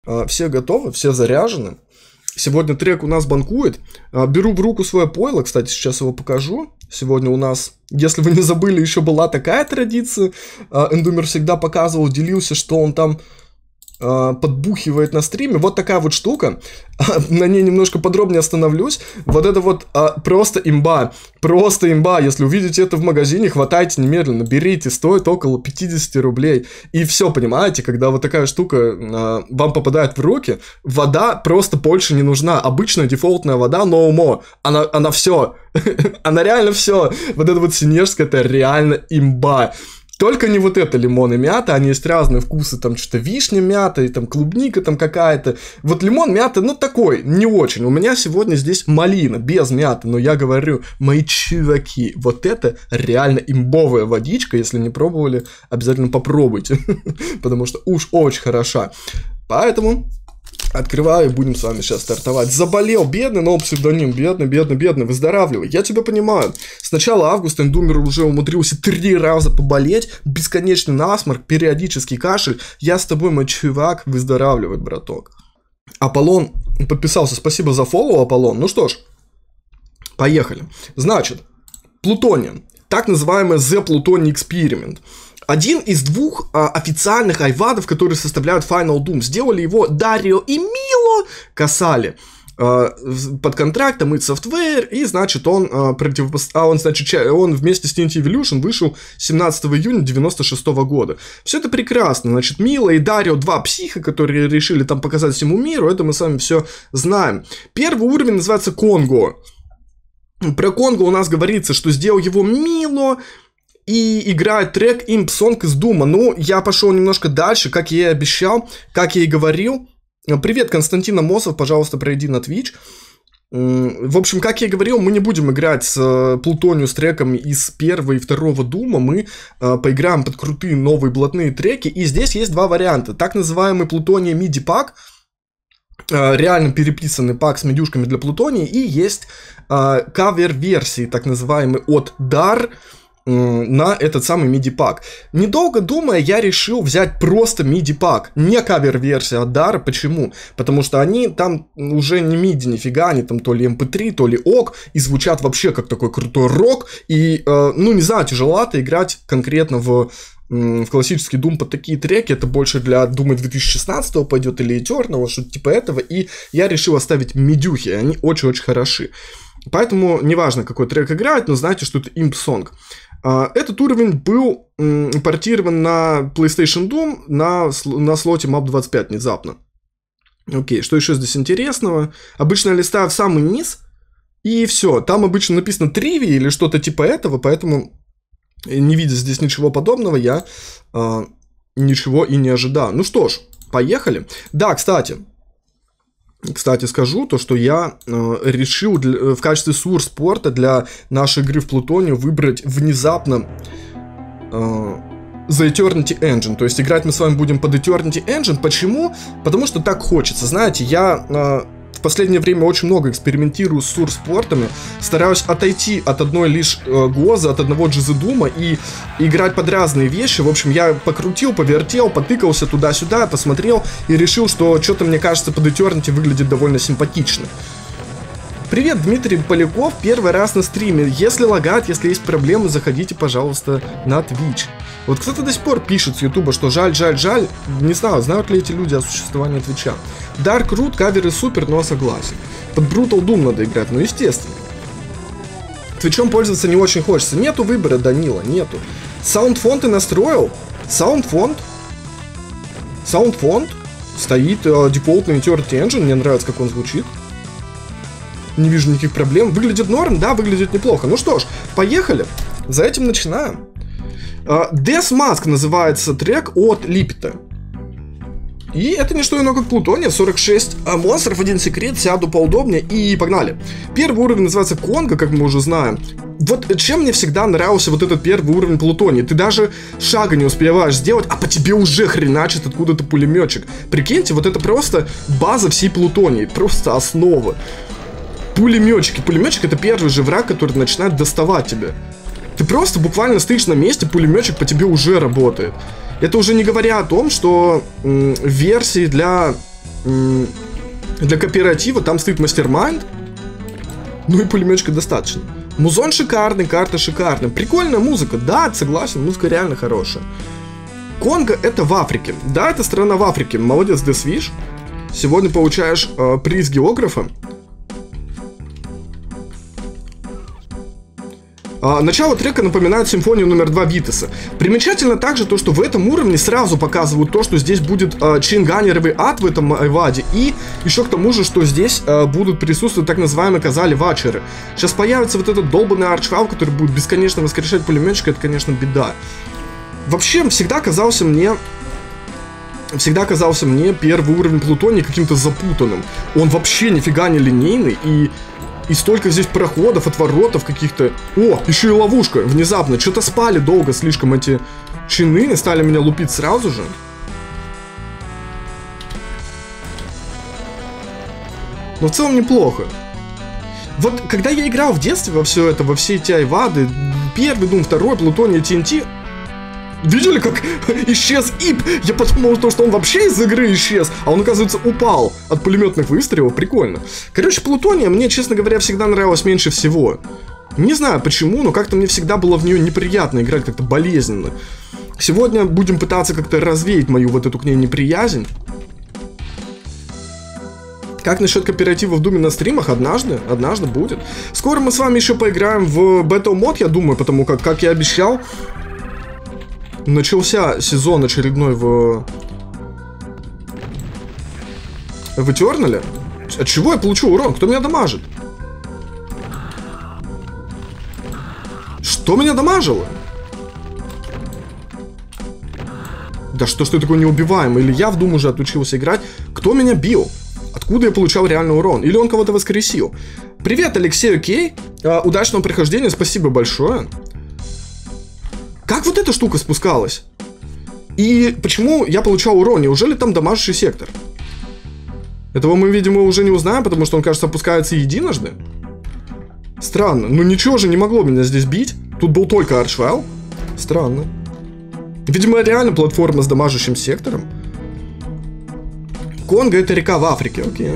Все готовы, все заряжены. Сегодня трек у нас банкует. Беру в руку свое пойло, кстати, сейчас его покажу. Сегодня у нас, если вы не забыли, еще была такая традиция. Эндумер всегда показывал, делился, что он там подбухивает на стриме. Вот такая вот штука. На ней немножко подробнее остановлюсь. Вот это вот просто имба. Просто имба. Если увидите это в магазине, хватайте немедленно, берите. Стоит около 50 рублей. И все, понимаете, когда вот такая штука вам попадает в руки, вода просто больше не нужна. Обычная дефолтная вода, no more. Она все. Она реально все. Вот это вот синежская, это реально имба. Только не вот это лимон и мята, они есть разные вкусы, там что-то вишня, мята, и там клубника там какая-то. Вот лимон, мята, ну такой, не очень. У меня сегодня здесь малина, без мяты, но я говорю, мои чуваки, вот это реально имбовая водичка, если не пробовали, обязательно попробуйте, потому что уж очень хороша. Поэтому... Открываю, будем с вами сейчас стартовать. Заболел, бедный, но псевдоним, бедный, выздоравливай. Я тебя понимаю. С начала августа Эндумер уже умудрился 3 раза поболеть, бесконечный насморк, периодический кашель. Я с тобой, мой чувак, выздоравливай, браток. Аполлон подписался, спасибо за фоллоу, Аполлон. Ну что ж, поехали. Значит, Плутониан, так называемый The Plutonian Experiment. Один из 2 официальных айвадов, которые составляют Final Doom. Сделали его Дарио и Мило Касали под контрактом id Software, и, значит, он вместе с TNT Evolution вышел 17 июня 96 года. Все это прекрасно. Значит, Мило и Дарио 2 психа, которые решили там показать всему миру, это мы с вами все знаем. Первый уровень называется Конго. Про Конго у нас говорится, что сделал его Мило, и играет трек Imp Song из Дума. Ну, я пошел немножко дальше, как я и обещал, как я и говорил. Привет, Константин Амосов, пожалуйста, пройди на Twitch. В общем, как я и говорил, мы не будем играть с Плутонию с треками из 1 и 2 Дума. Мы поиграем под крутые новые блатные треки. И здесь есть 2 варианта. Так называемый Плутония MIDI пак. Реально переписанный пак с медюшками для Плутонии. И есть кавер-версии, так называемый от DAR, на этот самый MIDI пак. Недолго думая, я решил взять просто MIDI пак, не кавер-версия от DAR. Почему? Потому что они там уже не MIDI нифига, они там то ли MP3, то ли OGG, и звучат вообще как такой крутой рок, и, ну не знаю, тяжеловато играть конкретно в классический Doom под такие треки. Это больше для Doom 2016 пойдет или Eternal, что-то типа этого, и я решил оставить медюхи, они очень-очень хороши. Поэтому неважно, какой трек играет, но знайте, что это Imp Song. Этот уровень был портирован на PlayStation Doom на слоте Map 25 внезапно. Окей, что еще здесь интересного? Обычно я листаю в самый низ, и все. Там обычно написано тривия или что-то типа этого, поэтому, не видя здесь ничего подобного, я ничего и не ожидаю. Ну что ж, поехали. Да, кстати, скажу то, что я решил в качестве сурспорта для нашей игры в Плутонию выбрать внезапно The Eternity Engine. То есть играть мы с вами будем под Eternity Engine. Почему? Потому что так хочется. Знаете, я в последнее время очень много экспериментирую с сурспортами, стараюсь отойти от одной лишь Гоза, от одного Джизедума и играть под разные вещи. В общем, я покрутил, повертел, потыкался туда-сюда, посмотрел и решил, что что-то, мне кажется, под Eternity выглядит довольно симпатично. Привет, Дмитрий Поляков, первый раз на стриме. Если лагает, если есть проблемы, заходите, пожалуйста, на Twitch. Вот кто-то до сих пор пишет с Ютуба, что жаль. Не знаю, знают ли эти люди о существовании Твича. Dark Root, каверы супер, но согласен. Под Brutal Doom надо играть, ну естественно. Твичом пользоваться не очень хочется. Нету выбора, Данила, нету. Саундфон ты настроил? Саундфон стоит дефолтный Eternity Engine, мне нравится, как он звучит. Не вижу никаких проблем. Выглядит норм? Да, выглядит неплохо. Ну что ж, поехали. За этим начинаем. Death Mask называется трек от Липета. И это не что иное, как Плутония. 46 монстров, один секрет. Сяду поудобнее и погнали. Первый уровень называется Конго, как мы уже знаем. Вот чем мне всегда нравился вот этот первый уровень Плутонии. Ты даже шага не успеваешь сделать, а по тебе уже хреначит откуда-то пулеметчик. Прикиньте, вот это просто база всей Плутонии. Просто основа. Пулеметчики. Пулеметчик — это первый же враг, который начинает доставать тебя. Ты просто буквально стоишь на месте, пулеметчик по тебе уже работает. Это уже не говоря о том, что версии для для кооператива, там стоит Мастермайнд. Ну и пулеметчика достаточно. Музон шикарный, карта шикарная. Прикольная музыка, да, согласен, музыка реально хорошая. Конго это в Африке. Да, это страна в Африке. Молодец, Десвиш. Сегодня получаешь приз географа. Начало трека напоминает симфонию номер 2 Витаса. Примечательно также то, что в этом уровне сразу показывают то, что здесь будет чинганеровый ад в этом айваде. И еще к тому же, что здесь будут присутствовать так называемые казали вачеры. Сейчас появится вот этот долбанный арчвал, который будет бесконечно воскрешать пулеметчика. Это, конечно, беда. Вообще, всегда казался мне первый уровень Плутония каким-то запутанным. Он вообще нифига не линейный, и столько здесь проходов, отворотов каких-то. О, еще и ловушка. Внезапно. Что-то спали долго слишком эти чины, стали меня лупить сразу же. Но в целом неплохо. Вот когда я играл в детстве во все это, во все эти айвады, первый Doom, второй, Плутония, TNT... Видели, как исчез Ип? Я подумал, что он вообще из игры исчез, а он, оказывается, упал от пулеметных выстрелов. Прикольно. Короче, Плутония мне, честно говоря, всегда нравилась меньше всего. Не знаю почему, но как-то мне всегда было в нее неприятно играть, как-то болезненно. Сегодня будем пытаться как-то развеять мою вот эту к ней неприязнь. Как насчет кооператива в Думе на стримах? Однажды будет. Скоро мы с вами еще поиграем в Battle Mode, я думаю, потому как я обещал, начался сезон очередной в Eternal. От чего я получу урон? Кто меня дамажит? Что меня дамажило? Да что ж ты такой неубиваемый? Или я в Doom уже отучился играть? Кто меня бил? Откуда я получал реальный урон? Или он кого-то воскресил? Привет, Алексей, окей? Удачного прохождения, спасибо большое. Как вот эта штука спускалась? И почему я получал урон? Неужели там дамажащий сектор? Этого мы, видимо, уже не узнаем, потому что он, кажется, опускается единожды. Странно. Ну ничего же не могло меня здесь бить. Тут был только арчвайл. Странно. Видимо, реально платформа с дамажащим сектором. Конго это река в Африке, окей.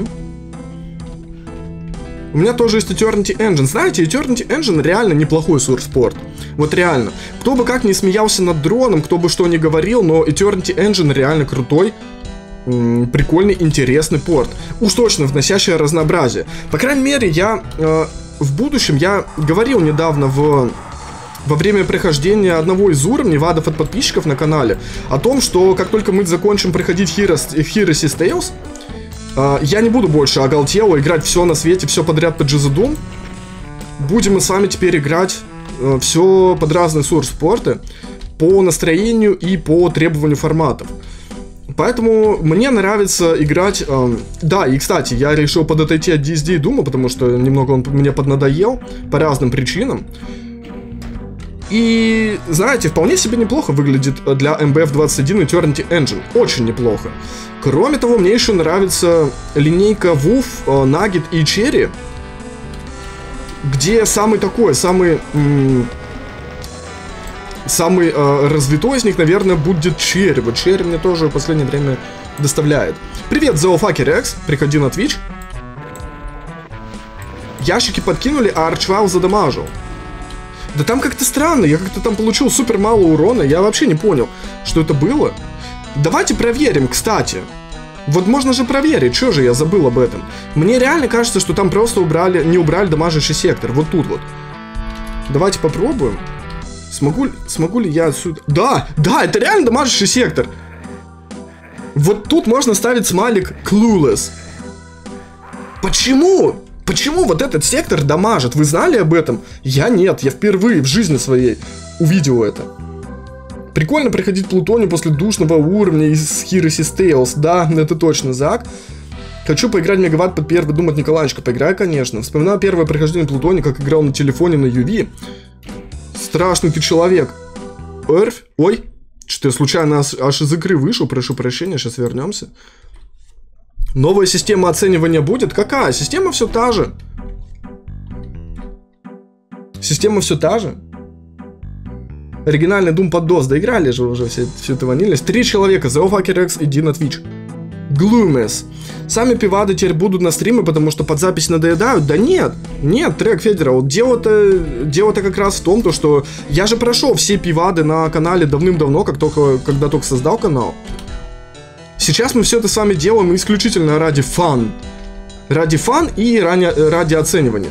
У меня тоже есть Eternity Engine. Знаете, Eternity Engine реально неплохой сурфспорт. Вот реально. Кто бы как ни смеялся над дроном, кто бы что ни говорил, но Eternity Engine реально крутой, прикольный, интересный порт. Уж точно вносящее разнообразие. По крайней мере, я в будущем, я говорил недавно во время прохождения одного из уровней вадов от подписчиков на канале о том, что как только мы закончим проходить Heroes Tales, я не буду больше оголтело играть все на свете, все подряд под Джизудум. Будем мы с вами теперь играть все под разные сурс-спорты по настроению и по требованию форматов. Поэтому мне нравится играть... да, и кстати, я решил подотойти от DSD и Дума, потому что немного он мне поднадоел по разным причинам. И, знаете, вполне себе неплохо выглядит для MBF21 Eternity Engine. Очень неплохо. Кроме того, мне еще нравится линейка Wolf, Nugget и Cherry, где самый развитой из них, наверное, будет Cherry. Вот Cherry мне тоже в последнее время доставляет. Привет, Zoofucker X, приходи на Twitch. Ящики подкинули, а Арчвайл задамажил. Да там как-то странно, я как-то там получил супер мало урона, я вообще не понял, что это было. Давайте проверим, кстати. Вот можно же проверить, что же я забыл об этом. Мне реально кажется, что там просто не убрали дамажащий сектор, вот тут вот. Давайте попробуем. Смогу ли я отсюда... Да, это реально дамажащий сектор. Вот тут можно ставить смайлик Clueless. Почему? Почему вот этот сектор дамажит? Вы знали об этом? Я нет, я впервые в жизни своей увидел это. Прикольно приходить к Плутонию после душного уровня из Heroes Tales. Да, это точно, Зак. Хочу поиграть в Мегаватт под первый Doom от Николаевича. Поиграй, конечно. Вспоминаю первое прохождение Плутония, как играл на телефоне на UV. Страшный ты человек. Эрф? Ой, что-то я случайно аж из игры вышел, прошу прощения, сейчас вернемся. Новая система оценивания будет? Какая? Система все та же. Система все та же. Оригинальный Doom под DOS. Доиграли же уже всю эту ванильность. 3 человека. Zoofucker X, иди на Twitch. Gloomies. Сами пивады теперь будут на стриме, потому что под запись надоедают? Да нет, нет, Трек Федерал. Дело-то как раз в том, то, что я же прошел все пивады на канале давным-давно, когда только создал канал. Сейчас мы все это с вами делаем исключительно ради фан. Ради фан и ради оценивания.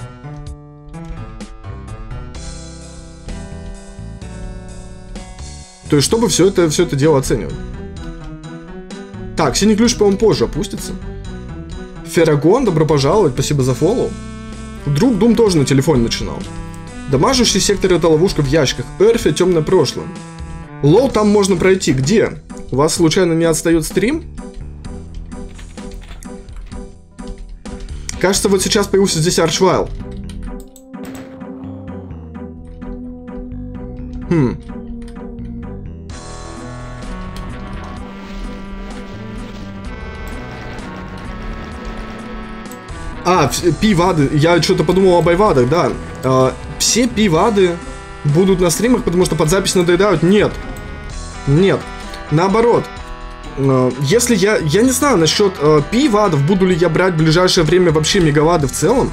То есть, чтобы все это дело оценивать. Так, синий ключ, по-моему, позже опустится. Феррагон, добро пожаловать, спасибо за фоллоу. Друг Дум тоже на телефоне начинал. Дамажущий сектор — это ловушка в ящиках. Эрфи — темное прошлое. Лоу там можно пройти. Где? У вас случайно не отстает стрим? Кажется, вот сейчас появился здесь Арчвайл. Пивады. Я что-то подумал об айвадах, да. Все пивады будут на стримах, потому что под запись надоедают? Нет. Нет. Наоборот. Если я не знаю насчет пивадов, буду ли я брать в ближайшее время вообще мегавады в целом.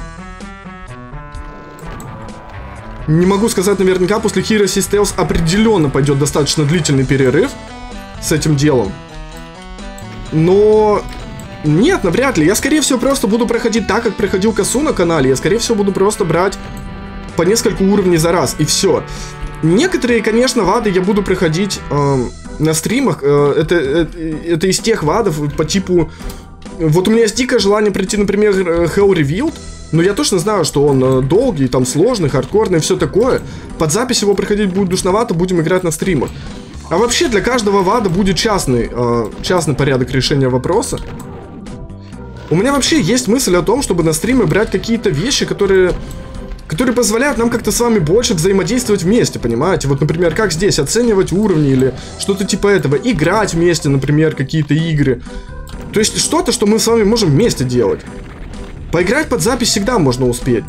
Не могу сказать наверняка, после Heroes Tales определенно пойдет достаточно длительный перерыв с этим делом. Но... Нет, навряд ли. Я, скорее всего, просто буду проходить так, как проходил Косу на канале. Я, скорее всего, буду просто брать по несколько уровней за раз, и все. Некоторые, конечно, вады я буду проходить на стримах. Это из тех вадов по типу... Вот у меня есть дикое желание пройти, например, Hell Revealed, но я точно знаю, что он долгий, там сложный, хардкорный и все такое. Под запись его проходить будет душновато, будем играть на стримах. А вообще для каждого вада будет частный порядок решения вопроса. У меня вообще есть мысль о том, чтобы на стримы брать какие-то вещи, которые позволяют нам как-то с вами больше взаимодействовать вместе, понимаете? Вот, например, как здесь, оценивать уровни или что-то типа этого. Играть вместе, например, какие-то игры. То есть что-то, что мы с вами можем вместе делать. Поиграть под запись всегда можно успеть.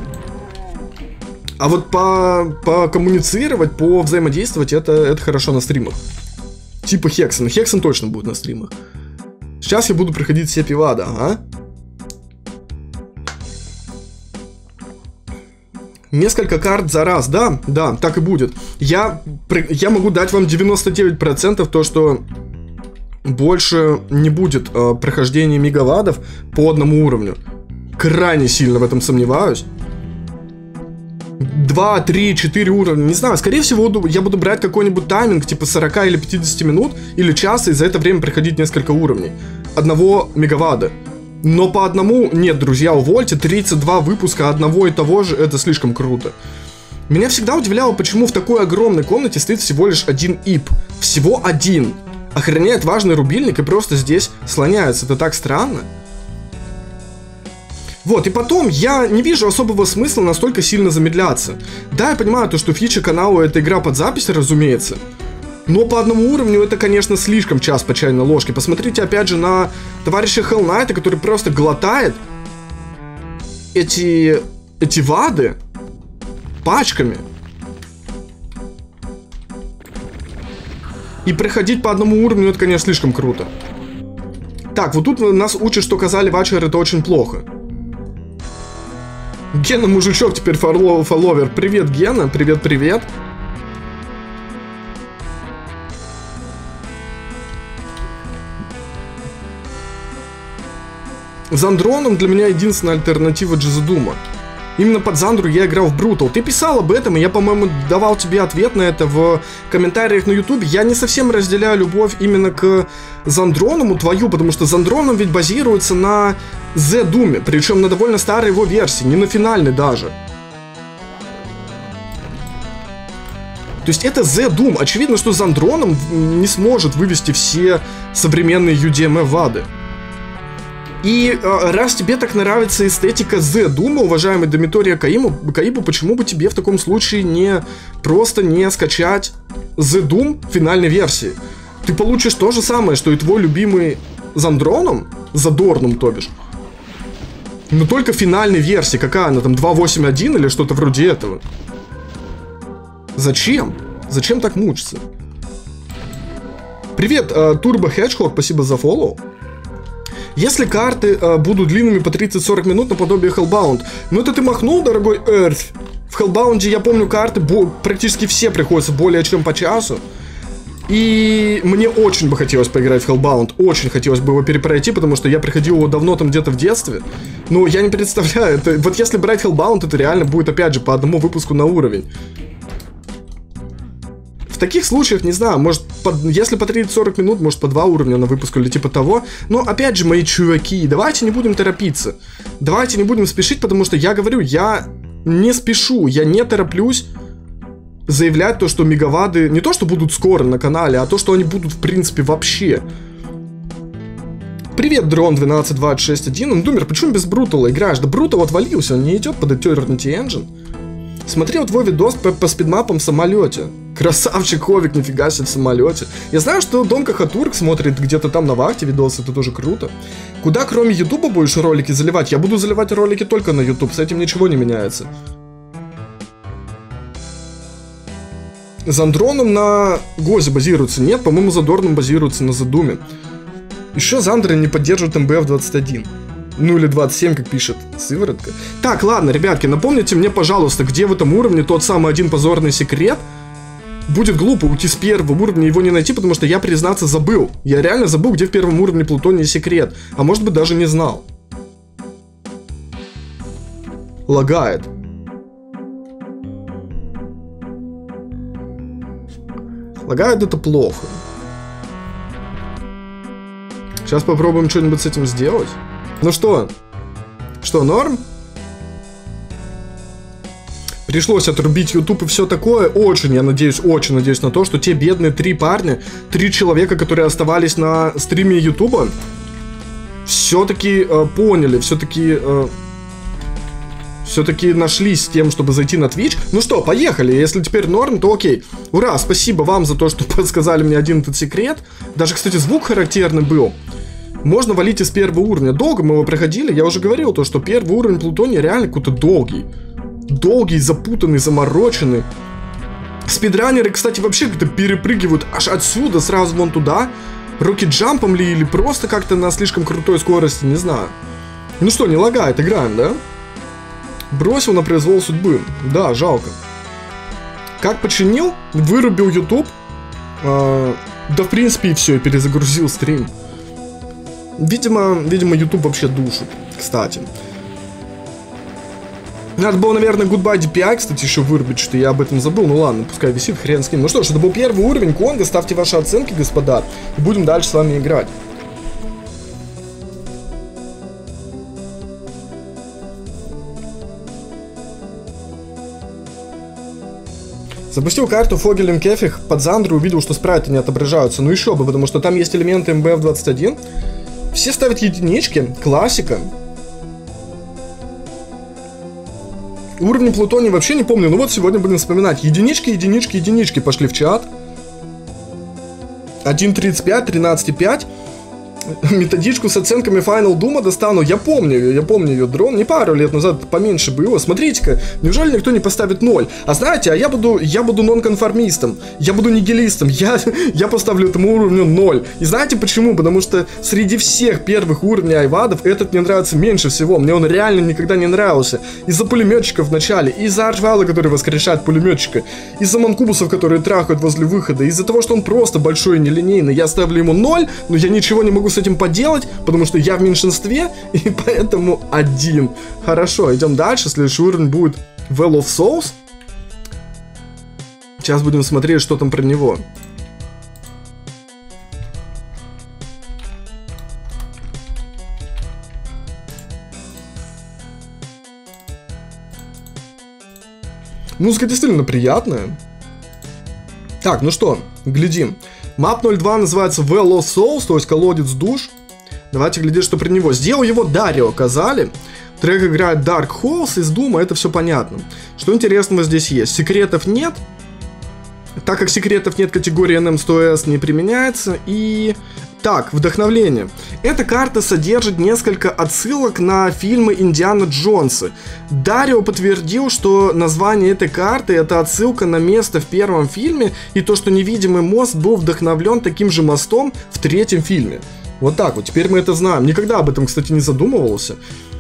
А вот покоммуницировать, повзаимодействовать, это хорошо на стримах. Типа Хексон. Хексон точно будет на стримах. Сейчас я буду проходить все пивада, ага. Несколько карт за раз, да, так и будет. Я могу дать вам 99% то, что больше не будет прохождения мегавадов по одному уровню. Крайне сильно в этом сомневаюсь. 2, 3, 4 уровня, не знаю, скорее всего я буду брать какой-нибудь тайминг, типа 40 или 50 минут, или часа, и за это время проходить несколько уровней. Одного мегавада. Но по одному, нет, друзья, увольте, 32 выпуска одного и того же, это слишком круто. Меня всегда удивляло, почему в такой огромной комнате стоит всего лишь один ИП. Всего один. Охраняет важный рубильник и просто здесь слоняется, это так странно. Вот, и потом, я не вижу особого смысла настолько сильно замедляться. Да, я понимаю то, что фича канала — это игра под запись, разумеется. Но по одному уровню это, конечно, слишком час по чайной ложке. Посмотрите, опять же, на товарища Hell Knight, который просто глотает эти вады пачками. И проходить по одному уровню — это, конечно, слишком круто. Так, вот тут нас учат, что Казали Вачер — это очень плохо. Гена Мужичок теперь фолловер. Привет, Гена, привет. Зандроном для меня единственная альтернатива Джизудума. Именно под Зандру я играл в Brutal. Ты писал об этом, и я, по-моему, давал тебе ответ на это в комментариях на YouTube. Я не совсем разделяю любовь именно к Зандроному твою, потому что Зандроном ведь базируется на The Doom, причем на довольно старой его версии, не на финальной даже. То есть это The Doom. Очевидно, что Зандроном не сможет вывести все современные UDMF вады. И раз тебе так нравится эстетика The Doom, уважаемый Домитория Каибу, почему бы тебе в таком случае не скачать The Doom финальной версии? Ты получишь то же самое, что и твой любимый Зандроном, Задорном, то бишь. Но только финальной версии. Какая она там, 2.8.1 или что-то вроде этого? Зачем? Зачем так мучиться? Привет, Turbo Hedgehog, спасибо за фоллоу. Если карты будут длинными по 30-40 минут наподобие Hellbound, ну это ты махнул, дорогой Earth. В Hellbound, я помню, карты практически все приходятся более чем по часу. И мне очень бы хотелось поиграть в Hellbound, очень хотелось бы его перепройти, потому что я приходил его давно там где-то в детстве. Но я не представляю, вот если брать Hellbound, это реально будет опять же по одному выпуску на уровень. В таких случаях, не знаю, может, если по 30-40 минут, может по 2 уровня на выпуск или типа того. Но опять же, мои чуваки, давайте не будем торопиться. Давайте не будем спешить, потому что я говорю, я не спешу, я не тороплюсь заявлять то, что мегавады не то, что будут скоро на канале, а то, что они будут в принципе вообще. Привет, Дрон 12261. Думер, почему без Брутала играешь? Да Брутал отвалился, он не идет под Eternity Engine. Смотрел твой видос по спидмапам в самолете. Красавчик Ховик, нифига себе в самолете. Я знаю, что Домка Хатурк смотрит где-то там на вахте видосы, это тоже круто. Куда кроме Ютуба будешь ролики заливать? Я буду заливать ролики только на Ютуб, с этим ничего не меняется. Зандроном на Гозе базируется? Нет, по-моему, Задорном базируется на Задуме. Еще Зандры не поддерживают МБФ-21. Ну или 27, как пишет Сыворотка. Так, ладно, ребятки, напомните мне, пожалуйста, где в этом уровне тот самый один позорный секрет. Будет глупо уйти с первого уровня и его не найти, потому что я, признаться, забыл. Я реально забыл, где в первом уровне Плутония секрет. А может быть, даже не знал. Лагает. Лагает это плохо. Сейчас попробуем что-нибудь с этим сделать. Ну что? Что, норм? Пришлось отрубить YouTube и все такое. Очень, я надеюсь, очень надеюсь на то, что те бедные 3 парня, 3 человека, которые оставались на стриме YouTube, все-таки поняли, все-таки нашлись с тем, чтобы зайти на Twitch. Ну что, поехали. Если теперь норм, то окей. Ура, спасибо вам за то, что подсказали мне один этот секрет. Даже, кстати, звук характерный был. Можно валить из первого уровня. Долго мы его проходили. Я уже говорил то, что первый уровень Плутония реально какой-то долгий. Долгий, запутанный, замороченный. Спидранеры, кстати, вообще как-то перепрыгивают аж отсюда, сразу вон туда. Рокет-джампом ли, или просто как-то на слишком крутой скорости, не знаю. Ну что, не лагает, играем, да? Бросил на произвол судьбы. Да, жалко. Как починил? Вырубил YouTube. Да, в принципе, и все, и перезагрузил стрим. Видимо, YouTube вообще душит, кстати. Надо было, наверное, Goodbye DPI, кстати, еще вырубить, что я об этом забыл. Ну ладно, пускай висит, хрен с ним. Ну что ж, это был первый уровень Конга. Ставьте ваши оценки, господа. И будем дальше с вами играть. Запустил карту Фогелем Кефих под Зандру, увидел, что спрайты не отображаются. Ну еще бы, потому что там есть элементы МБФ-21. Все ставят единички, классика. Уровни Плутония вообще не помню, ну вот сегодня будем вспоминать. Единички, единички, единички пошли в чат. 1.35, 13.5. Методичку с оценками Final Doom достану. Я помню ее, Дрон. Не пару лет назад поменьше было. Смотрите-ка, неужели никто не поставит 0? А знаете, а я буду нонконформистом. Я буду нигилистом. Я поставлю этому уровню 0. И знаете почему? Потому что среди всех первых уровней айвадов этот мне нравится меньше всего. Мне он реально никогда не нравился. Из-за пулеметчиков в начале, из-за Арчвала, который воскрешает пулеметчика, из-за манкубусов, которые трахают возле выхода, из-за того, что он просто большой и нелинейный. Я ставлю ему 0, но я ничего не могу с этим поделать, потому что я в меньшинстве, и поэтому 1. Хорошо, идем дальше. Следующий уровень будет Well of Souls. Сейчас будем смотреть, что там про него. Музыка действительно приятная. Так, ну что, глядим. Map 02 называется Well of Souls, то есть колодец душ. Давайте глядеть, что про него. Сделал его Дарио Казали. Трек играет Dark Halls из Дума, это все понятно. Что интересного здесь есть? Секретов нет. Так как секретов нет, категория NM100S не применяется. И... Так, вдохновление. Эта карта содержит несколько отсылок на фильмы Индиана Джонса. Дарио подтвердил, что название этой карты это отсылка на место в первом фильме и то, что невидимый мост был вдохновлен таким же мостом в третьем фильме. Вот так вот, теперь мы это знаем. Никогда об этом, кстати, не задумывался.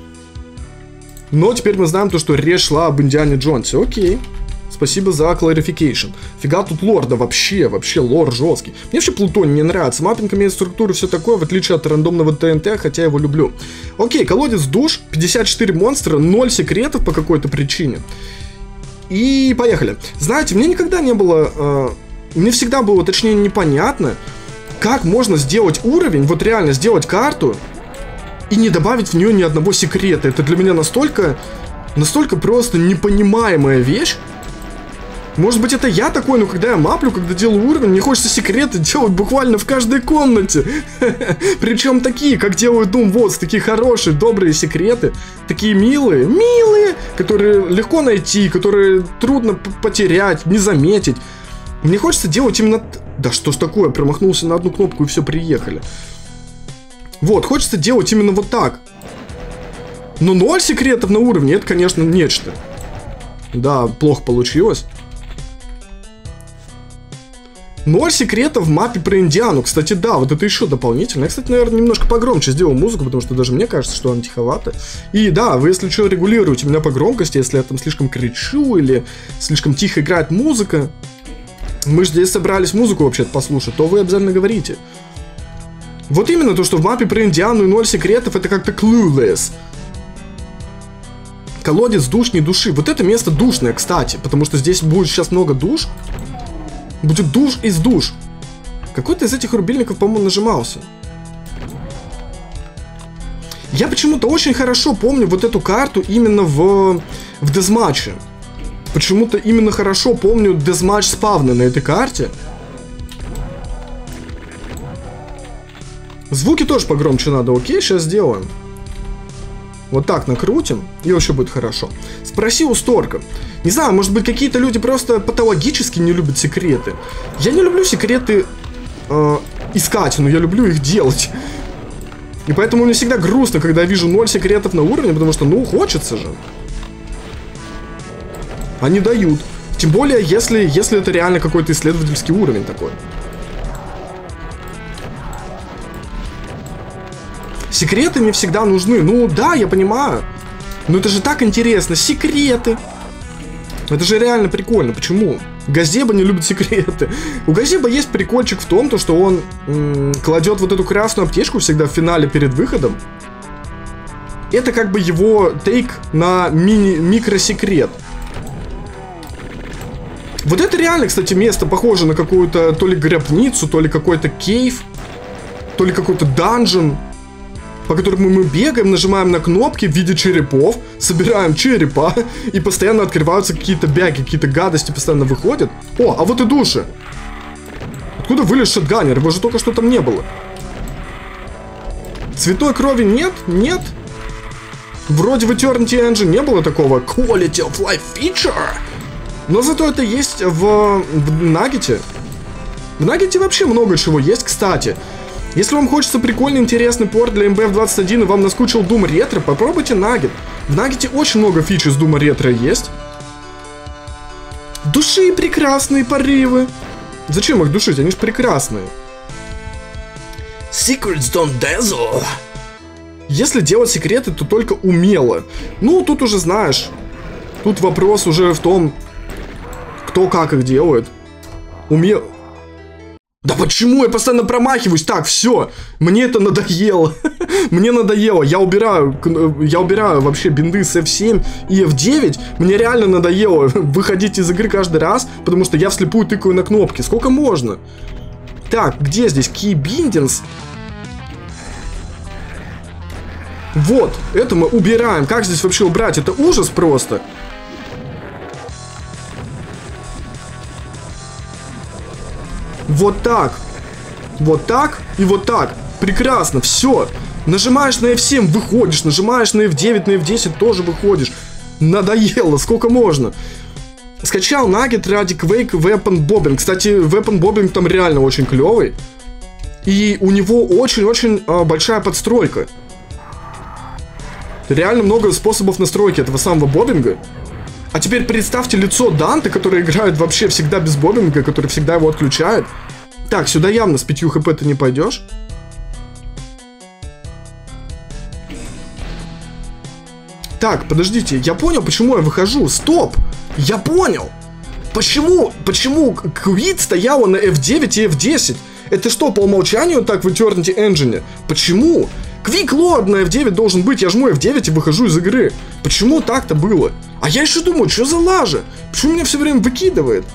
Но теперь мы знаем то, что речь шла об Индиане Джонсе. Окей. Спасибо за clarification. Фига тут лорда, вообще лор жесткий. Мне вообще Плутоний не нравится. Маппинг имеет структуру, все такое, в отличие от рандомного ТНТ, хотя я его люблю. Окей, колодец душ, 54 монстра, 0 секретов по какой-то причине. И поехали. Знаете, мне никогда не было... мне всегда было, точнее, непонятно, как можно сделать уровень, вот реально сделать карту и не добавить в нее ни одного секрета. Это для меня настолько просто непонимаемая вещь. Может быть, это я такой, но когда я маплю, когда делаю уровень, мне хочется секреты делать буквально в каждой комнате. Причем такие, как делают Doom Wars, такие хорошие, добрые секреты, такие милые, которые легко найти, которые трудно потерять, не заметить. Мне хочется делать именно... Да что ж такое, промахнулся на одну кнопку и все, приехали. Вот, хочется делать именно вот так. Но 0 секретов на уровне, это, конечно, нечто. Да, плохо получилось. 0 секретов в мапе про Индиану. Кстати, да, вот это еще дополнительно. Я, кстати, наверное, немножко погромче сделал музыку, потому что даже мне кажется, что она тиховата. И да, вы, если что, регулируете меня по громкости, если я там слишком кричу или слишком тихо играет музыка. Мы же здесь собрались музыку вообще-то послушать, то вы обязательно говорите. Вот именно то, что в мапе про Индиану и 0 секретов, это как-то clueless. Колодец душ не души. Вот это место душное, кстати, потому что здесь будет сейчас много душ. Будет душ из душ. Какой-то из этих рубильников, по-моему, нажимался. Я почему-то очень хорошо помню вот эту карту именно в дезматче. Почему-то именно хорошо помню дезматч спавны на этой карте. Звуки тоже погромче надо, окей, сейчас сделаем. Вот так накрутим, и вообще будет хорошо. Спроси у Сторка. Не знаю, может быть, какие-то люди просто патологически не любят секреты. Я не люблю секреты искать, но я люблю их делать. И поэтому мне всегда грустно, когда я вижу 0 секретов на уровне, потому что, ну, хочется же. Они дают. Тем более, если это реально какой-то исследовательский уровень такой. Секреты мне всегда нужны. Ну да, я понимаю. Но это же так интересно. Секреты. Это же реально прикольно. Почему? Газеба не любит секреты. У Газеба есть прикольчик в том, что он кладет вот эту красную аптечку всегда в финале перед выходом. Это как бы его тейк на микросекрет. Вот это реально, кстати, место похоже на какую-то то ли гробницу, то ли какой-то кейв, то ли какой-то данжен, по которому мы бегаем, нажимаем на кнопки в виде черепов, собираем черепа, и постоянно открываются какие-то бяги, какие-то гадости постоянно выходят. О, а вот и души. Откуда вылез шотганер? Его же только что там не было. Цветной крови нет? Нет. Вроде в Eternity Engine не было такого Quality of Life Feature. Но зато это есть в Наггете. В Наггете вообще много чего есть, кстати. Если вам хочется прикольный, интересный порт для MBF21 и вам наскучил Doom Retro, попробуйте Nugget. В Наггете очень много фич из Doom Retro есть. Души прекрасные порывы. Зачем их душить? Они же прекрасные. Secrets don't dazzle. Если делать секреты, то только умело. Ну, тут уже знаешь. Тут вопрос уже в том, кто как их делает. Да почему я постоянно промахиваюсь? Так, все, мне это надоело. Мне надоело. Я убираю вообще бинды с F7 и F9. Мне реально надоело выходить из игры каждый раз, потому что я вслепую тыкаю на кнопки. Сколько можно? Так, где здесь Key Bindings? Вот, это мы убираем. Как здесь вообще убрать? Это ужас просто. Вот так. Вот так и вот так. Прекрасно, все. Нажимаешь на F7, выходишь. Нажимаешь на F9, на F10, тоже выходишь. Надоело, сколько можно. Скачал Nugget ради Quake Weapon Bobbing. Кстати, Weapon Bobbing там реально очень клевый. И у него очень-очень большая подстройка. Реально много способов настройки этого самого боббинга. А теперь представьте лицо Данте, который играет вообще всегда без боббинга, который всегда его отключает. Так, сюда явно с 5 хп ты не пойдешь. Так, подождите, я понял, почему я выхожу. Стоп! Я понял! Почему Quit стояла на F9 и F10? Это что, по умолчанию так в Eternity Engine? Почему? Quick Load на F9 должен быть, я жму F9 и выхожу из игры. Почему так-то было? А я еще думаю, что за лажа? Почему меня все время выкидывает?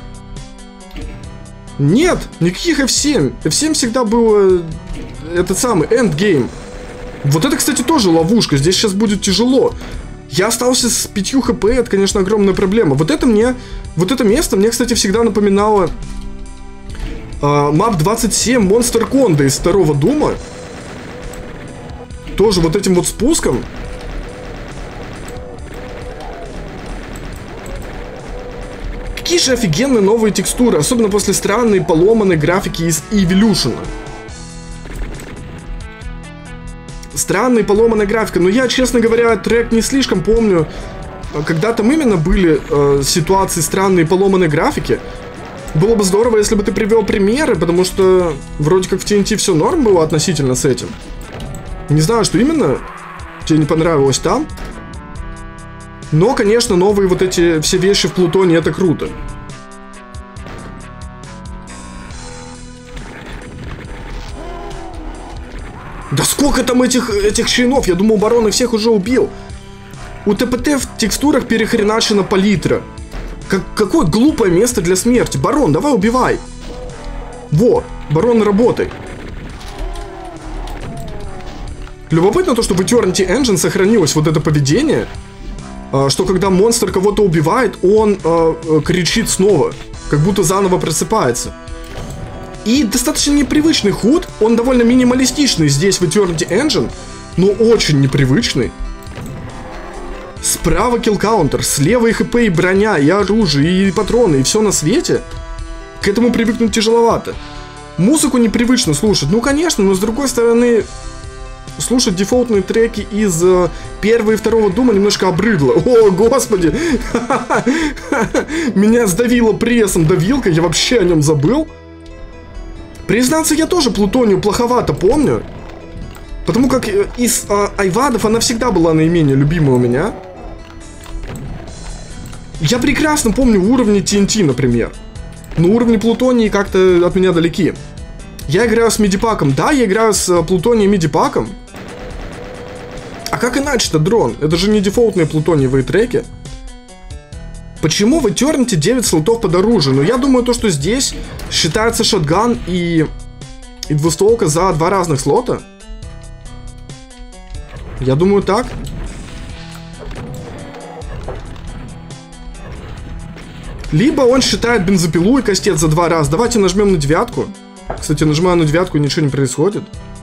Нет, никаких F7. F7 всегда было этот самый endgame. Вот это, кстати, тоже ловушка. Здесь сейчас будет тяжело. Я остался с 5 хп, это, конечно, огромная проблема. Вот это место мне, кстати, всегда напоминало мап 27 Monster Conda из второго Дума. Тоже вот этим вот спуском. Какие же офигенные новые текстуры, особенно после странной поломанной графики из Evolution. Странная поломанная графика, но я, честно говоря, трек не слишком помню. Когда там именно были ситуации странные поломанной графики. Было бы здорово, если бы ты привел примеры, потому что вроде как в TNT все норм было относительно с этим. Не знаю, что именно тебе не понравилось там. Но, конечно, новые вот эти все вещи в Плутоне, это круто. Да сколько там этих членов? Я думал, барон их всех уже убил. У ТПТ в текстурах перехреначена палитра. Какое глупое место для смерти. Барон, давай убивай. Во, барон, работай. Любопытно то, что в Eternity Engine сохранилось вот это поведение, что когда монстр кого-то убивает, он кричит снова, как будто заново просыпается. И достаточно непривычный худ, он довольно минималистичный здесь в Eternity Engine, но очень непривычный. Справа килл-каунтер, слева и хп, и броня, и оружие, и патроны, и все на свете. К этому привыкнуть тяжеловато. Музыку непривычно слушать, ну конечно, но с другой стороны, слушать дефолтные треки из первого и второго Дума немножко обрыдло. О, господи! Меня сдавило прессом давилкой, я вообще о нем забыл. Признаться, я тоже Плутонию плоховато помню. Потому как из айвадов она всегда была наименее любимой у меня. Я прекрасно помню уровни TNT, например. Но уровни Плутонии как-то от меня далеки. Я играю с мидипаком. Да, я играю с Плутонией мидипаком. А как иначе-то, дрон? Это же не дефолтные плутониевые треки. Почему в Eternity 9 слотов под оружие? Ну, я думаю, то, что здесь считается шотган и двустволка за 2 разных слота. Я думаю, так. Либо он считает бензопилу и кастет за 2 раза. Давайте нажмем на 9. Кстати, нажимаю на 9, и ничего не происходит.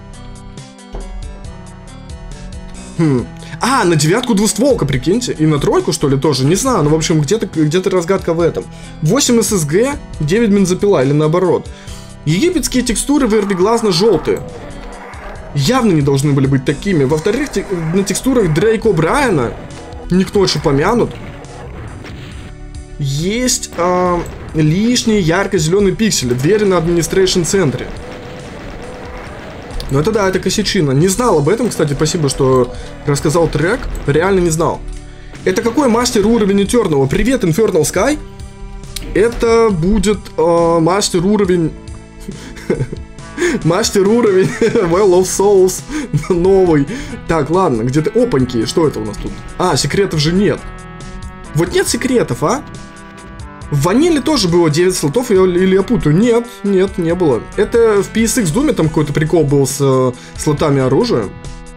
А, на 9 двустволка, прикиньте. И на 3, что ли, тоже. Не знаю, но, в общем, где-то разгадка в этом. 8 SSG, 9 бензопила, или наоборот. Египетские текстуры вырвиглазно-желтые. Явно не должны были быть такими. Во-вторых, на текстурах Дрейка О'Брайена, никто очень упомянут, есть лишние ярко-зеленые пиксели. Двери на администрейшн центре. Ну это да, это косячина. Не знал об этом, кстати, спасибо, что рассказал трек. Реально не знал. Это какой мастер уровень Eternal? Привет, Infernal Sky. Это будет мастер уровень... Мастер уровень Well of Souls новый. Так, ладно, где-то... Опаньки, что это у нас тут? А, секретов же нет. Вот нет секретов, а? В ваниле тоже было 9 слотов, или я путаю? Нет, не было. Это в PSX Doom там какой-то прикол был с слотами оружия.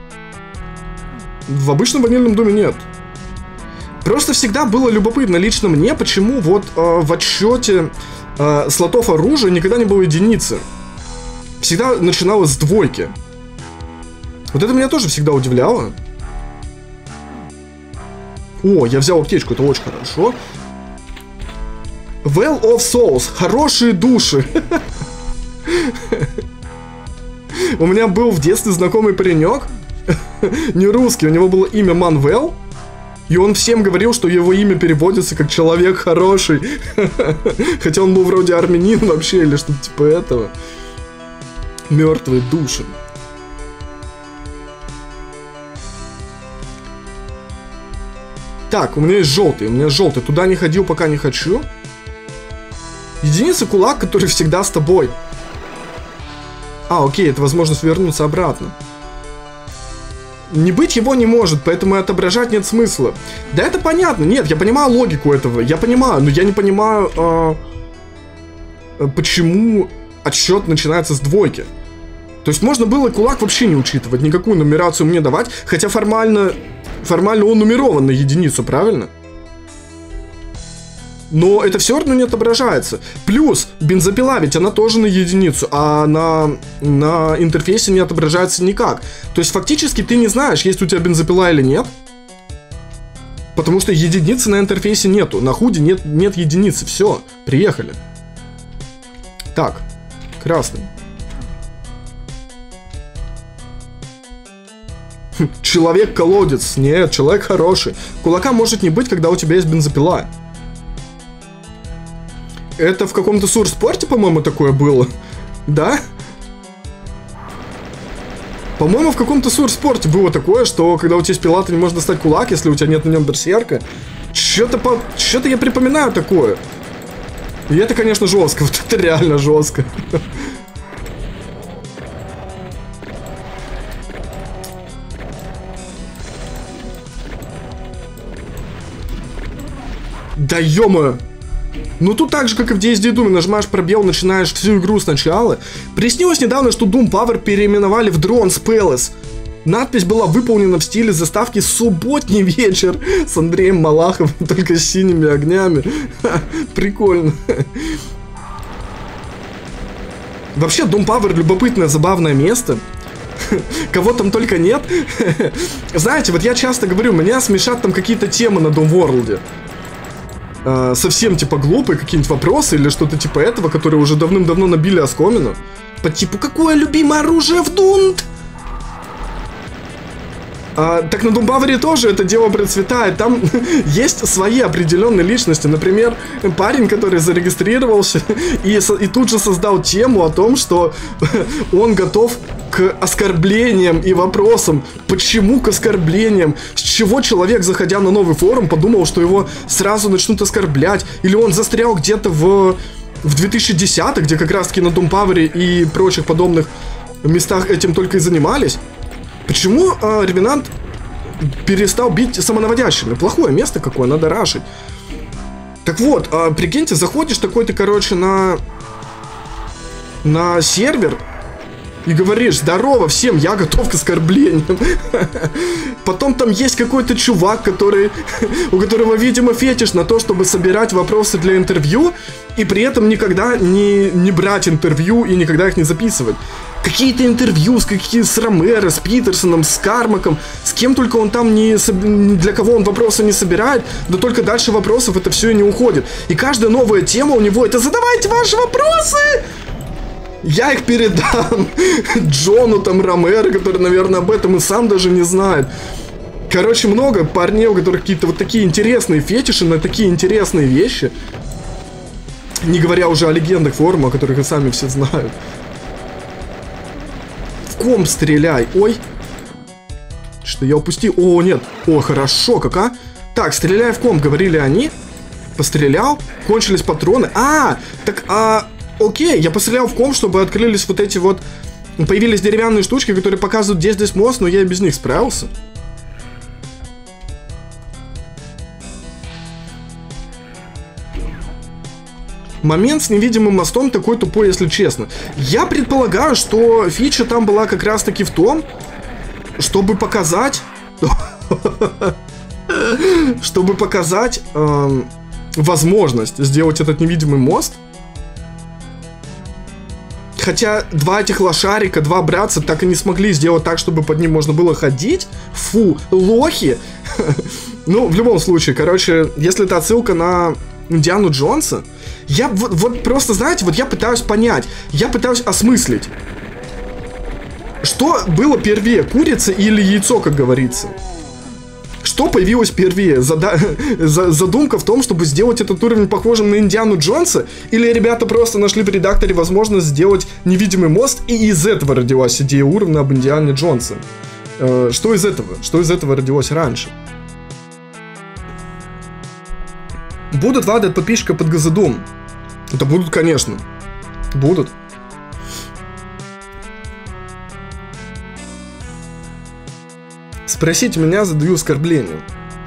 В обычном ванильном Думе нет. Просто всегда было любопытно лично мне, почему вот в отсчете слотов оружия никогда не было единицы. Всегда начиналось с 2. Вот это меня тоже всегда удивляло. О, я взял аптечку, это очень хорошо. Well of Souls, хорошие души. У меня был в детстве знакомый паренек, не русский, у него было имя Манвел, и он всем говорил, что его имя переводится как человек хороший. Хотя он был вроде армянин вообще, или что-то типа этого. Мертвые души. Так, у меня есть желтый. Туда не ходил, пока не хочу. Единица кулак, который всегда с тобой. А, окей, это возможность вернуться обратно. Не быть его не может, поэтому и отображать нет смысла. Да это понятно, нет, я понимаю логику этого, я понимаю, но я не понимаю, почему отсчет начинается с двойки. То есть можно было кулак вообще не учитывать, никакую нумерацию мне давать, хотя формально он нумерован на единицу, правильно? Но это все равно не отображается. Плюс бензопила, ведь она тоже на единицу, а на интерфейсе не отображается никак. То есть фактически ты не знаешь, есть у тебя бензопила или нет. Потому что единицы на интерфейсе нету. На худе нет единицы. Все, приехали. Так, красный. Человек-колодец. Нет, человек хороший. Кулака может не быть, когда у тебя есть бензопила. Это в каком-то сурспорте, по-моему, такое было. Да? По-моему, в каком-то сурспорте было такое, что когда у тебя есть пила, ты не можешь достать кулак, если у тебя нет на нем берсерка. Что-то я припоминаю такое. И это, конечно, жестко. Вот это реально жестко. Да ё-моё! Ну тут так же, как и в DSD Doom, нажимаешь пробел, начинаешь всю игру сначала. Приснилось недавно, что Doom Power переименовали в Drones Palace. Надпись была выполнена в стиле заставки «Субботний вечер» с Андреем Малаховым, только с синими огнями. Ха, прикольно. Вообще, Doom Power любопытное, забавное место. Кого там только нет. Знаете, вот я часто говорю, меня смешат там какие-то темы на Doom World. Совсем типа глупые какие-нибудь вопросы или что-то типа этого, которые уже давным-давно набили оскомину. По типу, какое любимое оружие в Doom? Так на Doom Power тоже это дело процветает. Там есть свои определенные личности. Например, парень, который зарегистрировался и тут же создал тему о том, что он готов к оскорблениям и вопросам. Почему к оскорблениям? С чего человек, заходя на новый форум, подумал, что его сразу начнут оскорблять? Или он застрял где-то в 2010-х, где как раз таки на Doom Power и прочих подобных местах этим только и занимались? Почему Ревенант перестал бить самонаводящими? Плохое место какое, надо рашить. Так вот, прикиньте, заходишь такой ты, короче, на сервер и говоришь: здорово всем, я готов к оскорблениям. Потом там есть какой-то чувак, у которого, видимо, фетиш на то, чтобы собирать вопросы для интервью и при этом никогда не брать интервью и никогда их не записывать. Какие-то интервью с Ромеро, с Питерсоном, с Кармаком, с кем только он там для кого он вопросы не собирает, да только дальше вопросов это все и не уходит. И каждая новая тема у него — это задавайте ваши вопросы! Я их передам Джону там Ромеро, который, наверное, об этом и сам даже не знает. Короче, много парней, у которых какие-то вот такие интересные фетиши на такие интересные вещи. Не говоря уже о легендах форума, о которых и сами все знают. В ком стреляй? Ой. Что я упустил? О, нет. О, хорошо, кака. Так, стреляй в ком, говорили они. Пострелял. Кончились патроны. Окей, я пострелял в ком, чтобы открылись вот эти вот... Появились деревянные штучки, которые показывают, где здесь мост, но я и без них справился. Момент с невидимым мостом такой тупой, если честно. Я предполагаю, что фича там была как раз-таки в том, чтобы показать... Чтобы показать возможность сделать этот невидимый мост. Хотя два этих лошарика, два братца так и не смогли сделать так, чтобы под ним можно было ходить. Фу, лохи. Ну, в любом случае, короче, если это отсылка на Индиану Джонса, я вот просто, знаете, вот я пытаюсь понять, я пытаюсь осмыслить, что было первее, курица или яйцо, как говорится. Что появилось первее? Задумка в том, чтобы сделать этот уровень похожим на Индиану Джонса? Или ребята просто нашли в редакторе возможность сделать невидимый мост, и из этого родилась идея уровня об Индиане Джонсе? Что из этого? Что из этого родилось раньше? Будут вады от подписчика под Газодум? Это будут, конечно. Будут. Спросите меня, задаю оскорбление.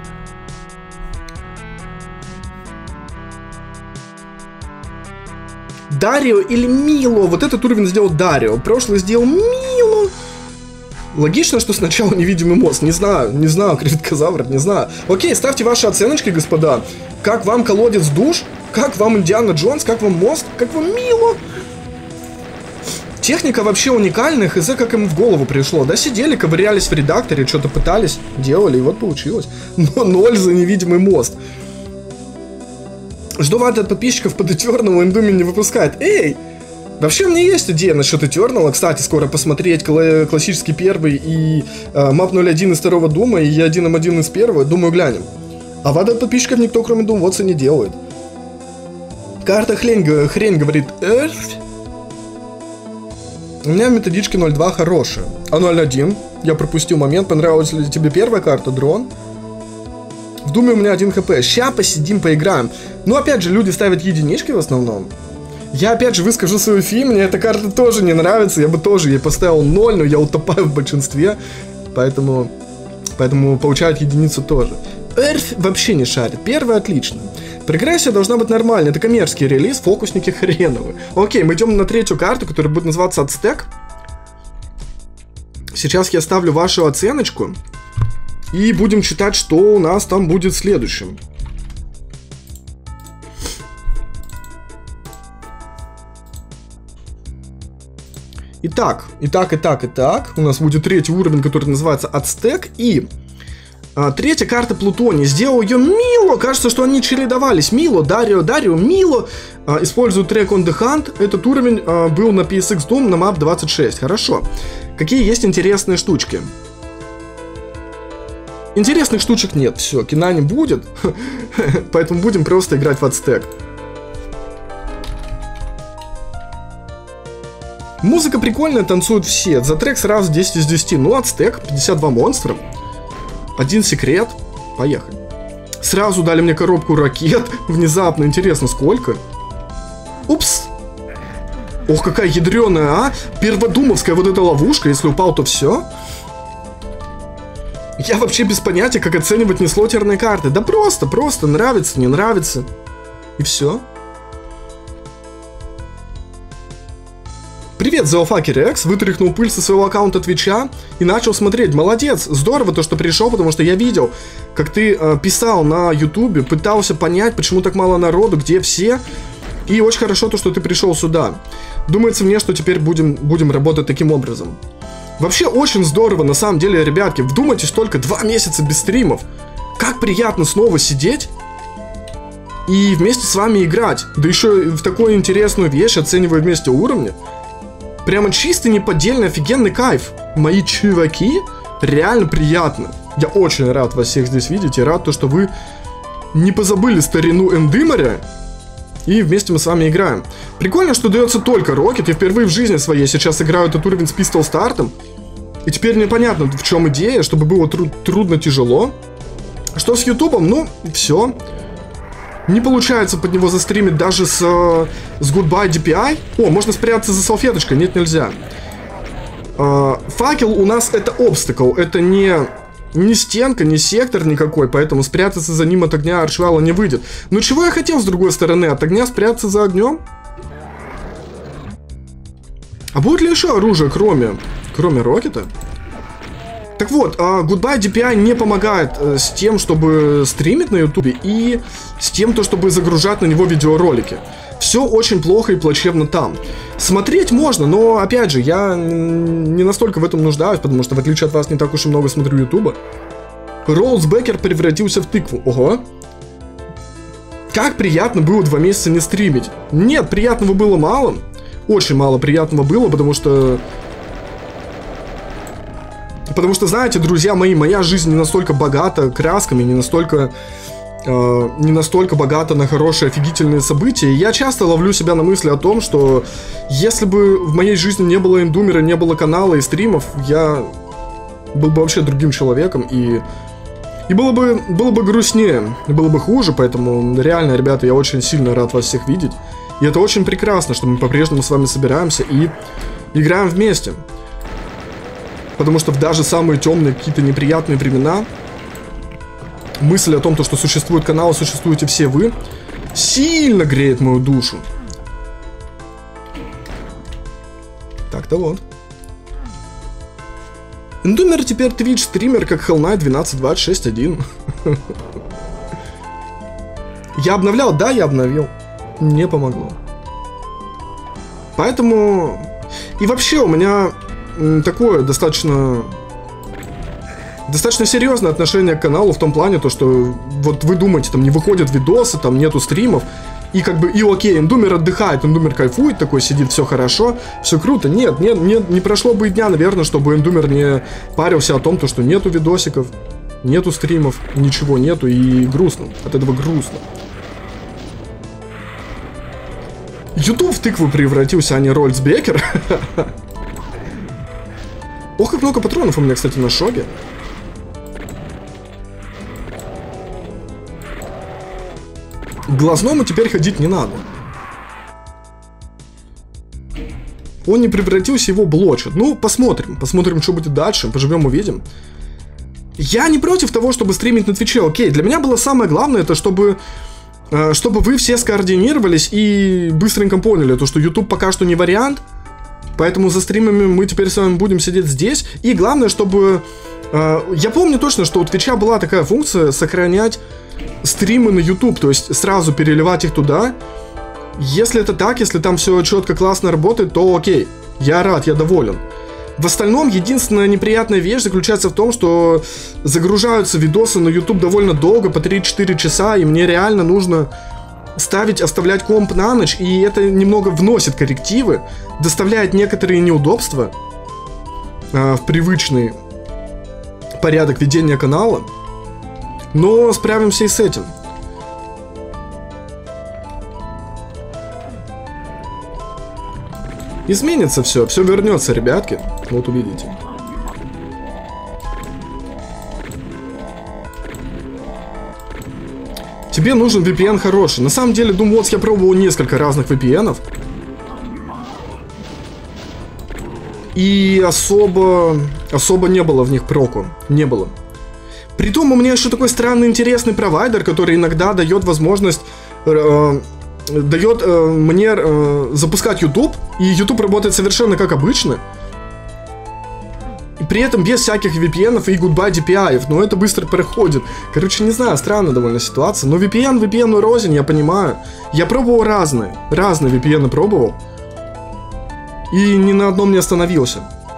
Дарио или Мило? Вот этот уровень сделал Дарио. Прошлый сделал Мило. Логично, что сначала невидимый мост. Не знаю, креветкозавр, не знаю. Окей, ставьте ваши оценочки, господа. Как вам колодец душ? Как вам Индиана Джонс? Как вам мост? Как вам Мило? Техника вообще уникальная, хз, как им в голову пришло. Да, сидели, ковырялись в редакторе, что-то пытались, делали, и вот получилось. Но 0 за невидимый мост. Жду ваты от подписчиков под Eternal, Индуми не выпускает. Эй! Вообще у меня есть идея насчет Eternal. Кстати, скоро посмотреть классический первый и мап 01 из второго Дума, и 1.1 из первого. Думаю, глянем. А ваты от подписчиков никто, кроме Думвотса, не делает. Карта хрень говорит Earth. У меня методички 0.2 хорошая. А 0.1? Я пропустил момент. Понравилась ли тебе первая карта, дрон? В Думе у меня 1 хп. Ща посидим, поиграем. Ну, опять же, люди ставят единички в основном. Я, опять же, выскажу свою фи. Мне эта карта тоже не нравится. Я бы тоже ей поставил 0, но я утопаю в большинстве. Поэтому получают единицу тоже. Эрф вообще не шарит. Первая отлично. Прогрессия должна быть нормальной. Это коммерческий релиз, фокусники хреновые. Окей, мы идем на третью карту, которая будет называться Ацтек. Сейчас я ставлю вашу оценочку. И будем читать, что у нас там будет следующим. Итак. У нас будет третий уровень, который называется Ацтек. И третья карта Плутоний. Сделал ее Мило. Кажется, что они чередовались. Мило, Дарио, Мило. Используют трек On The Hunt. Этот уровень был на PSX Doom на мап 26. Хорошо. Какие есть интересные штучки? Интересных штучек нет. Все, кино не будет. Поэтому будем просто играть в Ацтек. Музыка прикольная, танцуют все. За трек сразу 10 из 10. Ну, Ацтек, 52 монстра. Один секрет. Поехали. Сразу дали мне коробку ракет. Внезапно, интересно, сколько? Упс. Ох, какая ядреная, а? Перводумовская вот эта ловушка. Если упал, то все. Я вообще без понятия, как оценивать неслотерные карты. Да просто, нравится, не нравится. И все. Привет, Зоофакер X, вытряхнул пыль со своего аккаунта Твича и начал смотреть. Молодец, здорово то, что пришел, потому что я видел, как ты писал на Ютубе, пытался понять, почему так мало народу, где все. И очень хорошо то, что ты пришел сюда. Думается мне, что теперь будем работать таким образом. Вообще очень здорово, на самом деле, ребятки. Вдумайтесь, только 2 месяца без стримов. Как приятно снова сидеть и вместе с вами играть. Да еще в такую интересную вещь, оценивая вместе уровни. Прямо чистый, неподдельный, офигенный кайф. Мои чуваки, реально приятно. Я очень рад вас всех здесь видеть и рад то, что вы не позабыли старину Эндымаря. И вместе мы с вами играем. Прикольно, что дается только Рокет. Я впервые в жизни своей сейчас играю этот уровень с пистол стартом. И теперь непонятно, в чем идея, чтобы было трудно-тяжело. Что с Ютубом? Ну, все. Не получается под него застримить даже с Goodbye DPI. О, можно спрятаться за салфеточкой. Нет, нельзя. Факел у нас это обстакл. Это не стенка, не сектор никакой. Поэтому спрятаться за ним от огня Арчвала не выйдет. Но чего я хотел с другой стороны? От огня спрятаться за огнем? А будет ли еще оружие, кроме Рокета? Так вот, Goodbye DPI не помогает с тем, чтобы стримить на Ютубе и с тем, чтобы загружать на него видеоролики. Все очень плохо и плачевно там. Смотреть можно, но, опять же, я не настолько в этом нуждаюсь, потому что, в отличие от вас, не так уж и много смотрю Ютуба. Роузбекер превратился в тыкву. Ого. Как приятно было 2 месяца не стримить. Нет, приятного было мало. Очень мало приятного было, потому что, знаете, друзья мои, моя жизнь не настолько богата красками, не настолько богата на хорошие, офигительные события. И я часто ловлю себя на мысли о том, что если бы в моей жизни не было Эндумера, не было канала и стримов, я был бы вообще другим человеком. И И было бы грустнее, было бы хуже, поэтому реально, ребята, я очень сильно рад вас всех видеть. И это очень прекрасно, что мы по-прежнему с вами собираемся и играем вместе. Потому что в даже самые темные, какие-то неприятные времена мысль о том, что существует канал, существуете все вы, сильно греет мою душу. Так-то вот. Эндумер теперь Twitch-стример, как Hell Knight 12.26.1. Я обновлял? Да, я обновил. Не помогло. Поэтому... И вообще у меня такое достаточно серьезное отношение к каналу в том плане, то что вот вы думаете, там не выходят видосы, там нету стримов, и как бы, и окей, Эндумер отдыхает, Эндумер кайфует, такой сидит, все хорошо, все круто. Нет, не прошло бы и дня, наверное, чтобы Эндумер не парился о том, то, что нету видосиков, нету стримов, ничего нету, и грустно, от этого грустно. YouTube в тыкву превратился, а не Рольцбекер. Ох, как много патронов у меня, кстати, на шоге. К глазному теперь ходить не надо. Он не превратился, его блочат. Ну, посмотрим. Посмотрим, что будет дальше. Поживем, увидим. Я не против того, чтобы стримить на Твиче. Окей, для меня было самое главное, это чтобы вы все скоординировались и быстренько поняли, то, что YouTube пока что не вариант. Поэтому за стримами мы теперь с вами будем сидеть здесь. И главное, чтобы... я помню точно, что у Твича была такая функция сохранять стримы на YouTube, то есть сразу переливать их туда. Если это так, если там все четко, классно работает, то окей, я рад, я доволен. В остальном, единственная неприятная вещь заключается в том, что загружаются видосы на YouTube довольно долго, по 3-4 часа, и мне реально нужно оставлять комп на ночь, и это немного вносит коррективы, доставляет некоторые неудобства в привычный порядок ведения канала. Но справимся и с этим. Изменится все вернется, ребятки. Вот увидите. Тебе нужен VPN хороший. На самом деле, думаю, вот я пробовал несколько разных VPN-ов. И особо не было в них проку. Не было. Притом у меня еще такой странный интересный провайдер, который иногда дает возможность, дает мне запускать YouTube, и YouTube работает совершенно как обычно. И при этом без всяких VPN-ов и goodbye DPI-ов, но это быстро проходит. Короче, не знаю, странная довольно ситуация, но VPN рознь, я понимаю. Я пробовал разные VPN-ы пробовал, и ни на одном не остановился.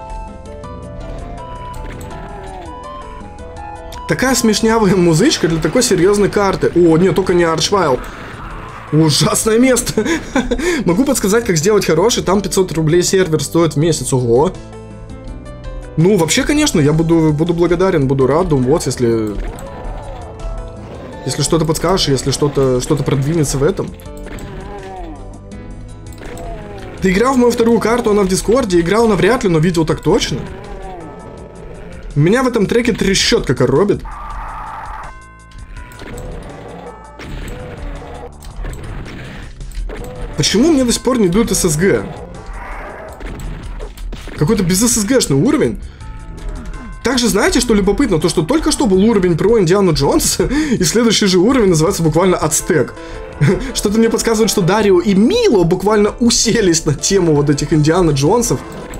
Такая смешнявая музычка для такой серьезной карты. О, нет, только не Archvile. Ужасное место. Могу подсказать, как сделать хороший. Там 500 рублей сервер стоит в месяц. Ого. Ну, вообще, конечно, я буду благодарен, буду рад. Вот, если что-то подскажешь, если что-то продвинется в этом. Ты играл в мою вторую карту, она в Дискорде. Играл навряд ли, но видел так точно. Меня в этом треке трещотка коробит. Почему мне до сих пор не дают SSG? Какой-то без SSG-шный уровень. Также знаете, что любопытно? То, что только что был уровень про Индиану Джонс, и следующий же уровень называется буквально Ацтек. Что-то мне подсказывает, что Дарио и Мило буквально уселись на тему вот этих Индиана Джонсов.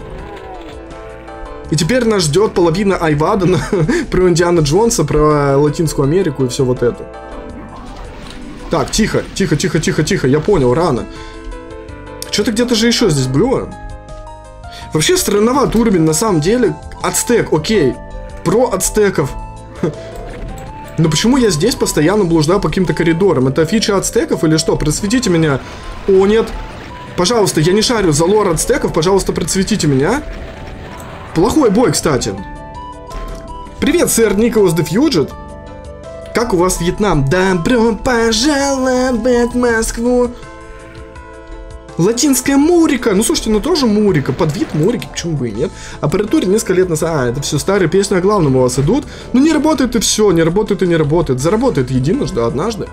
И теперь нас ждет половина Айвада про Индиана Джонса, про Латинскую Америку и все вот это. Так, тихо, я понял, рано. Что-то где-то же еще здесь было. Вообще странноват уровень, на самом деле. Ацтек, окей. Про ацтеков. Но почему я здесь постоянно блуждаю по каким-то коридорам? Это фича ацтеков или что? Просветите меня. О, нет. Пожалуйста, я не шарю за лор ацтеков, пожалуйста, просветите меня. Плохой бой, кстати. Привет, сэр Николас де Фьюджет. Как у вас Вьетнам? Добро пожаловать в Москву. Латинская Мурика. Ну, слушайте, ну тоже Мурика. Подвид Мурики, почему бы и нет. Аппаратуре несколько лет назад. А, это все старые песни о главном у вас идут. Ну, не работает и все. Не работает и не работает. Заработает единожды, однажды.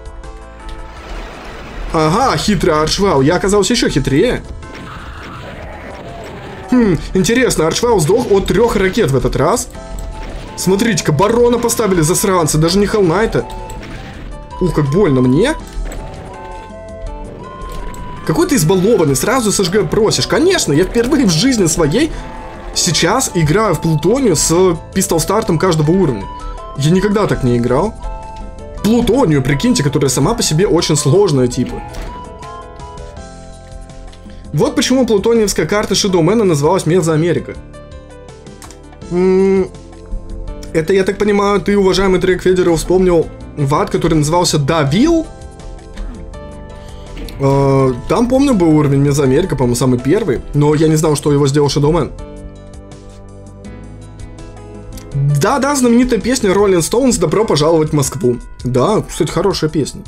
Ага, хитрый Арчвау. Я оказался еще хитрее. Интересно, Арчвау сдох от 3 ракет в этот раз. Смотрите-ка, барона поставили засранцы. Даже не Хеллнайта. Ух, как больно мне. Какой ты избалованный, сразу СЖГ просишь. Конечно, я впервые в жизни своей сейчас играю в Плутонию с пистол-стартом каждого уровня. Я никогда так не играл. Плутонию, прикиньте, которая сама по себе очень сложная, типа. Вот почему плутониевская карта Shadowman называлась Мезоамерика. Это, я так понимаю, ты, уважаемый Трек Федеров, вспомнил вад, который назывался Давил. Там, помню, был уровень Мезоамерика, по-моему, самый первый. Но я не знал, что его сделал Shadowman. Да-да, знаменитая песня Rolling Stones «Добро пожаловать в Москву». Да, кстати, хорошая песня.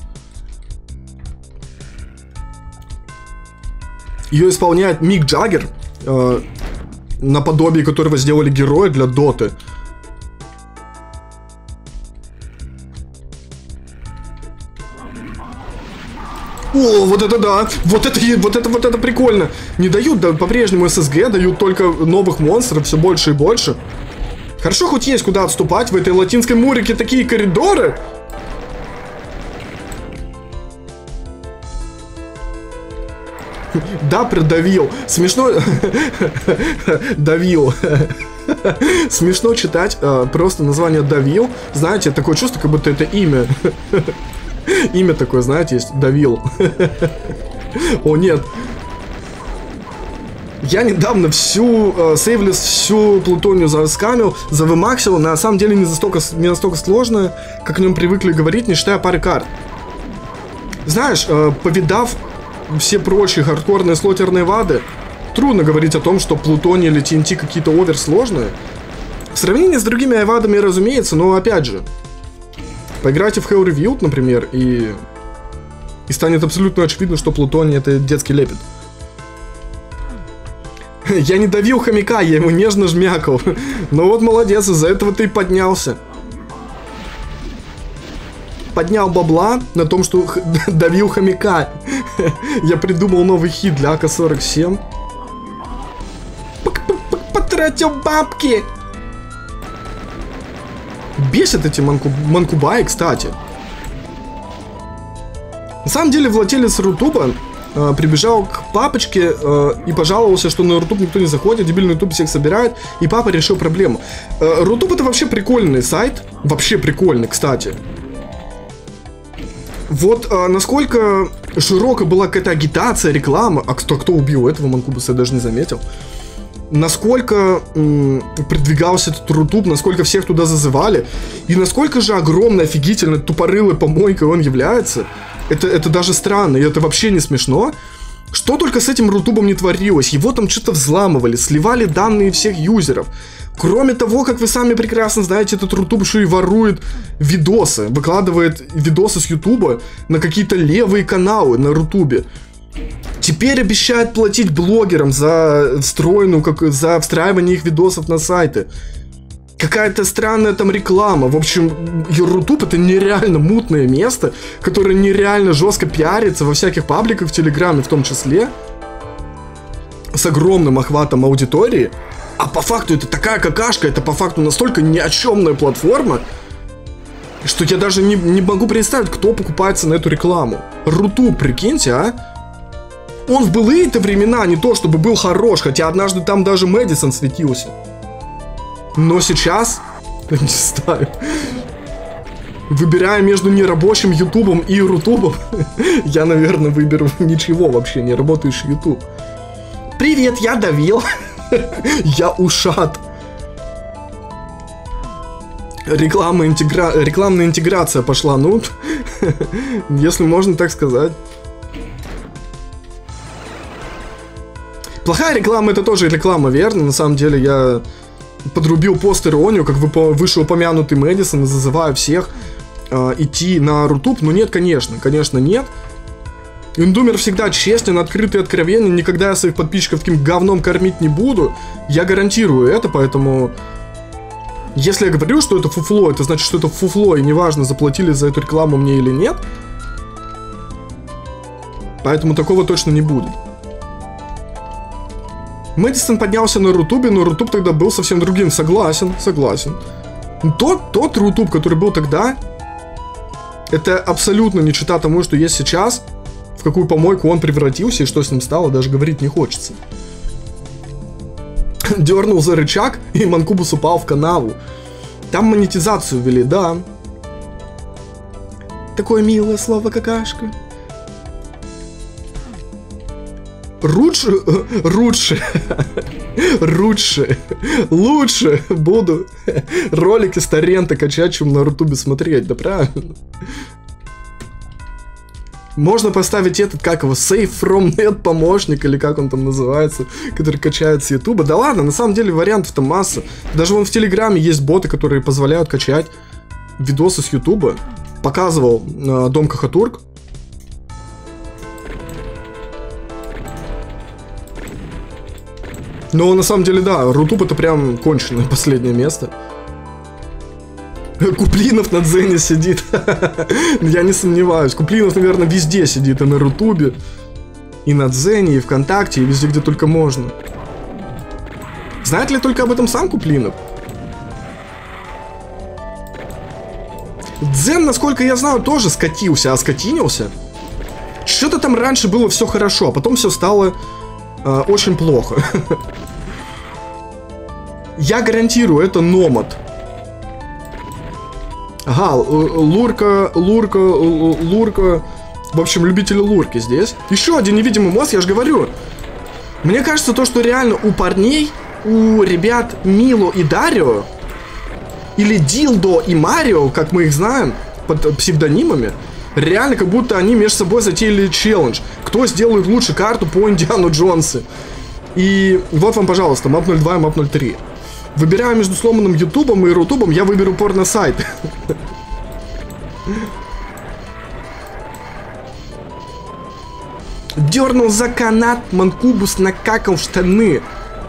Ее исполняет Мик Джаггер, наподобие которого сделали героя для Доты. О, вот это да! Вот это прикольно! Не дают, да, по-прежнему ССГ, дают только новых монстров, все больше и больше. Хорошо, хоть есть куда отступать в этой латинской Мурике, такие коридоры. Да, придавил. Смешно. Давил. Смешно читать просто название Давил. Знаете, такое чувство, как будто это имя. Имя такое, знаете, есть. Давил. О, нет. Я недавно сейвлес, всю Плутонию заскамил, завымаксил. На самом деле не настолько сложно, как о нем привыкли говорить, не считая пары карт. Знаешь, повидав все прочие хардкорные слотерные вады, трудно говорить о том, что Плутония или TNT какие-то оверсложные. В сравнении с другими айвадами, разумеется, но опять же, поиграйте в Hell Reviewed, например, и станет абсолютно очевидно, что Плутония это детский лепет. Я не давил хомяка, я ему нежно жмякал. Ну вот молодец, из-за этого ты и поднялся. Поднял бабла на том, что давил хомяка. Я придумал новый хит для АК-47. Потратил бабки. Бесит эти манкубаи, кстати. На самом деле владелец Рутуба прибежал к папочке и пожаловался, что на Рутуб никто не заходит, дебильный Ютуб всех собирает, и папа решил проблему. Рутуб это вообще прикольный сайт, вообще прикольный, кстати. Вот насколько широко была какая-то агитация, реклама, а кто убил этого манкубуса, я даже не заметил. Насколько продвигался этот Рутуб, насколько всех туда зазывали, и насколько же огромной, офигительной, тупорылой помойкой он является. Это даже странно, и это вообще не смешно. Что только с этим Рутубом не творилось. Его там что-то взламывали, сливали данные всех юзеров. Кроме того, как вы сами прекрасно знаете, этот Рутуб еще и ворует видосы. Выкладывает видосы с Ютуба на какие-то левые каналы на Рутубе. Теперь обещает платить блогерам за встраивание их видосов на сайты. Какая-то странная там реклама. В общем, Рутуб это нереально мутное место, которое нереально жестко пиарится во всяких пабликах в Телеграме в том числе. С огромным охватом аудитории. А по факту это такая какашка, это по факту настолько ни о чемная платформа, что я даже не могу представить, кто покупается на эту рекламу. Рутуб, прикиньте, а? Он в былые-то времена не то чтобы был хорош, хотя однажды там даже Мэдисон светился. Но сейчас, не знаю, выбирая между нерабочим Ютубом и Рутубом, я, наверное, выберу ничего вообще, не работающий Ютуб. Привет, я давил. Я ушат. Рекламная интеграция пошла, ну, если можно так сказать. Плохая реклама это тоже реклама, верно? На самом деле я подрубил пост-иронию, как вышеупомянутый Мэдисон, и зазываю всех идти на Рутуб. Но нет, конечно нет. Индумер всегда честен, открытый, откровенен. Никогда я своих подписчиков таким говном кормить не буду. Я гарантирую это, поэтому... Если я говорю, что это фуфло, это значит, что это фуфло, и неважно, заплатили за эту рекламу мне или нет. Поэтому такого точно не будет. Мэдисон поднялся на Рутубе, но Рутуб тогда был совсем другим. Согласен. Тот Рутуб, который был тогда, это абсолютно не чета тому, что есть сейчас. В какую помойку он превратился и что с ним стало, даже говорить не хочется. Дернул за рычаг, и Манкубус упал в канаву. Там монетизацию ввели, да. Такое милое слово какашка. Лучше буду ролики с торрента качать, чем на Рутубе смотреть, да правильно? Можно поставить этот, как его, Save from Net помощник, или как он там называется, который качает с Ютуба. Да ладно, на самом деле вариантов-то масса. Даже вон в Телеграме есть боты, которые позволяют качать видосы с Ютуба. Показывал Дом Кахатурк. Но на самом деле, да, Рутуб это прям конченое последнее место. Куплинов на Дзене сидит. Я не сомневаюсь. Куплинов, наверное, везде сидит. И на Рутубе, и на Дзене, и ВКонтакте, и везде, где только можно. Знает ли только об этом сам Куплинов? Дзен, насколько я знаю, тоже скатился, оскотинился. Что-то там раньше было все хорошо, а потом все стало очень плохо. Я гарантирую, это Номад. Ага, лурка. В общем, любители лурки здесь. Еще один невидимый мост, я же говорю. Мне кажется, то, что реально у парней, у ребят Мило и Дарио, или Дилдо и Марио, как мы их знаем, под псевдонимами, реально как будто они между собой затеяли челлендж. Кто сделает лучше карту по Индиану Джонсу. И вот вам, пожалуйста, мап 02 и мап 03. Выбираю между сломанным Ютубом и Рутубом, я выберу порно-сайт. Дернул за канат, Манкубус накакал в штаны.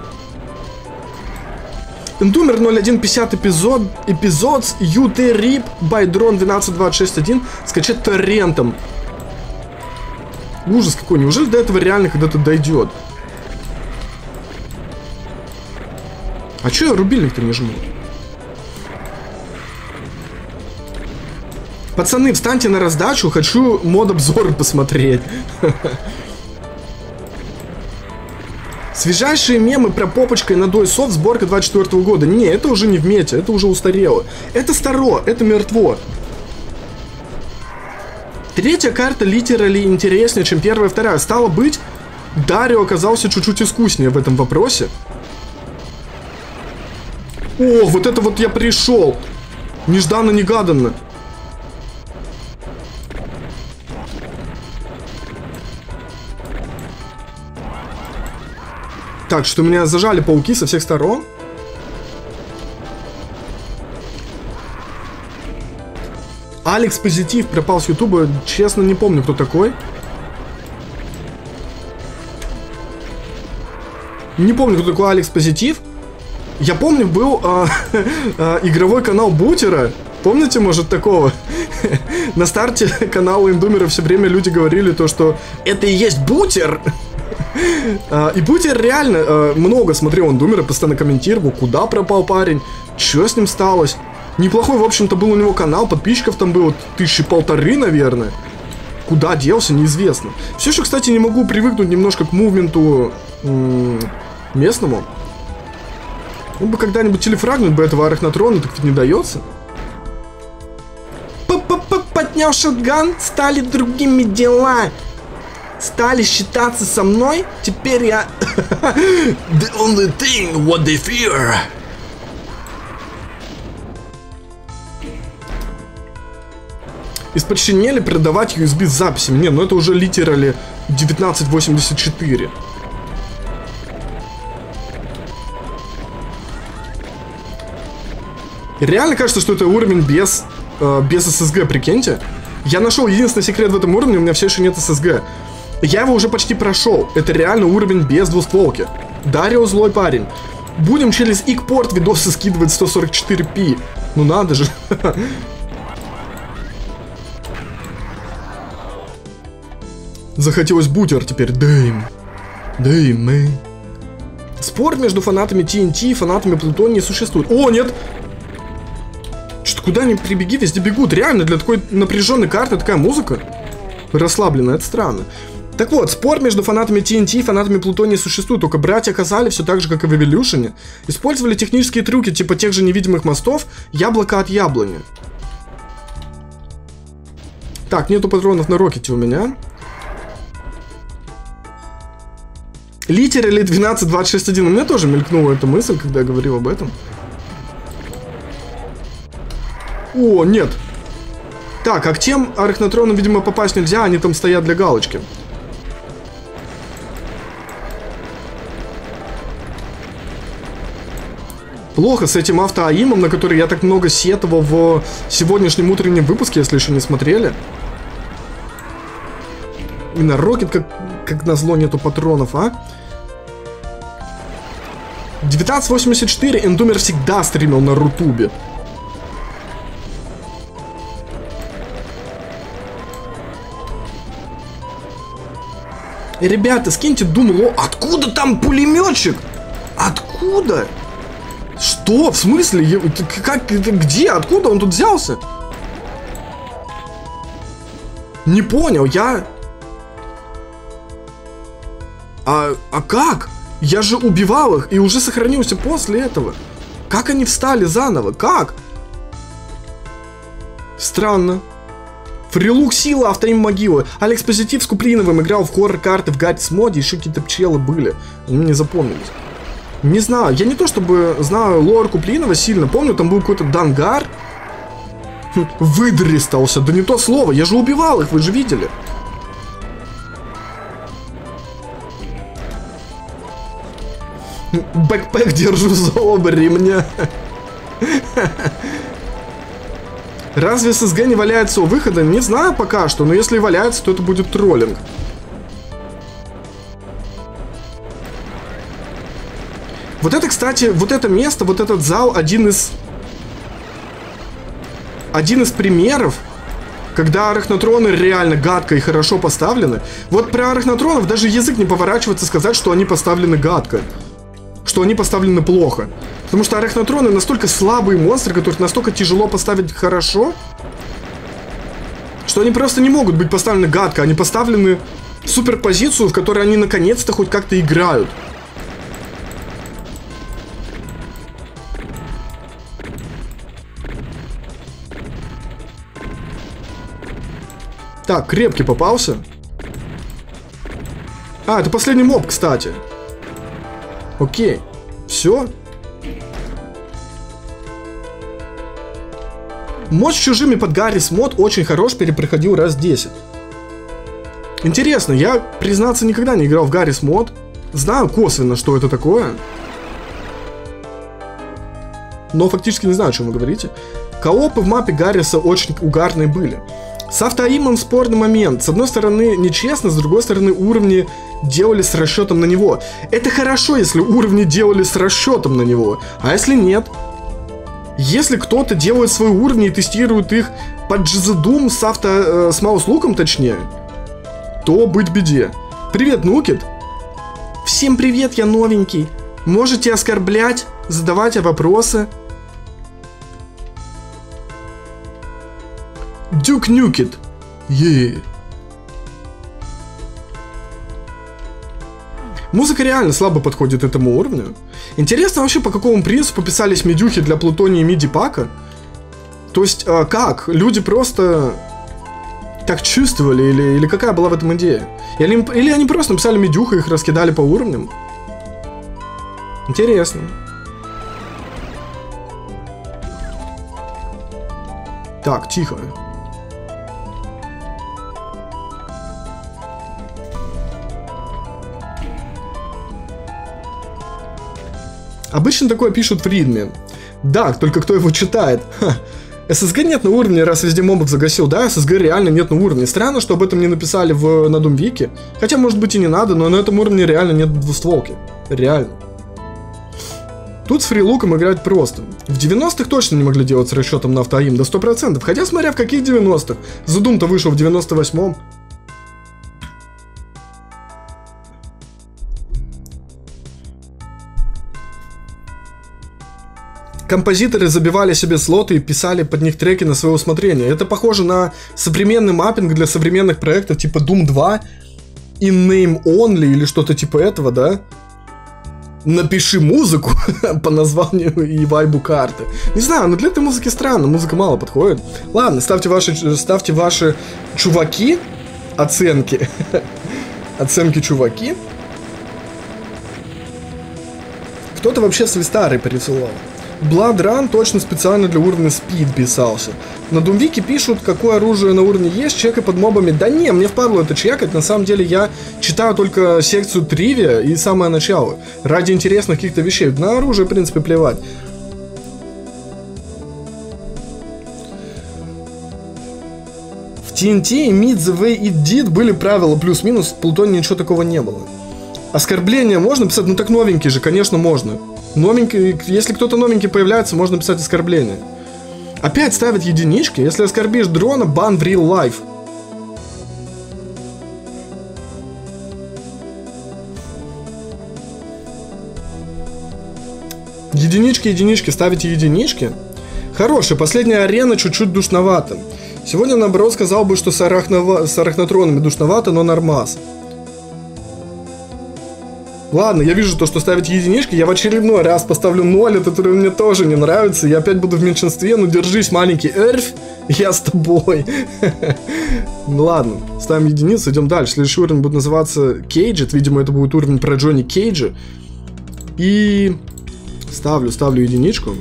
Индумер 0150 эпизод UT RIP Байдрон 12261 скачать торрентом. Ужас какой, неужели до этого реально когда-то дойдет? А чё я рубильник-то не жму? Пацаны, встаньте на раздачу, хочу мод-обзоры посмотреть. Свежайшие мемы про попочкой на Дойсофт, сборка 24 года. Не, это уже не в мете, это уже устарело. Это старо, это мертво. Третья карта литерали интереснее, чем первая и вторая. Стало быть, Дарио оказался чуть-чуть искуснее в этом вопросе. О, вот это вот я пришел. Нежданно-негаданно. Так, что меня зажали пауки со всех сторон. Алекс Позитив пропал с Ютуба. Честно, не помню, кто такой. Не помню, кто такой Алекс Позитив. Я помню, был игровой канал Бутера. Помните, может, такого? На старте канала Индумера все время люди говорили то, что это и есть Бутер. И Бутер реально много смотрел Индумера, постоянно комментировал, куда пропал парень, что с ним сталось. Неплохой, в общем-то, был у него канал, подписчиков там было 1500, наверное. Куда делся, неизвестно. Все еще, кстати, не могу привыкнуть немножко к мувменту местному. Ну бы когда-нибудь телефрагнуть бы этого Арахнатрона, так ведь не дается. Поднял шотган, стали другими дела. Стали считаться со мной, теперь я... The only thing what they fear. Из подчинили продавать USB с записями. Не, ну это уже литерали 1984. Реально кажется, что это уровень без SSG, прикиньте. Я нашел единственный секрет в этом уровне, у меня все еще нет SSG. Я его уже почти прошел. Это реально уровень без двустволки. Дарио злой парень. Будем через икпорт видосы скидывать 144p. Ну надо же. Захотелось бутер теперь. Дэйм, мэй. Спор между фанатами TNT и фанатами Плутония не существует. О, нет! Что-то куда ни прибеги, везде бегут. Реально, для такой напряженной карты такая музыка. Расслабленная, это странно. Так вот, спор между фанатами TNT и фанатами Плутония существует. Только братья Казали все так же, как и в Evolution. Использовали технические трюки, типа тех же невидимых мостов, яблоко от яблони. Так, нету патронов на рокете у меня. Литер или 12.26.1. У меня тоже мелькнула эта мысль, когда я говорил об этом. О, нет. Так, а к тем арахнотронам, видимо, попасть нельзя, они там стоят для галочки. Плохо с этим автоаимом, на который я так много сетовал в сегодняшнем утреннем выпуске, если еще не смотрели. И на рокет, как назло, нету патронов, а? 1984 Эндумер всегда стримил на Рутубе. Ребята, скиньте Думло. Откуда там пулеметчик? Откуда? Что? В смысле? Как? Где? Откуда он тут взялся? Не понял, я... А как? Я же убивал их и уже сохранился после этого. Как они встали заново? Как? Странно. Фрилук сила, автоим могилы. Алекс Позитив с Куплиновым играл в хоррор-карты в Гаррис моде, еще какие-то пчелы были. Они мне запомнились. Не знаю, я не то чтобы знаю лор Куплинова сильно. Помню, там был какой-то Дангар. Выдристался, да не то слово. Я же убивал их, вы же видели. Бэкпэк держу за оба ремня. Разве ССГ не валяется у выхода? Не знаю пока что, но если валяется, то это будет троллинг. Вот это, кстати, вот это место, вот этот зал, один из примеров, когда арахнотроны реально гадко и хорошо поставлены. Вот про арахнотронов даже язык не поворачивается сказать, что они поставлены гадко. Что они поставлены плохо. Потому что арахнотроны настолько слабые монстры, которых настолько тяжело поставить хорошо, что они просто не могут быть поставлены гадко. Они поставлены в суперпозицию, в которой они наконец-то хоть как-то играют. Так, крепкий попался. А, это последний моб, кстати. Окей. Все. Мод с чужими под Гаррис мод очень хорош, перепроходил раз 10. Интересно, я, признаться, никогда не играл в Гаррис мод. Знаю косвенно, что это такое. Но фактически не знаю, о чем вы говорите. Коопы в мапе Гарриса очень угарные были. С автоаимом спорный момент. С одной стороны нечестно, с другой стороны уровни делали с расчетом на него. Это хорошо, если уровни делали с расчетом на него. А если нет? Если кто-то делает свои уровни и тестирует их под GZDoom с маус-луком точнее, то быть беде. Привет, Нукет. Всем привет, я новенький. Можете оскорблять, задавать вопросы. Дюк Нюкет. Музыка реально слабо подходит этому уровню. Интересно вообще, по какому принципу писались медюхи для Плутония и миди-пака? То есть, как? Люди просто так чувствовали? Или какая была в этом идея? Или они просто написали медюху и их раскидали по уровням? Интересно. Так, тихо. Обычно такое пишут в ритме. Да, только кто его читает? Ха. SSG нет на уровне, раз везде мобов загасил. Да, SSG реально нет на уровне. Странно, что об этом не написали на Doom Wiki. Хотя, может быть, и не надо, но на этом уровне реально нет двустволки. Реально. Тут с фрилуком играть просто. В 90-х точно не могли делать с расчетом на автоим до 100%. Хотя, смотря в каких 90-х. The Doom-то вышел в 98-м. Композиторы забивали себе слоты и писали под них треки на свое усмотрение. Это похоже на современный маппинг для современных проектов типа Doom 2, In Name Only или что-то типа этого, да? Напиши музыку по названию и вайбу карты. Не знаю, но для этой музыки странно, музыка мало подходит. Ладно, ставьте ваши чуваки оценки. Оценки чуваки. Кто-то вообще с Вистарой присылал. Blood Run точно специально для уровня Speed писался. На Думвике пишут, какое оружие на уровне есть, чекай под мобами. Да не, мне впадло это чекать. На самом деле я читаю только секцию тривия и самое начало. Ради интересных каких-то вещей. На оружие, в принципе, плевать. В TNT и Meet the Way It Did были правила плюс-минус, в Плутоне ничего такого не было. Оскорбления можно писать? Ну так новенькие же, конечно, можно. Новенький, если кто-то новенький появляется, можно писать оскорбление. Опять ставят единички. Если оскорбишь дрона, бан в real life. Единички, ставите единички. Хорошая, последняя арена чуть-чуть душновато. Сегодня, наоборот, сказал бы, что с арахнотронами душновато, но нормас. Ладно, я вижу то, что ставить единички. Я в очередной раз поставлю 0, это мне тоже не нравится. Я опять буду в меньшинстве, но держись, маленький эльф, я с тобой. Ну ладно, ставим единицу, идем дальше. Следующий уровень будет называться Кейджет. Видимо, это будет уровень про Джонни Кейджа. И ставлю единичку.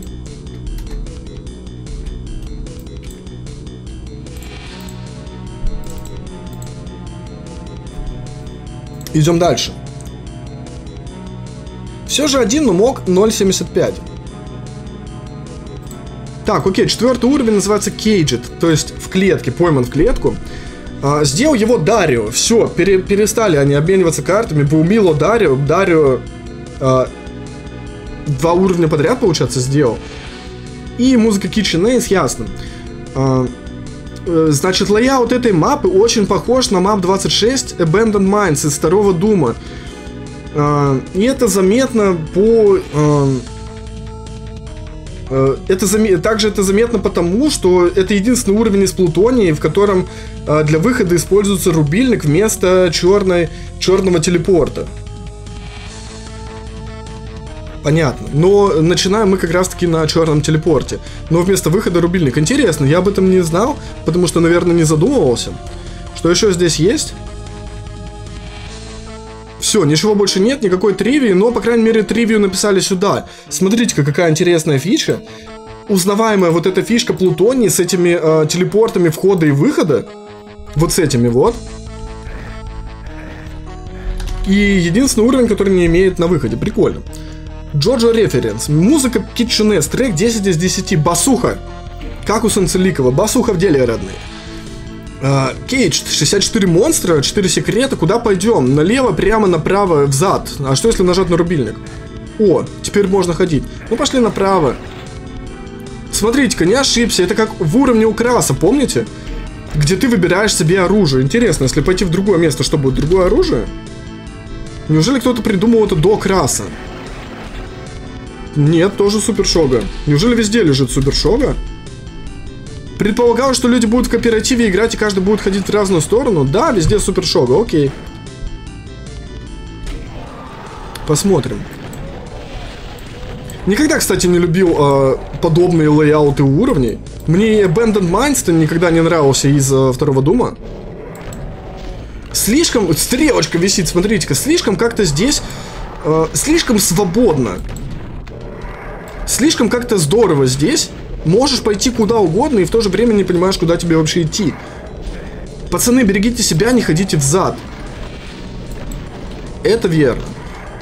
Идем дальше. Все же один, но мог 0.75. Так, окей, 4-й уровень называется Кейджет, то есть в клетке, пойман в клетку. Сделал его Дарио. Все, перестали они обмениваться картами. Баумило Дарио. Дарио 2 уровня подряд, получается, сделал. И музыка Kitchen Ace, ясно. Значит, лейаут этой мапы очень похож на мап 26 Abandoned Mines из второго Дума. И это заметно по... Также это заметно потому, что это единственный уровень из Плутонии, в котором для выхода используется рубильник вместо черного телепорта. Понятно. Но начинаем мы как раз таки на черном телепорте. Но вместо выхода рубильник. Интересно, я об этом не знал, потому что, наверное, не задумывался. Что еще здесь есть? Все, ничего больше нет, никакой тривии, но, по крайней мере, тривию написали сюда. Смотрите-ка, какая интересная фича. Узнаваемая вот эта фишка Плутонии с этими телепортами входа и выхода. Вот с этими вот. И единственный уровень, который не имеет на выходе. Прикольно. Джоджо Референс. Музыка Kitchen Ace. Трек 10 из 10. Басуха. Как у Санцеликова. Басуха в деле, родные. Кейдж, 64 монстра, 4 секрета, куда пойдем? Налево, прямо, направо, взад. А что если нажать на рубильник? О, теперь можно ходить. Ну пошли направо. Смотрите-ка, не ошибся, это как в уровне у Краса, помните? Где ты выбираешь себе оружие. Интересно, если пойти в другое место, что будет? Другое оружие? Неужели кто-то придумал это до Краса? Нет, тоже Супершога. Неужели везде лежит Супершога? Предполагал, что люди будут в кооперативе играть и каждый будет ходить в разную сторону. Да, везде Супершога, окей. Посмотрим. Никогда, кстати, не любил подобные лейауты уровней. Мне Abandoned Mines никогда не нравился из второго Дума. Слишком... Стрелочка висит, смотрите-ка. Слишком как-то здесь... слишком свободно. Слишком как-то здорово здесь. Можешь пойти куда угодно и в то же время не понимаешь, куда тебе вообще идти. Пацаны, берегите себя, не ходите взад. Это верно.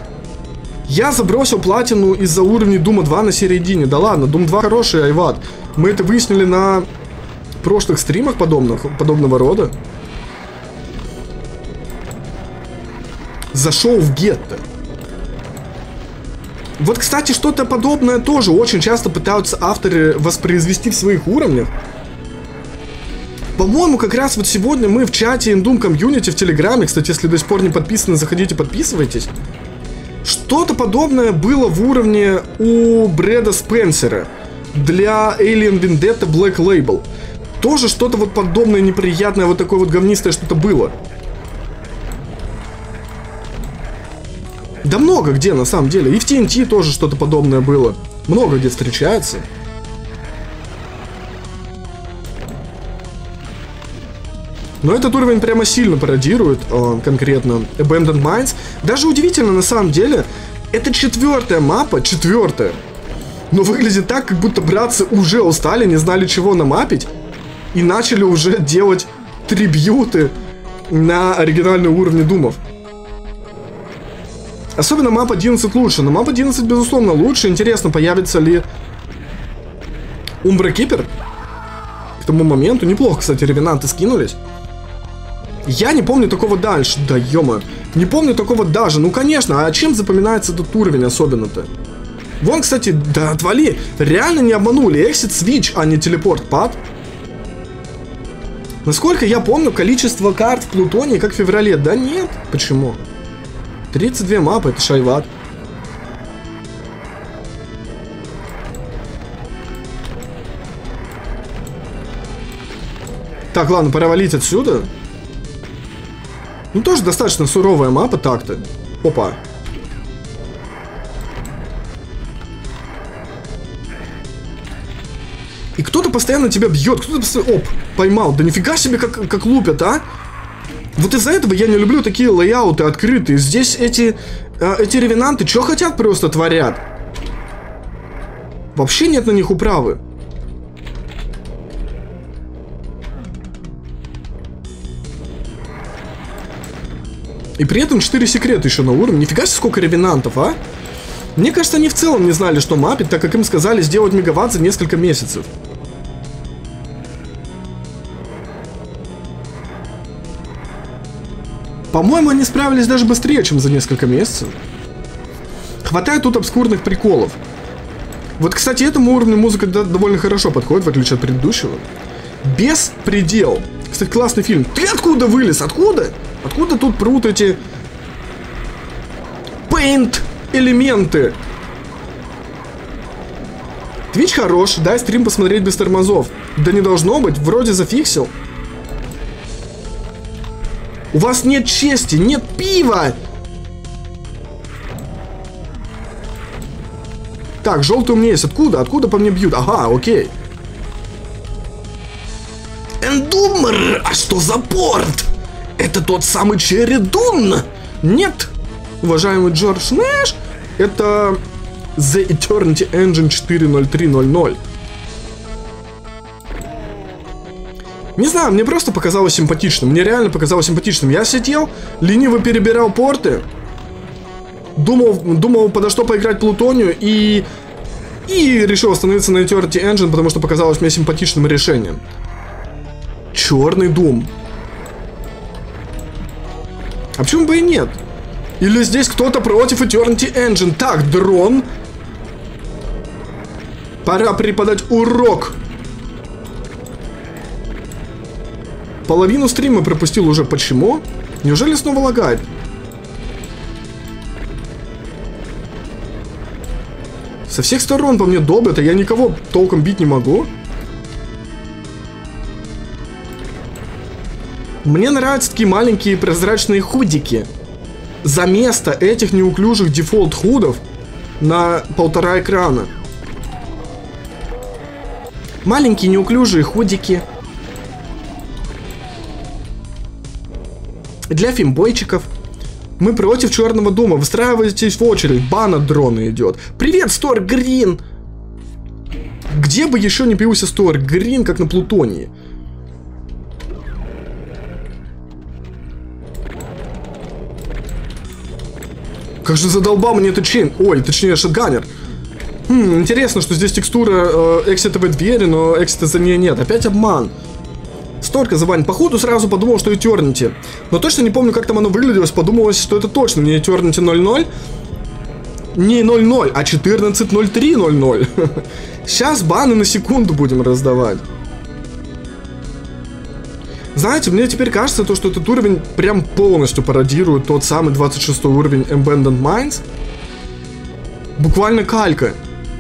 Я забросил платину из-за уровня Дума 2 на середине. Да ладно, Doom 2 хороший, айват. Мы это выяснили на прошлых стримах подобного рода. Зашел в гетто. Вот, кстати, что-то подобное тоже очень часто пытаются авторы воспроизвести в своих уровнях. По-моему, как раз вот сегодня мы в чате Indum Community в Телеграме, кстати, если до сих пор не подписаны, заходите, подписывайтесь. Что-то подобное было в уровне у Брэда Спенсера для Alien Vendetta Black Label. Тоже что-то вот подобное неприятное, вот такое вот говнистое что-то было. Да много где, на самом деле. И в TNT тоже что-то подобное было. Много где встречается. Но этот уровень прямо сильно пародирует конкретно Abandoned Mines. Даже удивительно, на самом деле, это 4-я мапа, 4-я. Но выглядит так, как будто братцы уже устали, не знали, чего намапить. И начали уже делать трибьюты на оригинальные уровни думов. Особенно мап 11 лучше. Но мап 11, безусловно, лучше. Интересно, появится ли Umbra Keeper к тому моменту. Неплохо, кстати, ревенанты скинулись. Я не помню такого дальше. Да ё-моё. Не помню такого даже. Ну, конечно, а чем запоминается этот уровень особенно-то? Вон, кстати, да отвали. Реально не обманули. Exit Switch, а не телепорт-пад. Насколько я помню, количество карт в Плутонии как в феврале. Да нет. Почему? 32 мапы, это шайват. Так, ладно, пора валить отсюда. Ну, тоже достаточно суровая мапа так-то. Опа. И кто-то постоянно тебя бьет, кто-то постоянно... Оп, поймал. Да нифига себе, как лупят, а? Вот из-за этого я не люблю такие лейауты открытые. Здесь эти ревенанты что хотят просто творят. Вообще нет на них управы. И при этом 4 секрета еще на уровне. Нифига себе, сколько ревенантов, а? Мне кажется, они в целом не знали, что мапить, так как им сказали сделать мегаватт за несколько месяцев. По-моему, они справились даже быстрее, чем за несколько месяцев. Хватает тут обскурных приколов. Вот, кстати, этому уровню музыка довольно хорошо подходит, в отличие от предыдущего. Беспредел. Кстати, классный фильм. Ты откуда вылез? Откуда? Откуда тут прут эти Paint элементы? Твич хорош, дай стрим посмотреть без тормозов. Да не должно быть, вроде зафиксил. У вас нет чести, нет пива! Так, желтый у меня есть. Откуда? Откуда по мне бьют? Ага, окей. Эндумер! А что за порт? Это тот самый Чередун? Нет, уважаемый Джордж Нэш, это The Eternity Engine 40300. Не знаю, мне просто показалось симпатичным. Мне реально показалось симпатичным. Я сидел, лениво перебирал порты, думал подо что поиграть Плутонию и решил остановиться на Eternity Engine, потому что показалось мне симпатичным решением. Черный Дум. А почему бы и нет? Или здесь кто-то против Eternity Engine? Так, дрон. Пора преподать урок. Половину стрима пропустил уже. Почему? Неужели снова лагает? Со всех сторон по мне долбят, а я никого толком бить не могу. Мне нравятся такие маленькие прозрачные худики. За место этих неуклюжих дефолт худов на 1,5 экрана. Маленькие неуклюжие худики. Для фимбойчиков. Мы против Черного Дума. Выстраивайтесь в очередь. Бан от дрона идет. Привет, Стор Грин. Где бы еще не появился Стор Грин, как на Плутонии. Как же задолбал мне этот чейн. Ой, точнее, шотганер. Интересно, что здесь текстура экситовой двери, но эксита за ней нет. Опять обман. Столько забанен. Походу сразу подумал, что Eternity. Но точно не помню, как там оно выгляделось. Подумалось, что это точно не Eternity 00. Не 00, а 14.03.00. Сейчас баны на секунду будем раздавать. Знаете, мне теперь кажется, то, что этот уровень прям полностью пародирует тот самый 26 уровень Abandoned Mines. Буквально калька.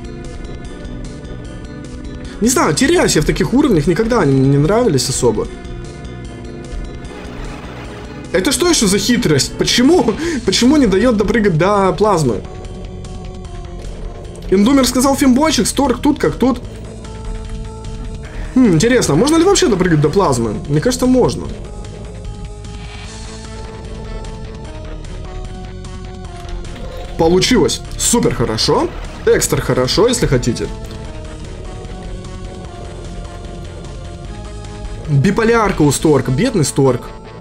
Не знаю, теряюсь я в таких уровнях, никогда они мне не нравились особо. Это что еще за хитрость? Почему не дает допрыгать до плазмы? Индумер сказал фимбочек, Сторк тут как тут. Интересно, можно ли вообще допрыгать до плазмы? Мне кажется, можно. Получилось. Супер хорошо. Экстра хорошо, если хотите. Биполярка у Сторка. Бедный Сторк.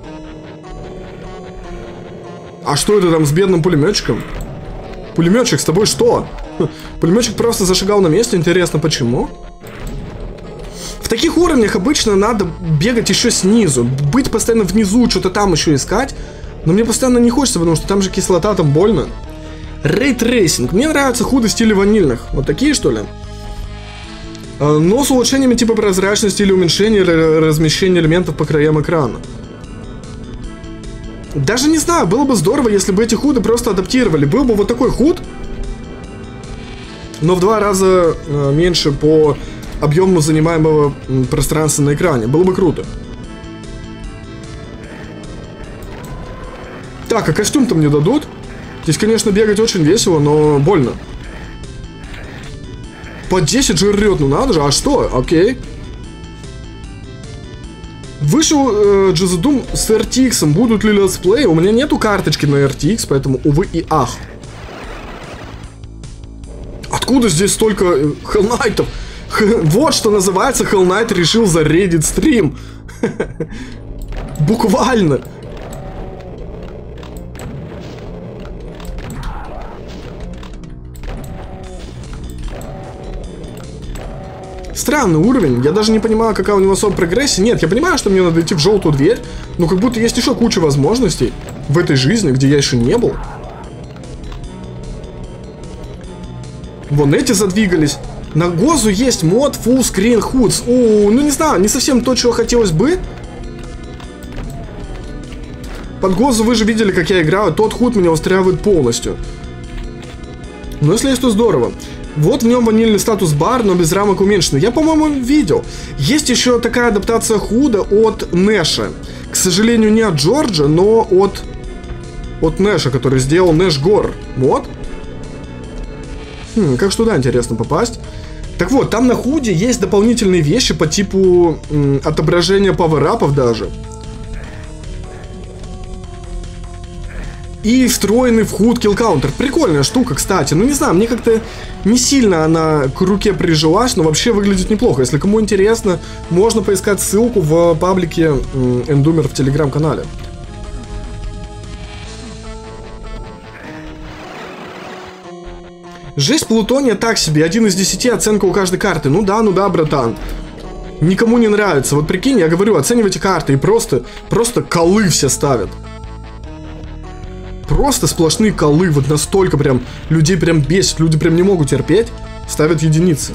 А что это там с бедным пулеметчиком? Пулеметчик, с тобой что? Пулеметчик просто зашагал на месте. Интересно, почему? В таких уровнях обычно надо бегать еще снизу. Быть постоянно внизу, что-то там еще искать. Но мне постоянно не хочется, потому что там же кислота, там больно. Рейтрейсинг. Мне нравятся худы в стиле ванильных. Вот такие, что ли? Но с улучшениями типа прозрачности или уменьшения размещения элементов по краям экрана. Даже не знаю, было бы здорово, если бы эти худы просто адаптировали. Был бы вот такой худ, но в 2 раза меньше по объему занимаемого пространства на экране. Было бы круто. Так, а костюм-то мне дадут? Здесь, конечно, бегать очень весело, но больно. По 10 жрет, ну надо же, а что? Окей. Вышел Джазадум с RTX, будут ли летсплеи? У меня нету карточки на RTX, поэтому, увы и ах. Откуда здесь столько Hell Knight'ов? Вот что называется, Hell Knight решил зарейдить стрим. Буквально. Странный уровень, я даже не понимаю, какая у него особая прогрессия. Нет, я понимаю, что мне надо идти в желтую дверь, но как будто есть еще куча возможностей в этой жизни, где я еще не был. Вон эти задвигались. На Гозу есть мод Full Screen Hoods. Ну не знаю, не совсем то, чего хотелось бы. Под Гозу вы же видели, как я играю. Тот худ меня устраивает полностью. Но если есть, то здорово. Вот в нем ванильный статус-бар, но без рамок уменьшенный. Я, по-моему, видел. Есть еще такая адаптация худа от Нэша. К сожалению, не от Джорджа, но от Нэша, который сделал Нэш Гор мод. Как ж туда интересно попасть? Так вот, там на худе есть дополнительные вещи по типу отображения пауэрапов даже. И встроенный в худ килл-каунтер. Прикольная штука, кстати. Ну, не знаю, мне как-то не сильно она к руке прижилась, но вообще выглядит неплохо. Если кому интересно, можно поискать ссылку в паблике Эндумер в телеграм-канале. Жесть Плутония так себе. 1 из 10 оценка у каждой карты. Ну да, братан. Никому не нравится. Вот прикинь, я говорю, оценивайте карты и просто колы все ставят. Просто сплошные колы, вот настолько прям, людей прям бесит, люди прям не могут терпеть, ставят единицы.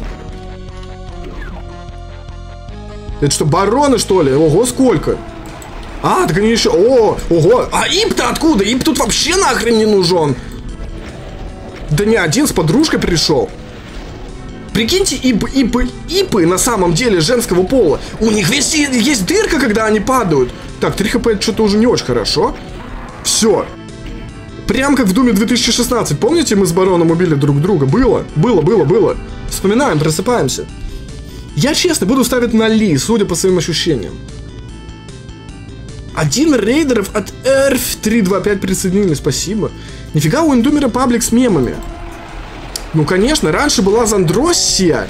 Это что, бароны, что ли? Ого, сколько? А, так они еще, ого, а Ип-то откуда? Ип тут вообще нахрен не нужен. Да не один, с подружкой пришел. Прикиньте, Ипы на самом деле женского пола. У них весь есть дырка, когда они падают. Так, 3 хп это что-то уже не очень хорошо. Все. Прям как в Думе 2016. Помните, мы с Бароном убили друг друга? Было. Вспоминаем, просыпаемся. Я честно буду ставить на Ли, судя по своим ощущениям. 1 рейдеров от ERF325 присоединили, спасибо. Нифига у Эндумера паблик с мемами. Ну, конечно, раньше была Зандроссия.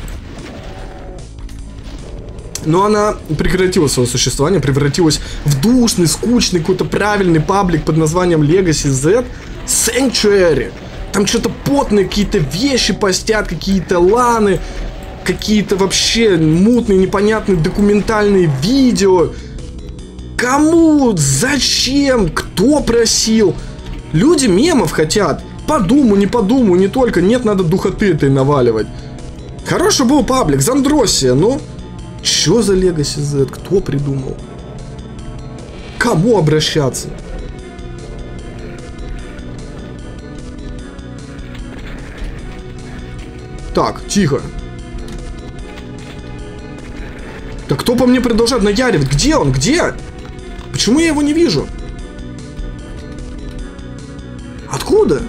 Но она прекратила свое существование, превратилась в душный, скучный, какой-то правильный паблик под названием Legacy Z Sanctuary. Там что-то потные какие-то вещи постят, какие-то ланы, какие-то вообще мутные, непонятные документальные видео. Кому? Зачем? Кто просил? Люди мемов хотят. Подумаю, не подумаю, не только. Нет, надо духоты этой наваливать. Хороший был паблик, Зандросия, но... Чё за Legacy Z? Кто придумал? Кому обращаться? Так, тихо. Да кто по мне продолжает наяривать? Где он? Где? Почему я его не вижу? Откуда?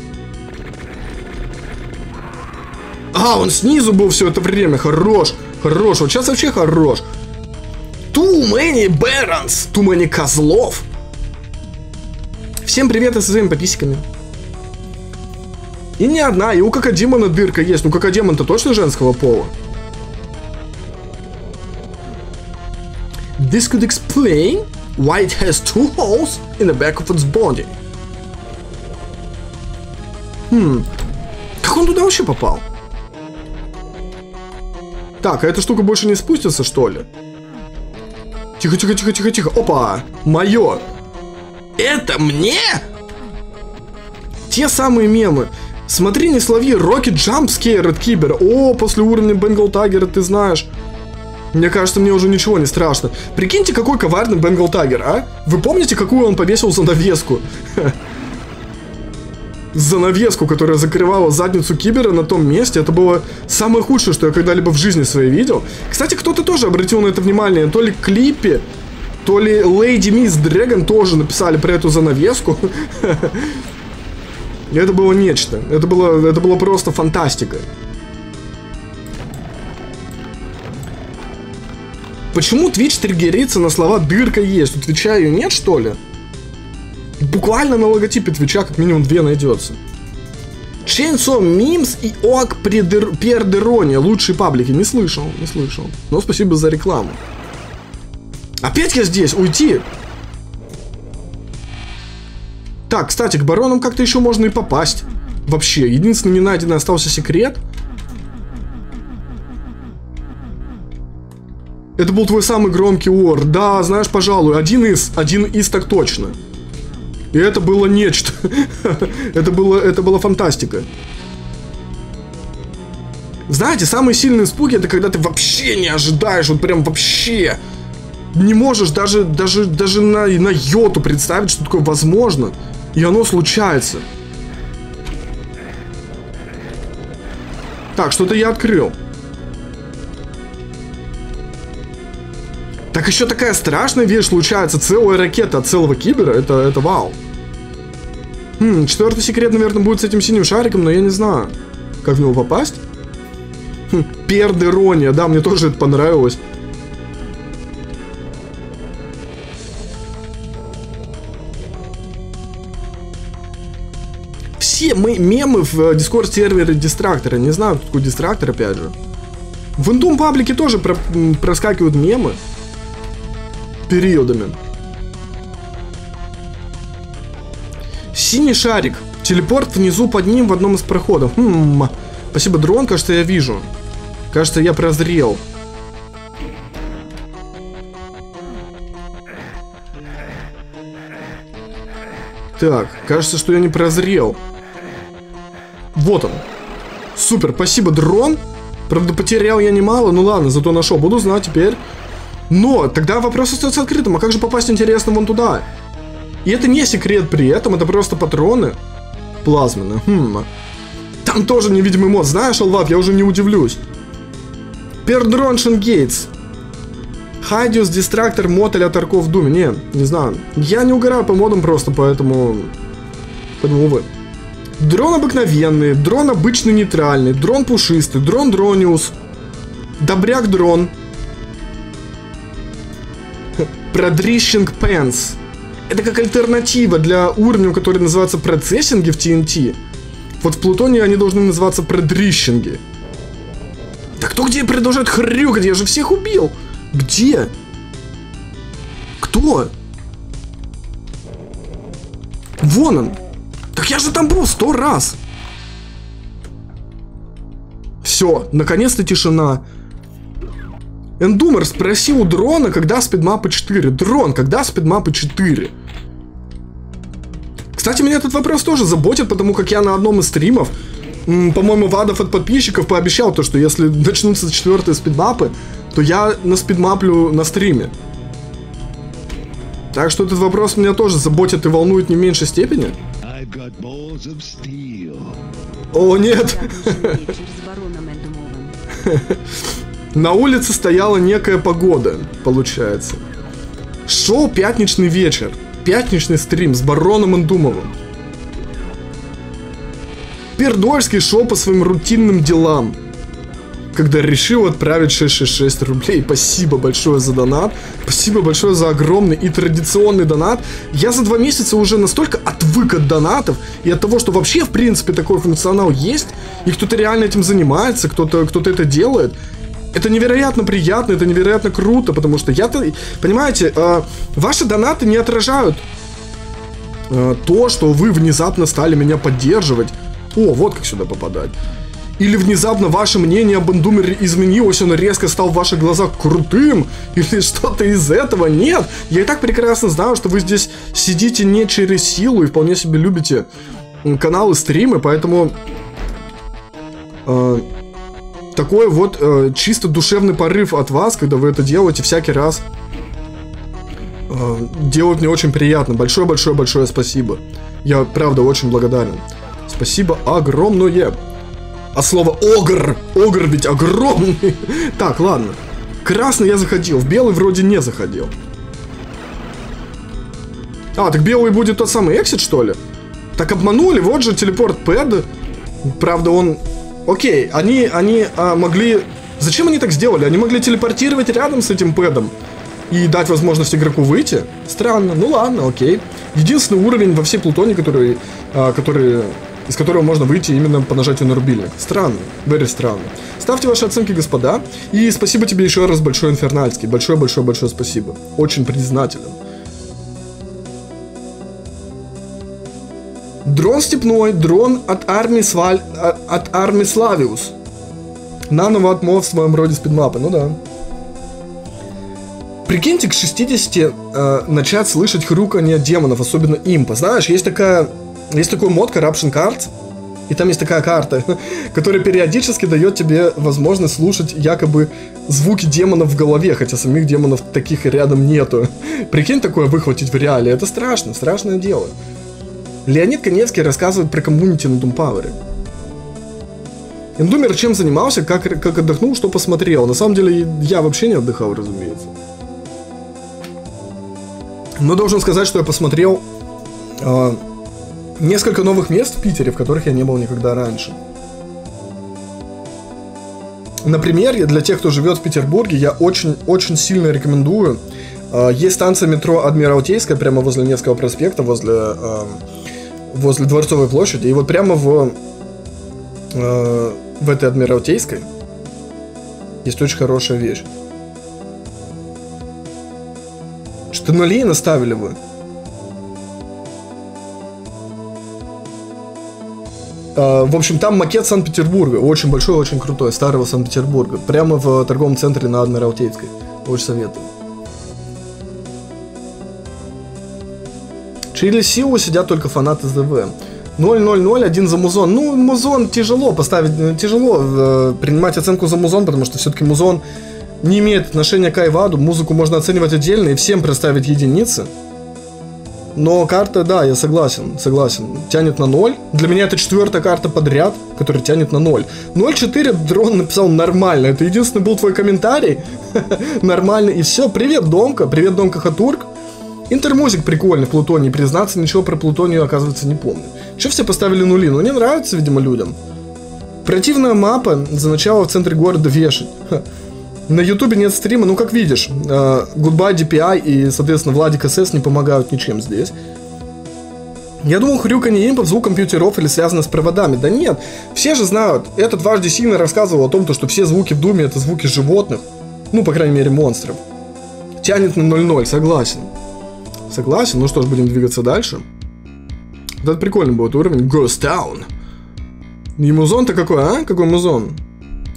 А, он снизу был все это время. Хорош. Хорош. Вот сейчас вообще хорош. Too many barons. Too many козлов. Всем привет со своими подписчиками. И не одна, и у Какадемона дырка есть. Ну, Какадемон-то точно женского пола. This could explain why it has two holes in the back of its body. Как он туда вообще попал? Так, а эта штука больше не спустится, что ли? Тихо, тихо, тихо, тихо, тихо. Опа! Мое! Это мне? Те самые мемы. Смотри, не слови, Rocket Jump Scare от Кибера. О, после уровня Бенгал Тайгера ты знаешь. Мне кажется, мне уже ничего не страшно. Прикиньте, какой коварный Бенгал Тайгер, а? Вы помните, какую он повесил занавеску? Занавеску, которая закрывала задницу Кибера на том месте. Это было самое худшее, что я когда-либо в жизни своей видел. Кстати, кто-то тоже обратил на это внимание. То ли в клипе, то ли Lady Miss Dragon тоже написали про эту занавеску. Это было нечто. Это было просто фантастика. Почему Twitch триггерится на слова «дырка есть»? У Твича ее нет, что ли? Буквально на логотипе Твича как минимум 2 найдется. Chainsaw Memes и ОАК Пердерония. Лучшие паблики. Не слышал, не слышал. Но спасибо за рекламу. Опять я здесь? Уйти? Так, кстати, к баронам как-то еще можно и попасть. Вообще, единственный не найденный остался секрет. Это был твой самый громкий ор. Да, знаешь, пожалуй, один из так точно. И это было нечто. это была фантастика. Знаете, самые сильные испуги это когда ты вообще не ожидаешь, вот прям вообще не можешь даже на йоту представить, что такое возможно. И оно случается. Так, что-то я открыл. Так еще такая страшная вещь случается. Целая ракета от целого Кибера. Это вау. 4-й секрет, наверное, будет с этим синим шариком, но я не знаю, как в него попасть. Пердерония. Да, мне тоже это понравилось. Все мемы в Discord сервере Дистрактора. Не знаю, кто такой Дистрактор, опять же. В Интум паблике тоже проскакивают мемы. Периодами. Синий шарик. Телепорт внизу под ним в одном из проходов. Спасибо, дрон, кажется, я вижу. Кажется, я прозрел. Так, кажется, что я не прозрел. Вот он. Супер, спасибо, дрон. Правда, потерял я немало, ну ладно, зато нашел. Буду знать теперь. Но тогда вопрос остается открытым. А как же попасть, интересно, вон туда? И это не секрет при этом, это просто патроны плазменные. Там тоже невидимый мод. Знаешь, Алват, я уже не удивлюсь. Пердроншен Гейтс. Хайдиус, Дистрактор, мод а-ля Тарков в Думе. Не знаю. Я не угораю по модам просто, поэтому увы. Дрон обыкновенный, дрон обычный нейтральный, дрон пушистый, дрон Дрониус, добряк дрон. Продрищинг Пенс. Это как альтернатива для уровней, который называется процессинги в TNT. Вот в Плутоне они должны называться продрищинги. Да кто где продолжает хрюкать? Я же всех убил. Где? Кто? Вон он. Так я же там был 100 раз. Все, наконец-то тишина. Эндумер, спроси у Дрона, когда спидмапы 4. Дрон, когда спидмапы 4? Кстати, меня этот вопрос тоже заботит, потому как я на одном из стримов, по-моему, Вадов от подписчиков пообещал то, что если начнутся 4-е спидмапы, то я наспидмаплю на стриме. Так что этот вопрос меня тоже заботит и волнует не в меньшей степени. О, нет! На улице стояла некая погода, получается. Шел пятничный вечер. Пятничный стрим с бароном Эндумовым. Пердольский шел по своим рутинным делам, когда решил отправить 666 рублей. Спасибо большое за донат. Спасибо большое за огромный и традиционный донат. Я за 2 месяца уже настолько отвык от донатов и от того, что вообще в принципе такой функционал есть, и кто-то реально этим занимается, кто-то это делает. Это невероятно приятно, это невероятно круто, потому что я-то, понимаете, ваши донаты не отражают то, что вы внезапно стали меня поддерживать. О, вот как сюда попадать. Или внезапно ваше мнение об Эндумере изменилось, он резко стал в ваших глазах крутым, или что-то из этого. Нет, я и так прекрасно знаю, что вы здесь сидите не через силу и вполне себе любите каналы, стримы, поэтому такой вот чисто душевный порыв от вас, когда вы это делаете всякий раз, делает мне очень приятно. Большое-большое-большое спасибо. Я, правда, очень благодарен. Спасибо огромное. А слово огр, огр ведь огромный. Так, ладно. Красный я заходил, в белый вроде не заходил. А, так белый будет тот самый эксит, что ли? Так обманули, вот же телепорт-пэд. Правда, он... Окей, они могли... Зачем они так сделали? Они могли телепортировать рядом с этим пэдом и дать возможность игроку выйти? Странно, ну ладно, окей. Единственный уровень во всей Плутоне, из которого можно выйти именно по нажатию на рубильник. Странно, very странно. Ставьте ваши оценки, господа. И спасибо тебе еще раз большое, Инфернальский. Большое-большое-большое спасибо. Очень признателен. Дрон степной, дрон от армии Славиус. Наново отмов в своем роде спидмапа, ну да. Прикиньте, к 60 начать слышать хрюканье демонов, особенно импа. Знаешь, есть такой мод Corruption Cards, и там есть такая карта, которая периодически дает тебе возможность слушать якобы звуки демонов в голове, хотя самих демонов таких и рядом нету. Прикинь, такое выхватить в реале, это страшно, страшное дело. Леонид Коневский рассказывает про коммунити на Doom Power. Эндумер чем занимался, как отдохнул, что посмотрел. На самом деле я вообще не отдыхал, разумеется. Но должен сказать, что я посмотрел несколько новых мест в Питере, в которых я не был никогда раньше. Например, для тех, кто живет в Петербурге, я очень сильно рекомендую. Есть станция метро Адмиралтейская, прямо возле Невского проспекта, возле Дворцовой площади. И вот прямо в этой Адмиралтейской есть очень хорошая вещь. Что нулей наставили вы? В общем, там макет Санкт-Петербурга. Очень большой, очень крутой. Старого Санкт-Петербурга. Прямо в торговом центре на Адмиралтейской. Очень советую. Через силу сидят только фанаты ЗВ. 0-0-0-1 за музон. Ну, музон тяжело поставить, тяжело принимать оценку за музон, потому что все-таки музон не имеет отношения к Айваду. Музыку можно оценивать отдельно и всем проставить единицы. Но карта, да, я согласен, тянет на 0. Для меня это 4-я карта подряд, которая тянет на 0. 0-4 Дрон написал нормально. Это единственный был твой комментарий. Нормально. И все. Привет, Домка. Привет, Домка Хатурк. Интермузик прикольный в Плутоне. Признаться, ничего про Плутонию, оказывается, не помню. Че все поставили нули? Ну, не нравится, видимо, людям. Противная мапа за начало в центре города вешать. На ютубе нет стрима, ну как видишь, Goodbye DPI и, соответственно, Владик СС не помогают ничем здесь. Я думал, хрюканье импов, звук компьютеров или связано с проводами. Да нет, все же знают, этот ваш Десина рассказывал о том, что все звуки в Думе это звуки животных, ну, по крайней мере, монстров. Тянет на 0-0, согласен. Согласен, ну что ж, будем двигаться дальше. Вот это прикольный будет уровень, Ghost Town. И музон-то какой, а? Какой музон?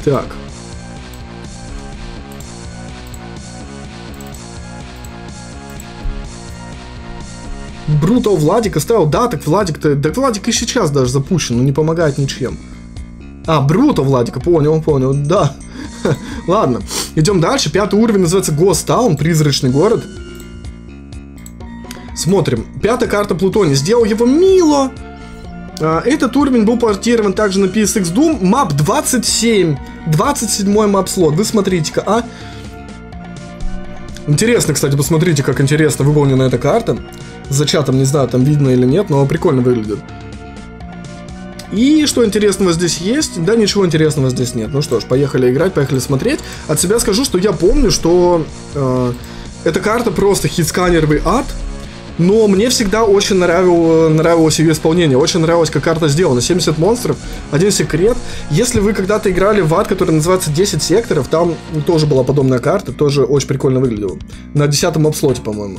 Так. Брутал Владик оставил. Да, так Владик-то... Так Владик и сейчас даже запущен, но не помогает ничем. А, Брутал Владика, понял, да. Ладно, идем дальше. 5-й уровень называется Ghost Town, призрачный город. Смотрим. 5-я карта Плутония. Сделал его мило. Этот уровень был портирован также на PSX Doom. Мап 27. 27-й мап-слот. Вы смотрите-ка, а? Интересно, кстати, посмотрите, как интересно выполнена эта карта. За чатом, не знаю, там видно или нет, но прикольно выглядит. И что интересного здесь есть? Да, ничего интересного здесь нет. Ну что ж, поехали играть, поехали смотреть. От себя скажу, что я помню, что эта карта просто хит-сканеровый ад. Но мне всегда очень нравилось ее исполнение. Очень нравилось, как карта сделана. 70 монстров, один секрет. Если вы когда-то играли в ад, который называется 10 секторов, там тоже была подобная карта. Тоже очень прикольно выглядела. На 10-м обслоте, по-моему.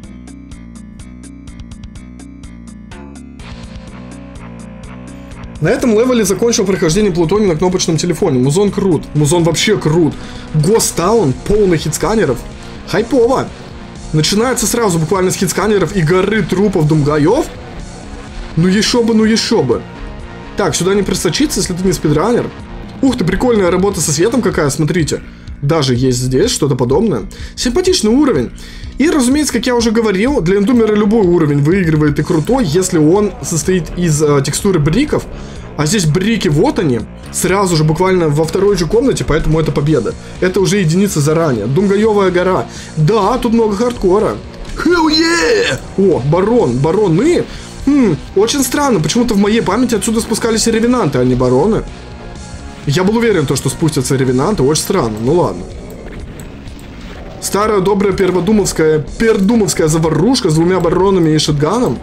На этом левеле закончил прохождение Плутония на кнопочном телефоне. Музон крут. Музон вообще крут. Ghost Town, полный хит-сканеров. Хайпово. Начинается сразу буквально с хит-сканеров и горы трупов думгаев. Ну еще бы. Так, сюда не просочиться, если ты не спидранер. Ух ты, прикольная работа со светом какая, смотрите. Даже есть здесь что-то подобное. Симпатичный уровень. И, разумеется, как я уже говорил, для эндумера любой уровень выигрывает и крутой, если он состоит из текстуры бриков. А здесь брики, вот они, сразу же, буквально во второй же комнате, поэтому это победа. Это уже единица заранее. Думгаевая гора. Да, тут много хардкора. Hell yeah! О, бароны. Очень странно, почему-то в моей памяти отсюда спускались ревенанты, а не бароны. Я был уверен, что спустятся ревенанты, очень странно, ну ладно. Старая добрая пердумовская заварушка с 2 баронами и шотганом.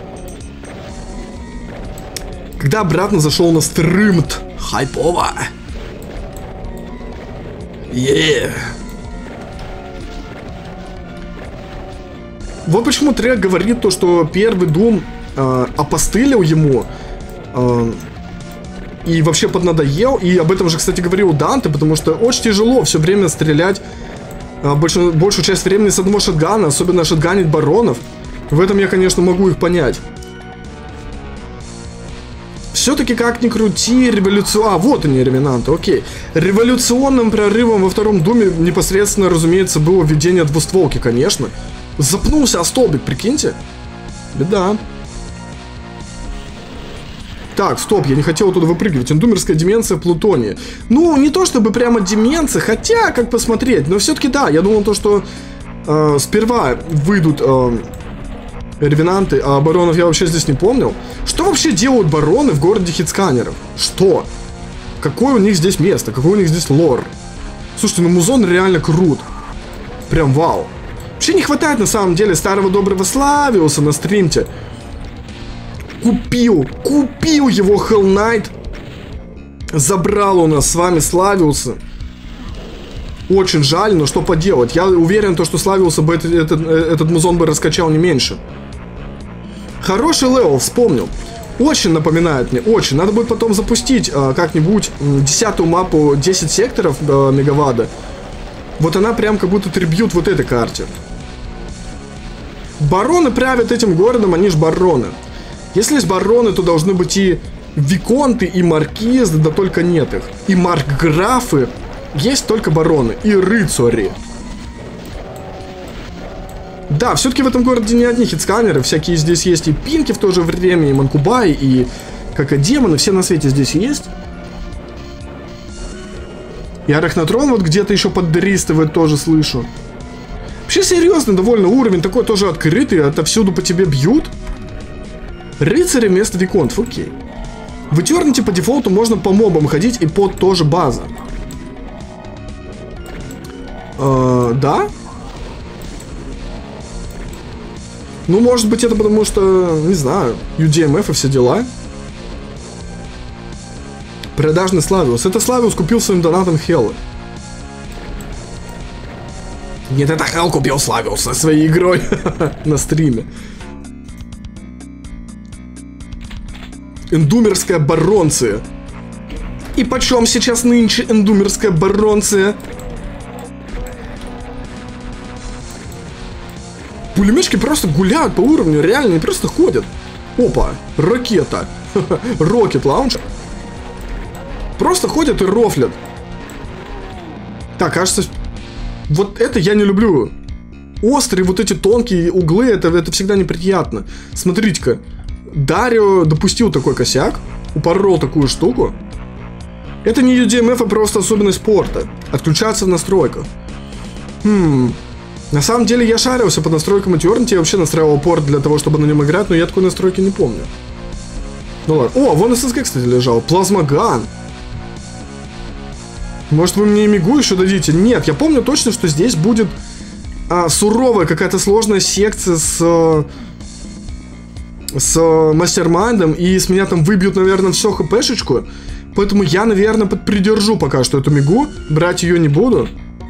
Когда обратно зашел на стримт. Хайпово. Вот почему трек говорит то, что первый Doom опостылил ему и вообще поднадоел. И об этом же, кстати, говорил Данте, потому что очень тяжело все время стрелять большую часть времени с одного шотгана, особенно шотганить баронов. В этом я, конечно, могу их понять. Все-таки, как ни крути, вот они, ревенанты, окей. Революционным прорывом во втором Думе непосредственно, разумеется, было введение двустволки, конечно. Запнулся о столбик, прикиньте. Беда. Так, стоп, я не хотел туда выпрыгивать. Эндумерская деменция Плутония. Ну, не то чтобы прямо деменция, хотя, как посмотреть. Но все-таки да, я думал то, что сперва выйдут ревенанты, а баронов я вообще здесь не помнил. Что вообще делают бароны в городе хитсканеров? Что? Какое у них здесь место? Какой у них здесь лор? Слушайте, ну музон реально крут. Прям вау. Вообще не хватает на самом деле старого доброго Славиуса на стримте. Купил его Hell Knight. Забрал у нас с вами Славиуса. Очень жаль, но что поделать. Я уверен, что Славиуса бы этот музон бы раскачал не меньше. Хороший левел, вспомнил. Очень напоминает мне, очень. Надо будет потом запустить как-нибудь 10-ю мапу 10 секторов Мегавада. Вот она прям как будто трибьют вот этой карте. Бароны правят этим городом, они ж бароны. Если есть бароны, то должны быть и виконты, и маркизы, да только нет их. И маркграфы. Есть только бароны и рыцари. Да, все-таки в этом городе не одни хитсканеры. Всякие здесь есть и пинки в то же время, и манкубай, и как и демоны. Все на свете здесь есть. И арахнотрон вот где-то еще поддристывает, тоже слышу. Вообще серьезный довольно уровень, такой тоже открытый, отовсюду по тебе бьют. Рыцари вместо виконтов, окей. В Eternity по дефолту можно по мобам ходить, и под тоже база. Да? Ну, может быть, это потому что, не знаю, UDMF и все дела. Продажный Славиус. Это Славиус купил своим донатом Хелла. Нет, это Хелл купил Славиуса своей игрой на стриме. Эндумерская баронция. И почем сейчас нынче эндумерская баронция? Пулеметчики просто гуляют по уровню, реально, не просто ходят. Опа, ракета. Рокет лаунчер. Просто ходят и рофлят. Так, кажется, вот это я не люблю. Острые вот эти тонкие углы, это всегда неприятно. Смотрите-ка, Дарио допустил такой косяк, упорол такую штуку. Это не UDMF, а просто особенность порта. Отключаться в настройках. На самом деле я шарился по настройкам Eternity, я вообще настраивал порт для того, чтобы на нем играть, но я такой настройки не помню. Ну ладно. О, вон SSG, кстати, лежал. Плазмоган. Может, вы мне мигу еще дадите? Нет, я помню точно, что здесь будет суровая какая-то сложная секция с мастермайндом, и с меня там выбьют, наверное, все хпшечку. Поэтому я, наверное, подпридержу пока что эту мигу. Брать ее не буду.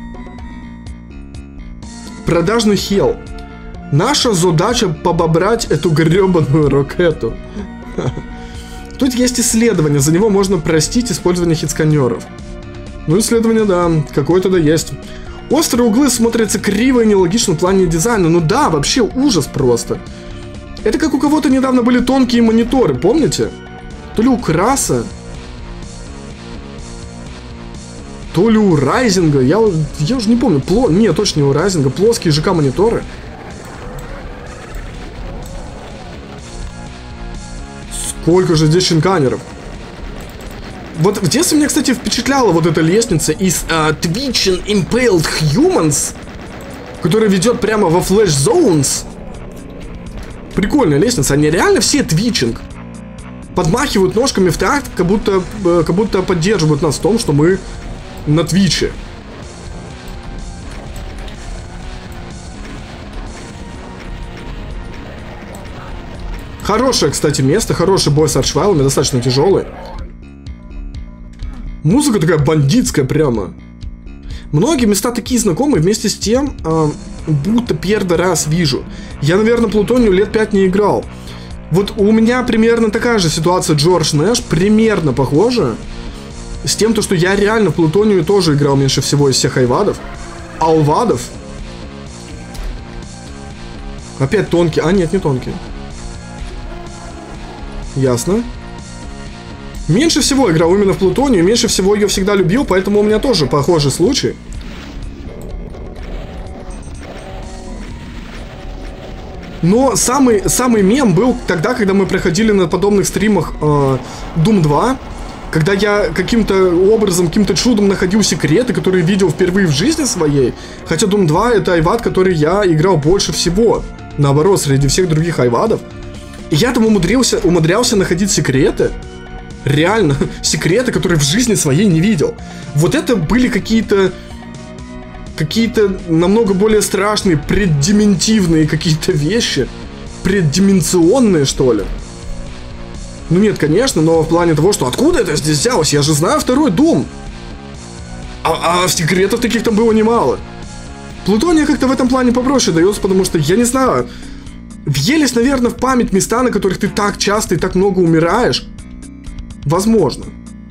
Продажный хел. Наша задача побобрать эту гребаную ракету. Тут есть исследование, за него можно простить использование хит-сканеров. Ну, исследование, да, какое-то да есть. Острые углы смотрятся криво и нелогично в плане дизайна. Ну да, вообще ужас просто. Это как у кого-то недавно были тонкие мониторы, помните? То ли у Краса, то ли у Райзинга. Я уже не помню. Нет, точно не у Райзинга. Плоские ЖК-мониторы. Сколько же здесь шинканеров. Вот в детстве меня, кстати, впечатляла вот эта лестница из Twitching Impaled Humans, которая ведет прямо во Flash Zones. Прикольная лестница. Они реально все твичинг. Подмахивают ножками в такт, как будто поддерживают нас в том, что мы на Твиче. Хорошее, кстати, место. Хороший бой с арчвайлами, достаточно тяжелый. Музыка такая бандитская прямо. Многие места такие знакомые, вместе с тем, будто первый раз вижу. Я, наверное, Плутонию лет 5 не играл. Вот у меня примерно такая же ситуация, Джордж Нэш, примерно похожа. С тем, что я реально в Плутонию тоже играл меньше всего из всех айвадов. Алвадов. Опять тонкий. А, нет, не тонкий. Ясно. Меньше всего играл именно в Плутонию, меньше всего ее всегда любил, поэтому у меня тоже похожий случай. Но самый мем был тогда, когда мы проходили на подобных стримах Doom 2, когда я каким-то образом, каким-то чудом находил секреты, которые видел впервые в жизни своей. Хотя Doom 2 это айвад, который я играл больше всего. Наоборот, среди всех других айвадов. И я там умудрялся находить секреты. Реально, секреты, которые в жизни своей не видел. Вот это были какие-то намного более страшные, преддементивные какие-то вещи. Преддименционные, что ли. Ну нет, конечно, но в плане того, что откуда это здесь взялось? Я же знаю второй Doom. А секретов таких там было немало. Плутония как-то в этом плане попроще дается, потому что, я не знаю, въелись, наверное, в память места, на которых ты так часто и так много умираешь. Возможно.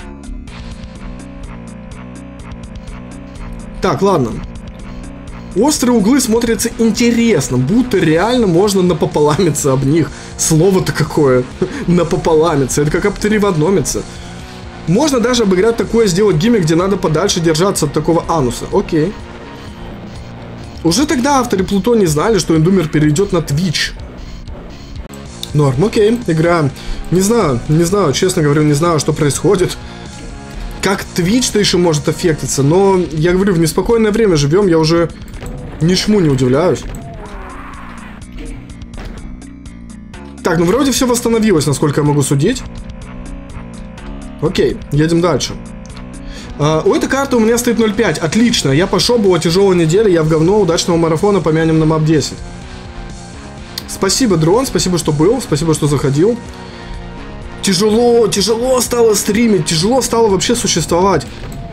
Так, ладно. Острые углы смотрятся интересно, будто реально можно напополамиться об них. Слово-то какое. Напополамиться. Это как об переводномиться. Можно даже обыграть такое, сделать гиммик, где надо подальше держаться от такого ануса. Окей. Уже тогда авторы Плутонии знали, что Эндумер перейдет на Twitch. Норм, окей, игра. Не знаю, честно говоря, не знаю, что происходит. Как Twitch-то еще может аффектиться, но, я говорю, в неспокойное время живем, я уже ничему не удивляюсь. Так, ну вроде все восстановилось, насколько я могу судить. Окей, едем дальше. У этой карты у меня стоит 0.5, отлично, я пошел, была тяжелая неделя, я в говно, удачного марафона, помянем на мап 10. Спасибо, Дрон, спасибо, что был, спасибо, что заходил. Тяжело стало стримить, тяжело стало вообще существовать.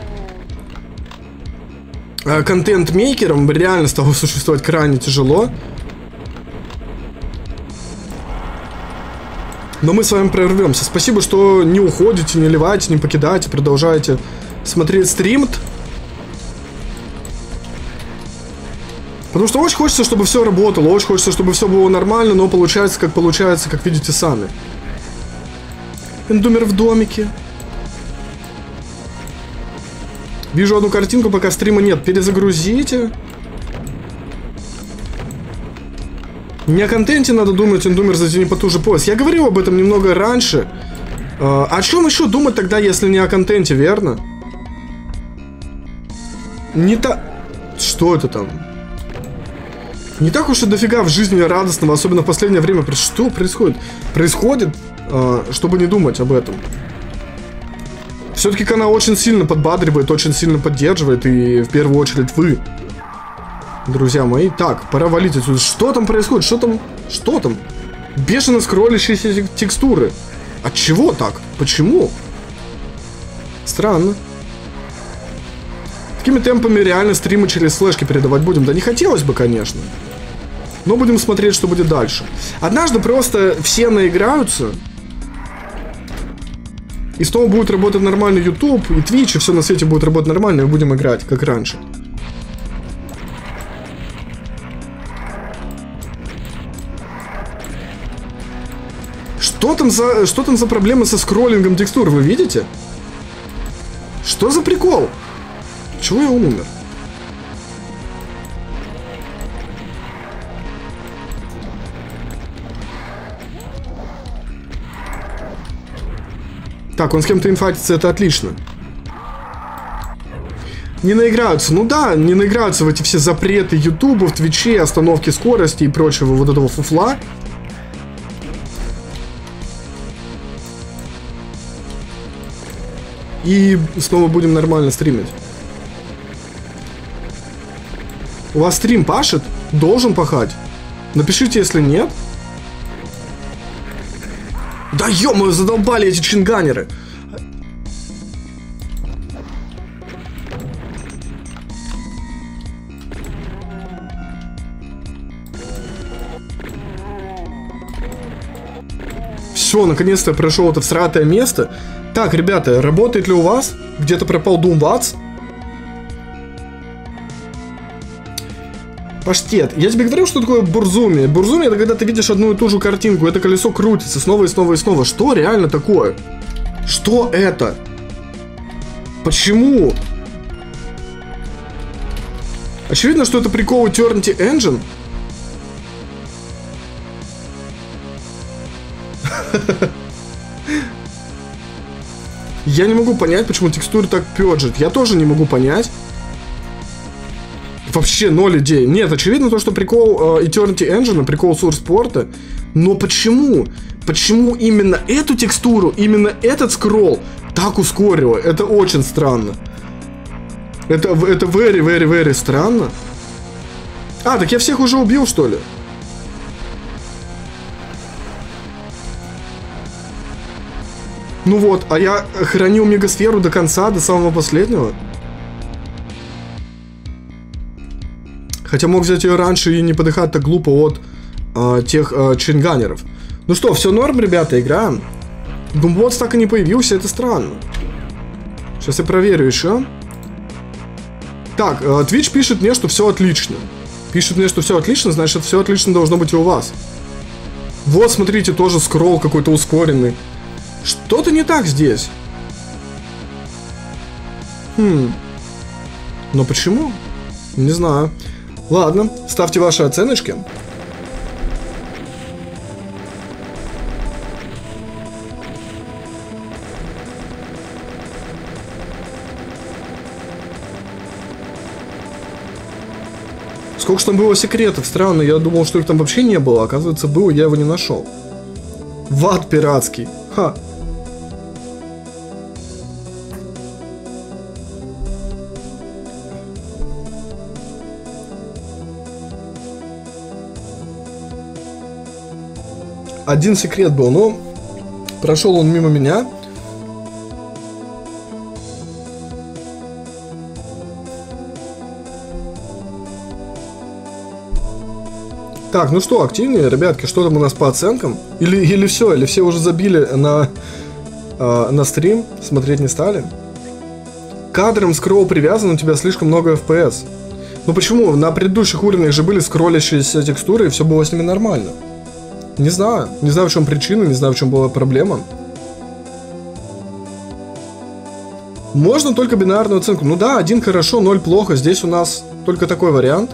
Контент-мейкером реально стало существовать крайне тяжело. Но мы с вами прорвемся. Спасибо, что не уходите, не ливаете, не покидаете, продолжаете смотреть стрим. Потому что очень хочется, чтобы все работало, очень хочется, чтобы все было нормально, но получается, как видите сами. Эндумер в домике. Вижу одну картинку, пока стрима нет. Перезагрузите. Не о контенте надо думать, Эндумер, затяни потуже пояс. Я говорил об этом немного раньше. О чем еще думать тогда, если не о контенте, верно? Не так... Что это там? Не так уж и дофига в жизни радостного, особенно в последнее время. Что происходит? Происходит, чтобы не думать об этом. Все-таки канал очень сильно подбадривает, очень сильно поддерживает. И в первую очередь вы, друзья мои. Так, пора валить отсюда. Что там происходит? Что там? Что там? Бешено скроллящиеся текстуры. От чего так? Почему? Странно. Такими темпами реально стримы через слэшки передавать будем. Да не хотелось бы, конечно. Но будем смотреть, что будет дальше. Однажды просто все наиграются. И снова будет работать нормальный YouTube, и Twitch, и все на свете будет работать нормально, и мы будем играть, как раньше. Что там за проблемы со скроллингом текстур, вы видите? Что за прикол? Чего я умер? Так, он с кем-то инфатится, это отлично. Не наиграются. Ну да, не наиграются в эти все запреты Ютуба, в Твиче, остановки скорости и прочего вот этого фуфла. И снова будем нормально стримить. У вас стрим пашет? Должен пахать. Напишите, если нет. Да ё-моё, задолбали эти чинганеры. Все, наконец-то я прошел это всратое место. Так, ребята, работает ли у вас? Где-то пропал Doom Watts? Паштет. Я тебе говорил, что такое бурзуми. Бурзуми — это когда ты видишь одну и ту же картинку, это колесо крутится снова и снова и снова. Что реально такое? Что это? Почему? Очевидно, что это прикол Eternity Engine. Я не могу понять, почему текстура так пёджит. Я тоже не могу понять. Вообще ноль идей. Нет, очевидно то, что прикол Eternity Engine, прикол SourcePort. Но почему? Почему именно эту текстуру, именно этот скролл так ускорило? Это очень странно. Это very странно. А, так я всех уже убил, что ли? Ну вот, а я хранил мегасферу до конца, до самого последнего. Хотя мог взять ее раньше и не подыхать так глупо от тех чинганеров. Ну что, все норм, ребята, играем. Doom Watts так и не появился, это странно. Сейчас я проверю еще. Так, Twitch пишет мне, что все отлично. Пишет мне, что все отлично, значит, все отлично должно быть и у вас. Вот, смотрите, тоже скролл какой-то ускоренный. Что-то не так здесь. Но почему? Не знаю. Ладно, ставьте ваши оценочки. Сколько же там было секретов? Странно, я думал, что их там вообще не было. Оказывается, было, я его не нашел. Ват пиратский. Ха. Один секрет был, но прошел он мимо меня. Так, ну что, активнее, ребятки, что там у нас по оценкам? Или все, или все уже забили на стрим, смотреть не стали? Кадром скролл привязан, у тебя слишком много FPS. Ну почему? На предыдущих уровнях же были скроллящиеся текстуры, и все было с ними нормально. Не знаю. Не знаю, в чем причина, не знаю, в чем была проблема. Можно только бинарную оценку. Ну да, 1 хорошо, 0 плохо. Здесь у нас только такой вариант.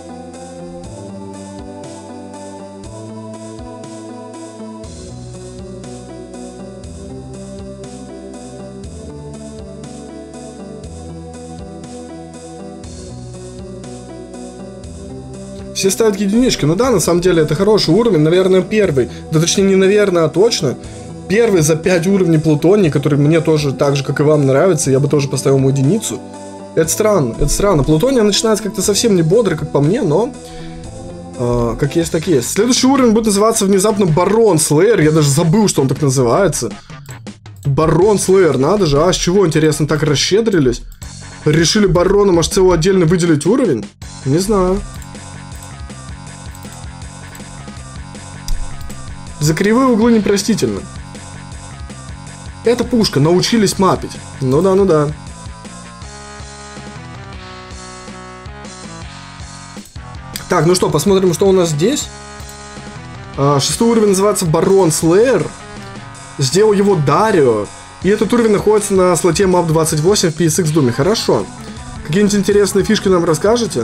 Все ставят единички. Ну да, на самом деле это хороший уровень. Наверное, первый. Да точнее, не наверное, а точно. Первый за 5 уровней Плутоний, который мне тоже так же, как и вам, нравится. Я бы тоже поставил ему единицу. Это странно, это странно. Плутония начинается как-то совсем не бодро, как по мне, но... как есть, так есть. Следующий уровень будет называться внезапно Барон Слеер. Я даже забыл, что он так называется. Барон Слеер, надо же. А с чего, интересно, так расщедрились? Решили бароном аж целый отдельно выделить уровень? Не знаю. За кривые углы непростительно. Это пушка, научились мапить. Ну да, ну да. Так, ну что, посмотрим, что у нас здесь. 6-й уровень называется Барон Слеер. Сделал его Дарио. И этот уровень находится на слоте Map 28 в PSX Doom. Хорошо. Какие-нибудь интересные фишки нам расскажете?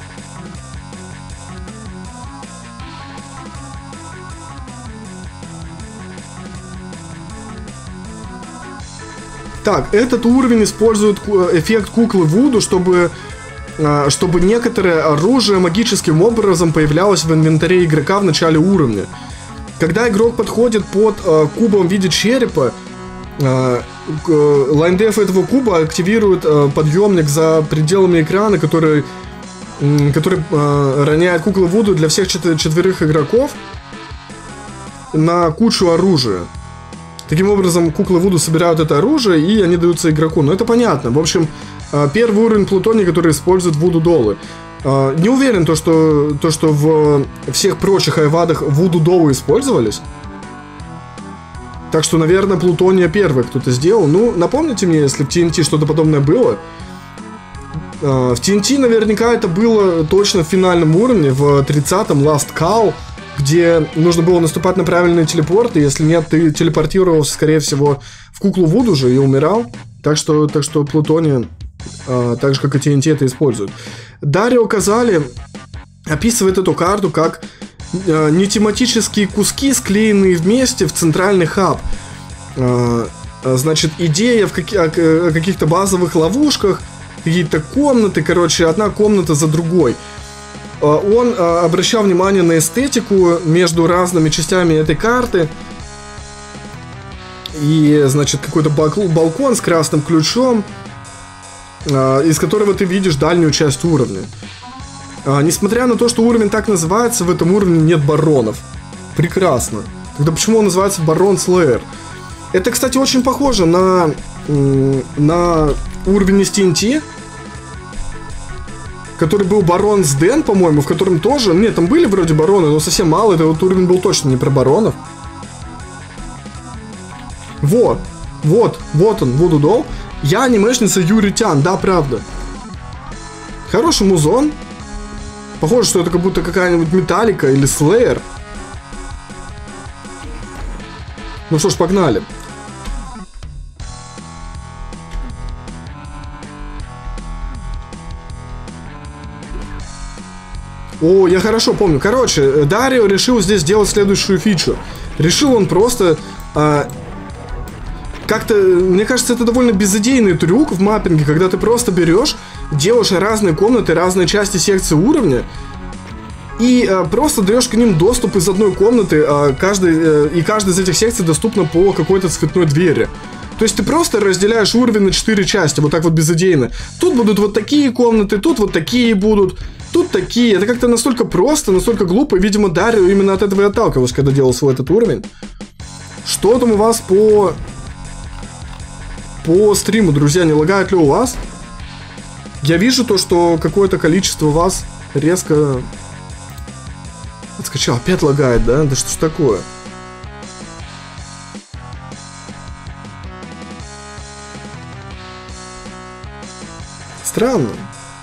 Так, этот уровень использует эффект куклы Вуду, чтобы некоторое оружие магическим образом появлялось в инвентаре игрока в начале уровня. Когда игрок подходит под кубом в виде черепа, лайндеф этого куба активирует подъемник за пределами экрана, который роняет куклу Вуду для всех 4 игроков на кучу оружия. Таким образом, куклы Вуду собирают это оружие, и они даются игроку. Но это понятно. В общем, первый уровень Плутония, который использует Вуду-долы. Не уверен, что в всех прочих айвадах Вуду-долы использовались. Так что, наверное, Плутония первый кто-то сделал. Ну, напомните мне, если в TNT что-то подобное было. В TNT наверняка это было точно в финальном уровне, в 30-м Last Call, где нужно было наступать на правильные телепорты. Если нет, ты телепортировался, скорее всего, в куклу Вуду же и умирал. Так что Плутония, так же как и TNT, это используют. Дарио Казали описывает эту карту как нетематические куски, склеенные вместе в центральный хаб. Значит, идея о каких-то базовых ловушках, какие-то комнаты, короче, одна комната за другой. Он обращал внимание на эстетику между разными частями этой карты. И, значит, какой-то балкон с красным ключом, из которого ты видишь дальнюю часть уровня. Несмотря на то, что уровень так называется, в этом уровне нет баронов. Прекрасно. Тогда почему он называется Барон Слеер? Это, кстати, очень похоже на уровень из TNT, который был Барон с Дэн, по-моему, в котором тоже... Нет, там были вроде бароны, но совсем мало. Это вот уровень был точно не про баронов. Вот он, Вуду Дол. Я анимешница Юрий Тян, да, правда. Хороший музон. Похоже, что это как будто какая-нибудь Металлика или Слеер. Ну что ж, погнали. О, я хорошо помню. Короче, Дарио решил здесь сделать следующую фичу. Решил он просто... как-то, мне кажется, это довольно безыдейный трюк в маппинге, когда ты просто берешь, делаешь разные комнаты, разные части секции уровня, и просто даешь к ним доступ из одной комнаты, и каждая из этих секций доступна по какой-то цветной двери. То есть ты просто разделяешь уровень на 4 части, вот так вот безыдейно. Тут будут вот такие комнаты, тут вот такие будут, тут такие. Это как-то настолько просто, настолько глупо, и, видимо, Дарио именно от этого и отталкивался, когда делал свой этот уровень. Что там у вас по стриму, друзья, не лагает ли у вас? Я вижу то, что какое-то количество вас резко Отскочил. Опять лагает, да? Да что ж такое? Странно.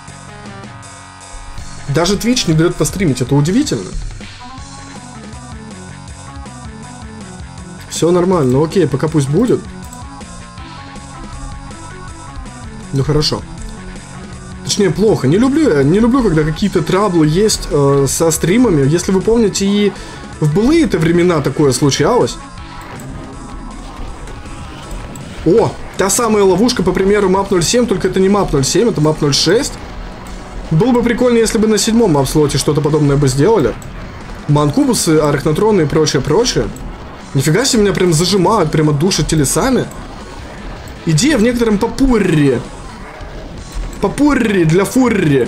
Даже Twitch не дает постримить. Это удивительно. Все нормально. Ну окей, пока пусть будет. Ну хорошо. Точнее, плохо. Не люблю, когда какие-то траблы есть со стримами. Если вы помните, и в былые-то времена такое случалось. О, та самая ловушка, по примеру, Map 07, только это не Map 07, это Map 06. Было бы прикольно, если бы на 7-м мапслоте что-то подобное бы сделали. Манкубусы, арахнотроны и прочее. Нифига себе, меня прям зажимают, прямо душат телесами. Идея в некотором попурре. Попурри для фурри.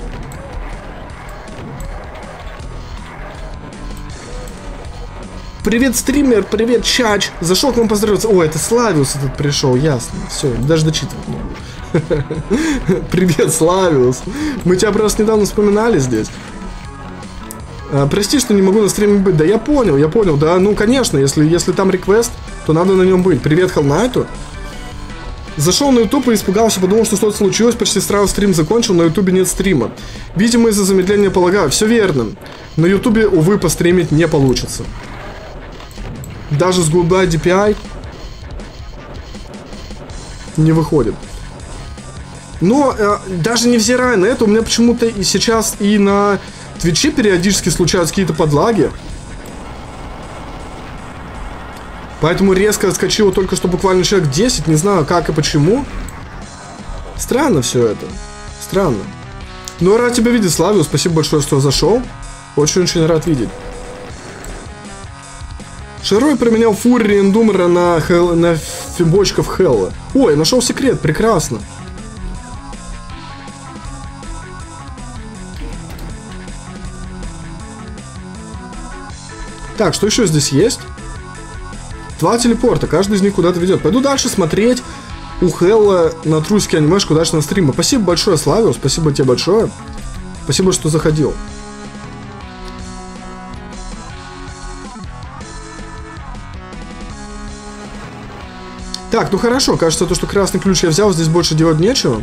Привет, стример, привет, чач. Зашел к вам поздороваться. О, это Славиус тут пришел, ясно. Все, даже дочитывать не могу. Привет, Славиус. Мы тебя просто недавно вспоминали здесь. Прости, что не могу на стриме быть. Да я понял, да. Ну, конечно, если там реквест, то надо на нем быть. Привет, Хеллнайту. Зашел на YouTube и испугался, подумал, что что-то случилось, почти сразу стрим закончил, на YouTube нет стрима. Видимо, из-за замедления полагаю. Все верно. На YouTube, увы, постримить не получится. Даже с Goodbye DPI не выходит. Но даже невзирая на это, у меня почему-то и сейчас и на Твиче периодически случаются какие-то подлаги. Поэтому резко отскочило только что буквально человек 10. Не знаю, как и почему. Странно все это. Странно. Но рад тебя видеть, Славиус. Спасибо большое, что зашел. Очень-очень рад видеть. Шарой променял Фурри Эндумера на фибочков Хелла. Ой, нашел секрет. Прекрасно. Так, что еще здесь есть? 2 телепорта, каждый из них куда-то ведет. Пойду дальше смотреть у Хелла на трусики анимешку дальше на стримы. Спасибо большое, Славиус, спасибо тебе большое. Спасибо, что заходил. Так, ну хорошо, кажется, то, что красный ключ я взял, здесь больше делать нечего.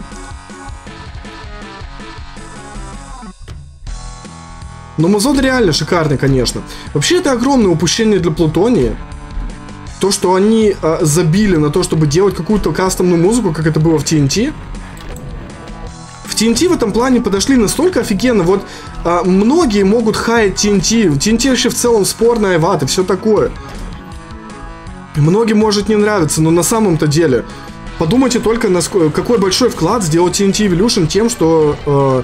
Но музон реально шикарный, конечно. Вообще, это огромное упущение для Плутонии. То, что они забили на то, чтобы делать какую-то кастомную музыку, как это было в TNT. В TNT в этом плане подошли настолько офигенно. Вот многие могут хаять TNT. TNT вообще в целом спорная вата, все такое. Многим может не нравиться, но на самом-то деле подумайте только, какой большой вклад сделал TNT Evolution тем, что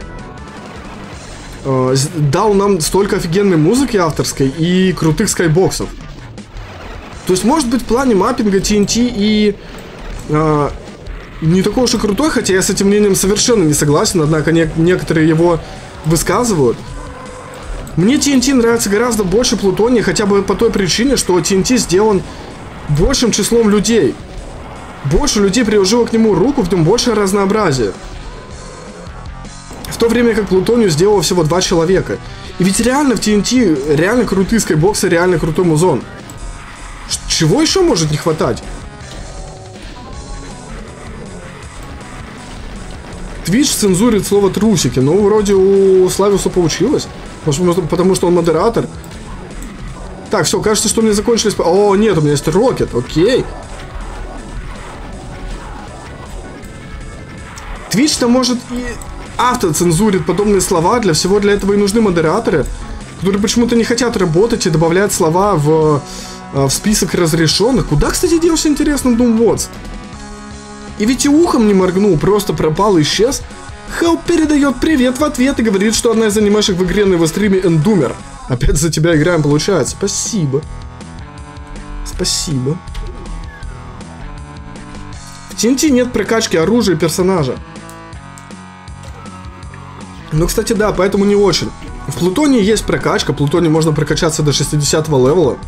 дал нам столько офигенной музыки авторской и крутых скайбоксов. То есть, может быть, в плане маппинга TNT и не такой уж и крутой, хотя я с этим мнением совершенно не согласен, однако некоторые его высказывают. Мне TNT нравится гораздо больше Плутонии, хотя бы по той причине, что TNT сделан большим числом людей. Больше людей приложило к нему руку, в нем больше разнообразия. В то время как Плутонию сделало всего 2 человека. И ведь реально в TNT реально крутые скайбоксы, реально крутой музон. Чего еще может не хватать? Twitch цензурит слово трусики. Ну, вроде у Славиуса получилось. Может, потому что он модератор. Так, все, кажется, что у меня закончились... О, нет, у меня есть Рокет, окей. Twitch-то может и автоцензурит подобные слова. Для всего для этого и нужны модераторы, которые почему-то не хотят работать и добавляют слова в список разрешенных. Куда, кстати, делся, интересно, Doomwatch? И ведь и ухом не моргнул, просто пропал и исчез. Хелл передает привет в ответ и говорит, что одна из анимешек в игре на его стриме Эндумер. Опять за тебя играем, получается. Спасибо. Спасибо. В TNT нет прокачки оружия и персонажа. Ну, кстати, да, поэтому не очень. В Плутонии есть прокачка. В Плутонии можно прокачаться до 60-го левела.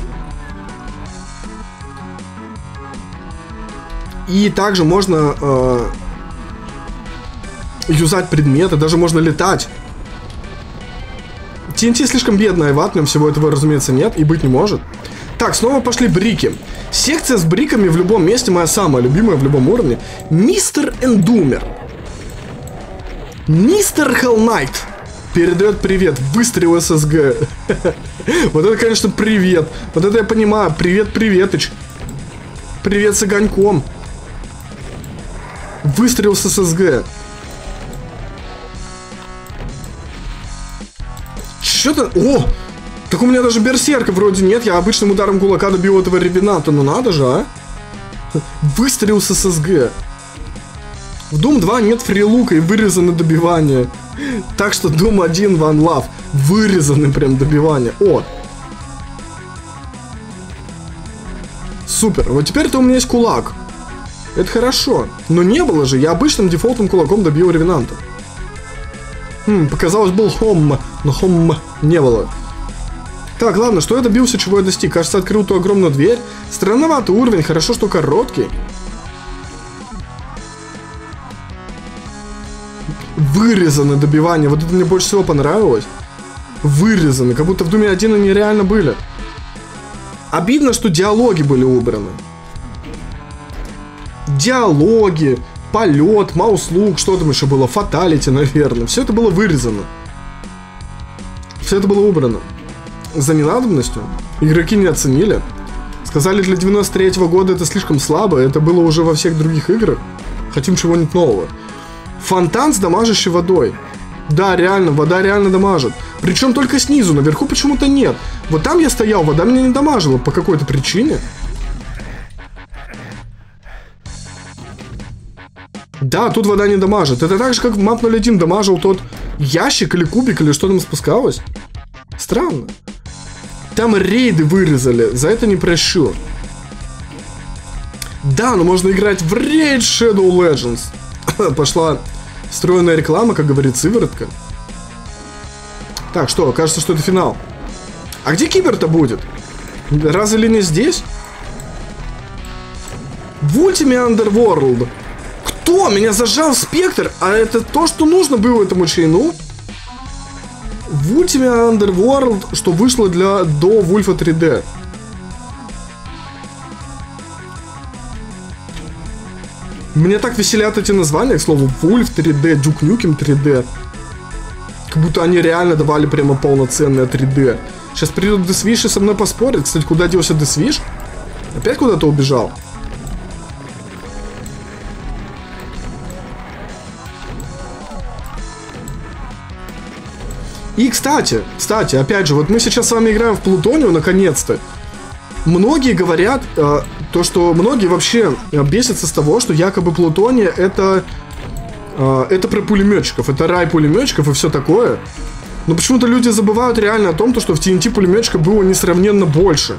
И также можно юзать предметы, даже можно летать. TNT слишком бедная, ватным, всего этого, разумеется, нет и быть не может. Так, снова пошли брики. Секция с бриками в любом месте моя самая любимая в любом уровне. Мистер Эндумер. Мистер Hell Knight передает привет. Выстрел ССГ. Вот это, конечно, привет. Вот это я понимаю. Привет, приветыч. Привет с огоньком. Выстрел с ССГ. Что-то... О! Так у меня даже берсерка вроде нет. Я обычным ударом кулака добил этого ревенанта. Ну надо же, а? Выстрел с ССГ. В Doom 2 нет фрилука и вырезаны добивания. Так что Doom 1 One Love. Вырезаны прям добивания. О! Супер. Вот теперь-то у меня есть кулак. Это хорошо. Но не было же. Я обычным дефолтным кулаком добил ревенанта. Показалось, был хом. Но хом не было. Так, ладно, что я добился, чего я достиг? Кажется, открыл ту огромную дверь. Странноватый уровень, хорошо, что короткий. Вырезаны добивания. Вот это мне больше всего понравилось. Вырезаны, как будто в Doom 1 они реально были. Обидно, что диалоги были убраны. Диалоги, полет, маус-лук, что там еще было? Фаталити, наверное. Все это было вырезано. Все это было убрано. За ненадобностью. Игроки не оценили. Сказали, для 93-го года это слишком слабо. Это было уже во всех других играх. Хотим чего-нибудь нового. Фонтан с дамажащей водой. Да, реально, вода реально дамажит. Причем только снизу, наверху почему-то нет. Вот там я стоял, вода меня не дамажила по какой-то причине. Да, тут вода не дамажит. Это так же, как в Map 01 дамажил тот ящик или кубик, или что там спускалось. Странно. Там рейды вырезали, за это не прощу. Да, но можно играть в Raid Shadow Legends. Пошла встроенная реклама, как говорит Сыворотка. Так, что, кажется, что это финал. А где Кибер-то будет? Разве не здесь? В Ultimate Underworld. Кто? Меня зажал Спектр? А это то, что нужно было этому чейну? В Ultimate Underworld, что вышло до Вульфа 3D. Меня так веселят эти названия, к слову, Вульф 3D, Duke Nukem 3D. Как будто они реально давали прямо полноценное 3D. Сейчас придут Десвиш и со мной поспорят. Кстати, куда делся Десвиш? Опять куда-то убежал? И, кстати, опять же, вот мы сейчас с вами играем в Плутонию, наконец-то. Многие говорят, то, что многие вообще бесятся с того, что якобы Плутония это про пулеметчиков, это рай пулеметчиков и все такое. Но почему-то люди забывают реально о том, что в TNT пулеметчиков было несравненно больше.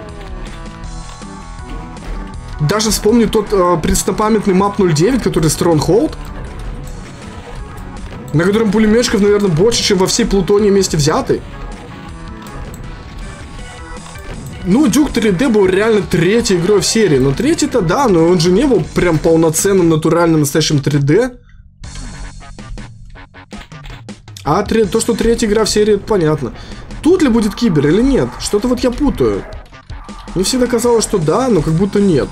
Даже вспомни тот преснопамятный Map 09, который Stronghold, на котором пулеметчиков, наверное, больше, чем во всей Плутонии вместе взятой. Ну, Duke 3D был реально третьей игрой в серии. Но третий-то, да, но он же не был прям полноценным, натуральным, настоящим 3D. А то, что третья игра в серии, это понятно. Тут ли будет Кибер или нет? Что-то вот я путаю. Мне всегда казалось, что да, но как будто нет.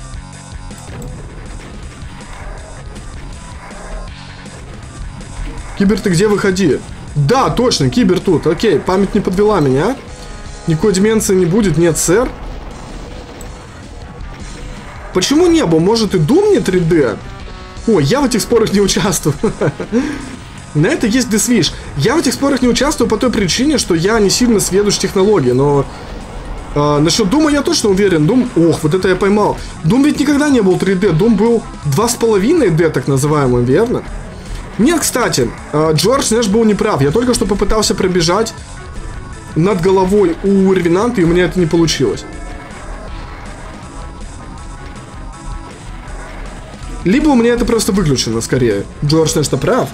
Кибер, ты где? Выходи. Да, точно, Кибер тут. Окей, память не подвела меня. Никакой деменции не будет, нет, сэр. Почему не было? Может и Doom не 3D? Ой, я в этих спорах не участвую. На это есть Десвиш. Я в этих спорах не участвую по той причине, что я не сильно сведущ в технологии, но... насчет Дума я точно уверен. Doom... Ох, вот это я поймал. Doom ведь никогда не был 3D. Doom был 2,5D, так называемый, верно? Нет, кстати, Джордж Нэш был неправ. Я только что попытался пробежать над головой у Ревенанта, и у меня это не получилось. Либо у меня это просто выключено, скорее. Джордж Нэш-то прав.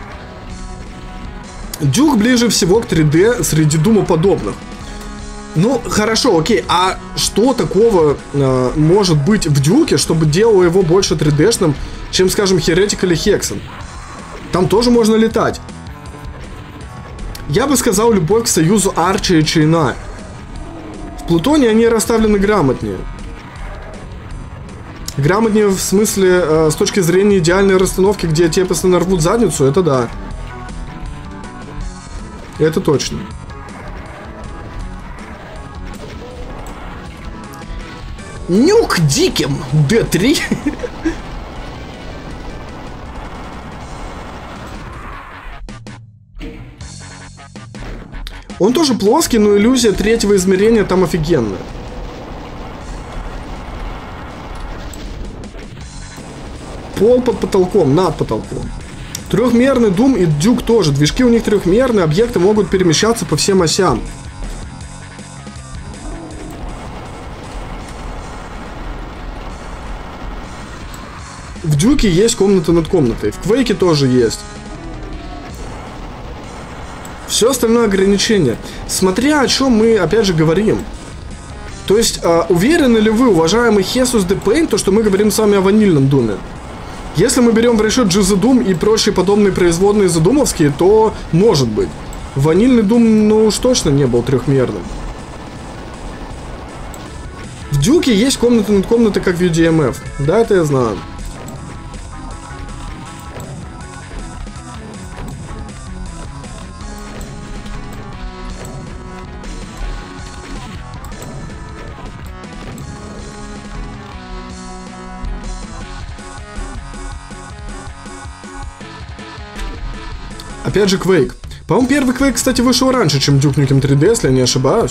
Дюк ближе всего к 3D среди думоподобных. Ну, хорошо, окей. А что такого может быть в Дюке, чтобы делало его больше 3D-шным, чем, скажем, Heretic или Hexen? Там тоже можно летать. Я бы сказал, любовь к союзу Арчи и Чейна. В Плутоне они расставлены грамотнее. Грамотнее в смысле, с точки зрения идеальной расстановки, где те постоянно рвут задницу, это да. Это точно. Нюк диким, D3. Он тоже плоский, но иллюзия третьего измерения там офигенная. Пол под потолком, над потолком. Трехмерный Doom и Duke тоже. Движки у них трехмерные, объекты могут перемещаться по всем осям. В Дюке есть комната над комнатой. В Квейке тоже есть. Все остальное ограничение. Смотря о чем мы, опять же, говорим. То есть, уверены ли вы, уважаемый Jesus the Pain, то, что мы говорим с вами о ванильном Думе? Если мы берем в расчет GZ Doom и прочие подобные производные задумовские, то может быть. Ванильный Doom, ну уж точно не был трехмерным. В Дюке есть комната над комнатой, как в UDMF. Да, это я знаю. Опять же, Quake. По-моему, первый Quake, кстати, вышел раньше, чем Duke Nukem 3D, если я не ошибаюсь.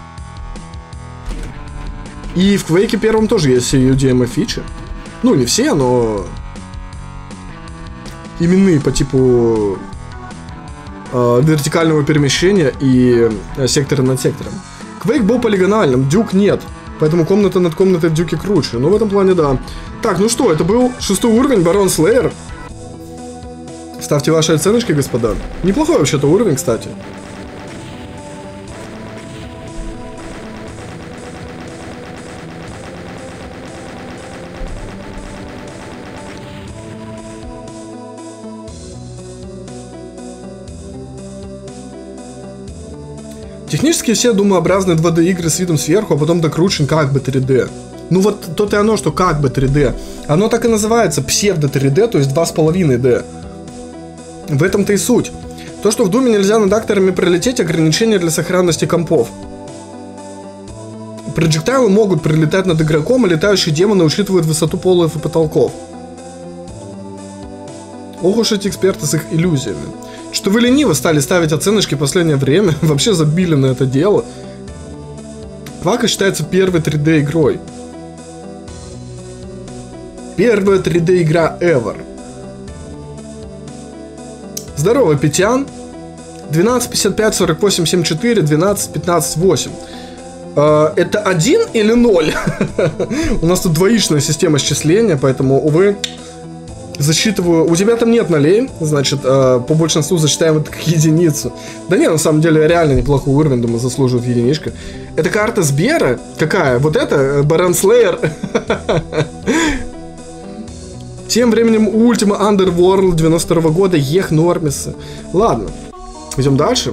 И в Quake первом тоже есть все UDMF фичи. Ну, не все, но... именные по типу... вертикального перемещения и сектора над сектором. Quake был полигональным, Duke нет. Поэтому комната над комнатой в Duke круче. Ну, в этом плане, да. Так, ну что, это был 6-й уровень, Барон Слеер. Ставьте ваши оценочки, господа. Неплохой вообще-то уровень, кстати. Технически все думообразные 2D игры с видом сверху, а потом докручен как бы 3D. Ну вот то-то и оно, что как бы 3D. Оно так и называется, псевдо 3D, то есть 2,5D. В этом-то и суть. То, что в Думе нельзя над акторами пролететь, ограничения для сохранности компов. Проджектайлы могут прилетать над игроком, а летающие демоны учитывают высоту полов и потолков. Ох уж эти эксперты с их иллюзиями. Что вы лениво стали ставить оценочки в последнее время, вообще забили на это дело. Квака считается первой 3D игрой. Первая 3D игра ever. Здорово, Петян. 12, 55, 48, 74, 12, 15, 8. Это 1 или 0? У нас тут двоичная система счисления, поэтому, увы, засчитываю. У тебя там нет нолей, значит, по большинству засчитаем это как единицу. Да не, на самом деле, реально неплохой уровень, думаю, заслуживает единичка. Это карта Сбера? Какая? Вот это? Барон Слеер? Тем временем Ultima Underworld 92 года, Ех Нормиса. Ладно, идем дальше.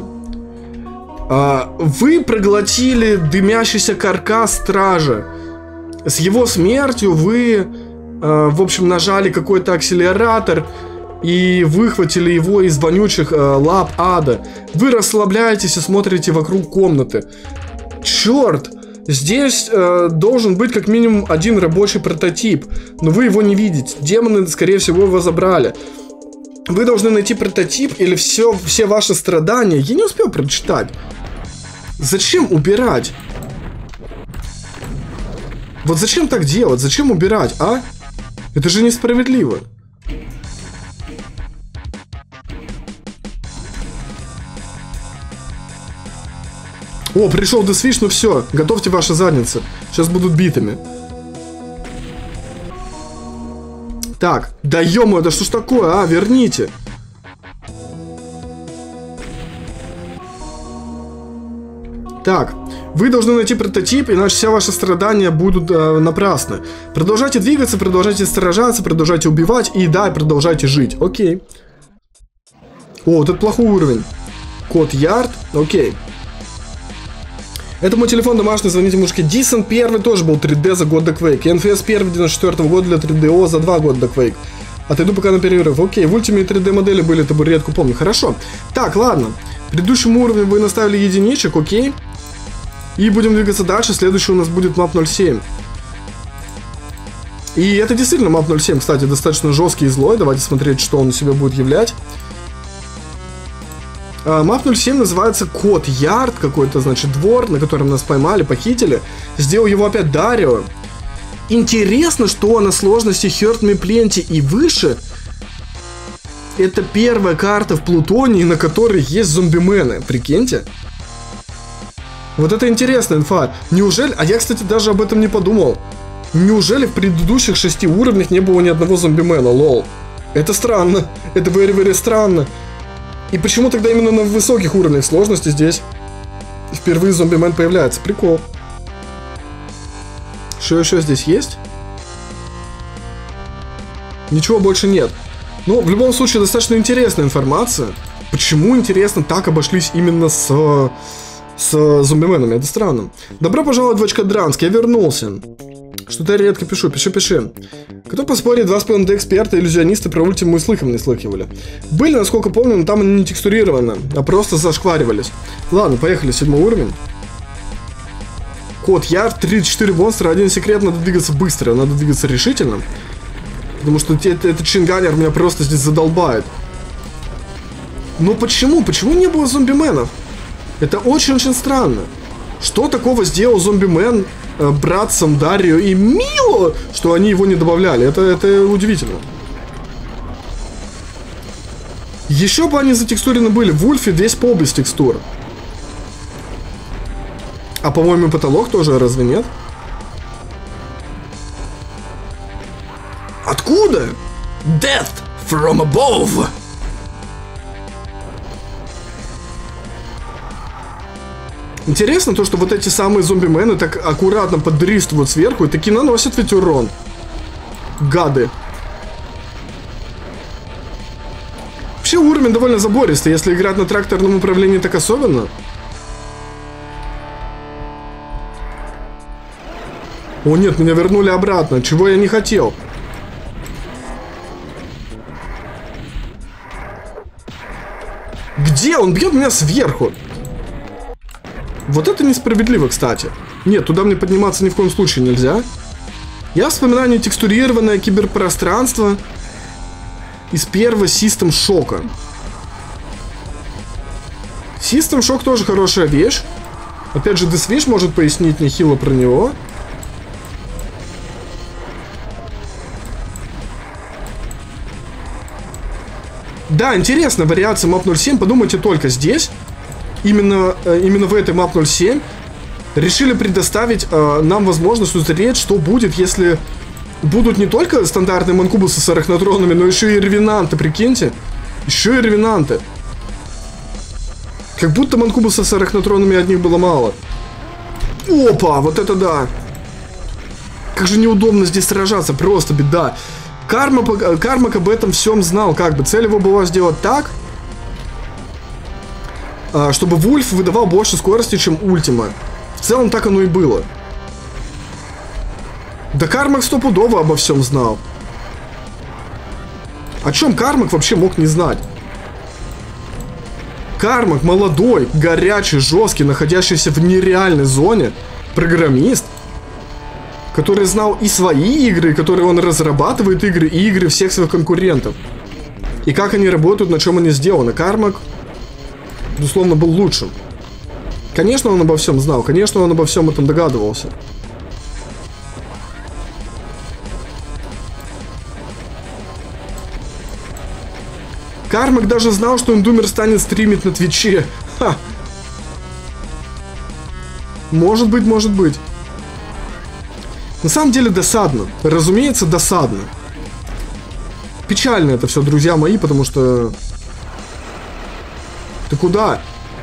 Вы проглотили дымящийся каркас Стража. С его смертью вы, в общем, нажали какой-то акселератор и выхватили его из вонючих лап ада. Вы расслабляетесь и смотрите вокруг комнаты. Черт! Здесь должен быть как минимум один рабочий прототип, но вы его не видите. Демоны, скорее всего, его забрали. Вы должны найти прототип или все ваши страдания. Я не успел прочитать. Зачем убирать? Вот зачем так делать? Зачем убирать, а? Это же несправедливо. О, пришел Десвиш, ну все, готовьте ваши задницы. Сейчас будут битыми. Так, да ё-моё, да что ж такое, а? Верните. Так, вы должны найти прототип, иначе все ваши страдания будут напрасны. Продолжайте двигаться, продолжайте сражаться, продолжайте убивать и да, продолжайте жить. Окей. О, вот это плохой уровень. Код Ярд. Окей. Это мой телефон домашний, звоните мужики. Decent 1 тоже был 3D за год до Quake. NFS 1 94 года для 3DO за 2 года до Quake. Отойду пока на перерыв. Окей, в Ultimate 3D модели были, табуретку помню. Хорошо. Так, ладно. В предыдущем уровне вы наставили единичек, окей. И будем двигаться дальше. Следующий у нас будет Map 07. И это действительно Map 07, кстати, достаточно жесткий и злой. Давайте смотреть, что он из себя будет являть. Map 07 называется Код Ярд, какой-то, значит, двор, на котором нас поймали, похитили. Сделал его опять Дарио. Интересно, что на сложности Hurt Me Plenty и выше это первая карта в Плутонии, на которой есть зомбимены. Прикиньте. Вот это интересная инфа. Неужели... А я, кстати, даже об этом не подумал. Неужели в предыдущих 6 уровнях не было ни одного зомбимена? Лол. Это странно. Это very странно. И почему тогда именно на высоких уровнях сложности здесь впервые зомбимен появляется? Прикол. Что еще здесь есть? Ничего больше нет. Но в любом случае достаточно интересная информация. Почему, интересно, так обошлись именно с зомбименами? Это странно. Добро пожаловать в Очкадранск, я вернулся. Что-то я редко пишу, пиши. Кто поспорит, 2,5D эксперта, иллюзионисты про Ультиму и слыхом не слыхивали. Были, насколько помню, но там они не текстурированы, а просто зашкваривались. Ладно, поехали, 7 уровень. Код Ярд, 34 монстра, один секрет, надо двигаться быстро, надо двигаться решительно. Потому что этот чинганер меня просто здесь задолбает. Но почему? Почему не было зомбименов? Это очень-очень странно. Что такого сделал зомбимен братцам Дарио и Мило, что они его не добавляли? Это удивительно. Еще бы они затекстурены были. В Ульфе весь пол без текстур. А по-моему потолок тоже, разве нет? Откуда? Death from above. Интересно то, что вот эти самые зомбимены так аккуратно поддристывают сверху и таки наносят ведь урон. Гады. Вообще уровень довольно забористый, если играть на тракторном управлении, так особенно. О нет, меня вернули обратно, чего я не хотел. Где? Он бьет меня сверху. Вот это несправедливо, кстати. Нет, туда мне подниматься ни в коем случае нельзя. Я вспоминаю нетекстурированное киберпространство из первого System Shock. System Shock тоже хорошая вещь. Опять же, Deathwish может пояснить нехило про него. Да, интересно, вариация Map 07, подумайте только здесь. Именно в этой Map 07 решили предоставить нам возможность узреть, что будет, если будут не только стандартные манкубусы с арахнотронами, но еще и ревенанты, прикиньте. Еще и ревенанты. Как будто манкубуса с арахнотронами одних было мало. Опа, вот это да. Как же неудобно здесь сражаться, просто беда. Кармак об этом всем знал, как бы. Цель его была сделать так, чтобы Вульф выдавал больше скорости, чем Ультима. В целом так оно и было. Да Кармак стопудово обо всем знал. О чем Кармак вообще мог не знать? Кармак молодой, горячий, жесткий, находящийся в нереальной зоне программист, который знал и свои игры, и который он разрабатывает игры, и игры всех своих конкурентов. И как они работают, на чем они сделаны. Кармак, безусловно, был лучшим. Конечно, он обо всем знал, конечно, он обо всем этом догадывался. Кармак даже знал, что Эндумер станет стримить на Твиче. Ха. Может быть, может быть. На самом деле досадно. Разумеется, досадно. Печально это все, друзья мои, потому что... Ты куда?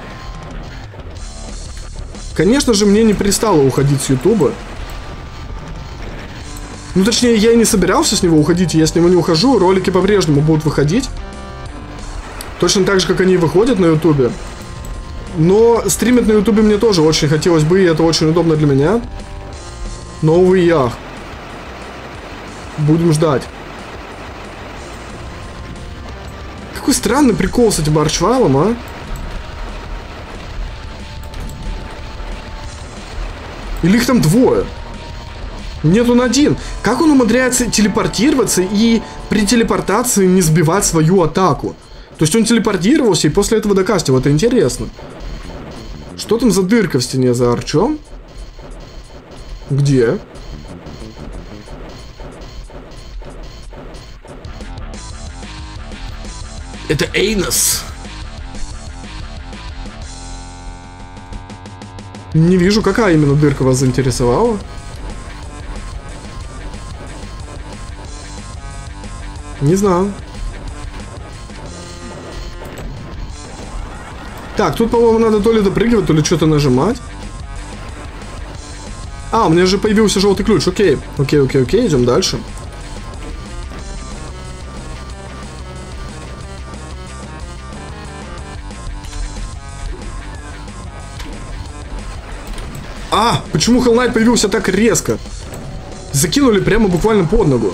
Конечно же, мне не пристало уходить с Ютуба. Ну, точнее, я и не собирался с него уходить, я с него не ухожу. Ролики по-прежнему будут выходить. Точно так же, как они выходят на Ютубе. Но стримить на ютубе мне тоже очень хотелось бы, и это очень удобно для меня. Новый ях. Будем ждать. Какой странный прикол с этим арчвайлом, а? Или их там двое? Нет, он один. Как он умудряется телепортироваться и при телепортации не сбивать свою атаку? То есть он телепортировался и после этого докастил. Это интересно. Что там за дырка в стене за арчом? Где? Это Эйнос. Не вижу, какая именно дырка вас заинтересовала. Не знаю. Так, тут, по-моему, надо то ли допрыгивать, то ли что-то нажимать. А, у меня же появился желтый ключ. Окей, окей, идем дальше. А, почему Hell Knight появился так резко? Закинули прямо буквально под ногу.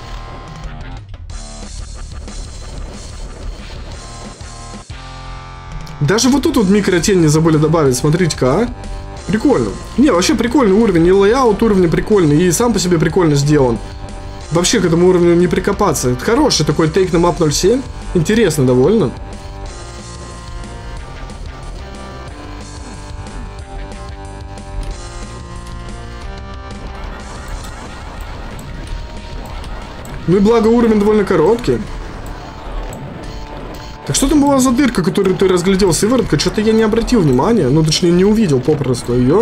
Даже вот тут вот микротень не забыли добавить, смотрите-ка, а. Прикольно. Не, вообще прикольный уровень, и лейаут уровня прикольный, и сам по себе прикольно сделан. Вообще к этому уровню не прикопаться. Это хороший такой Take на Map 07. Интересно довольно. Ну и благо уровень довольно короткий. Так что там была за дырка, которую ты разглядел, сыворотка? Что-то я не обратил внимания. Ну, точнее, не увидел попросту ее.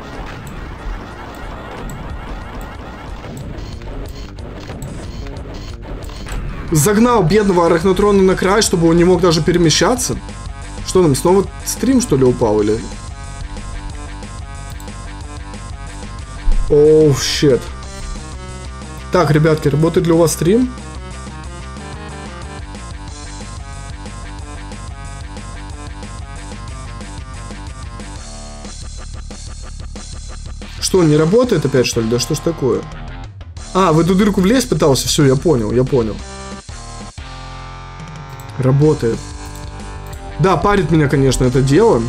Загнал бедного арахнотрона на край, чтобы он не мог даже перемещаться. Что там, снова стрим, что ли, упал, или? Оу, щет. Так, ребятки, работает ли у вас стрим? Что, он не работает опять, что ли? Да что ж такое? А, в эту дырку влезть пытался? Все, я понял, я понял. Работает. Да, парит меня, конечно, это дело.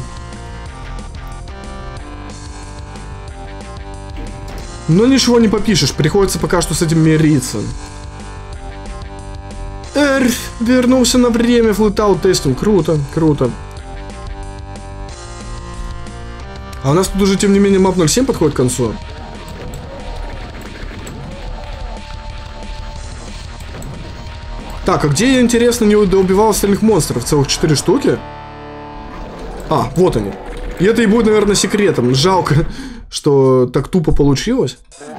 Но ничего не попишешь, приходится пока что с этим мириться. Вернулся на время, флэт-аут тестинг. Круто, круто. А у нас тут уже, тем не менее, Map 07 подходит к концу. Так, а где я, интересно, не доубивал остальных монстров? Целых 4 штуки? А, вот они. И это и будет, наверное, секретом. Жалко, что так тупо получилось.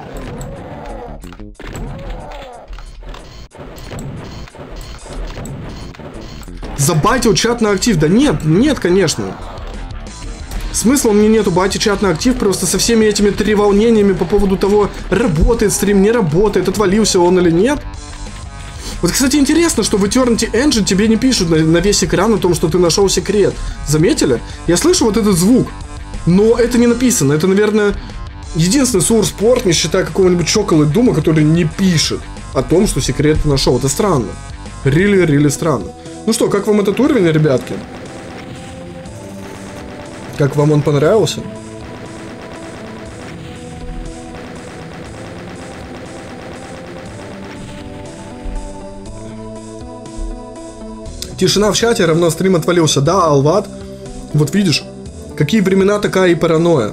Забайтил чат на актив. Да нет, нет, конечно. Смысла мне нету бати чат на актив, просто со всеми этими треволнениями по поводу того, работает стрим, не работает, отвалился он или нет. Вот, кстати, интересно, что в Eternity Engine тебе не пишут на весь экран о том, что ты нашел секрет. Заметили? Я слышу вот этот звук, но это не написано. Это, наверное, единственный Source Port, не считая какого-нибудь Chocolate Doom, который не пишет о том, что секрет ты нашел. Это странно. Really странно. Ну что, как вам этот уровень, ребятки? Как вам он понравился? Тишина в чате равно стрим отвалился. Да, Алват. Вот видишь, какие времена, такая и паранойя.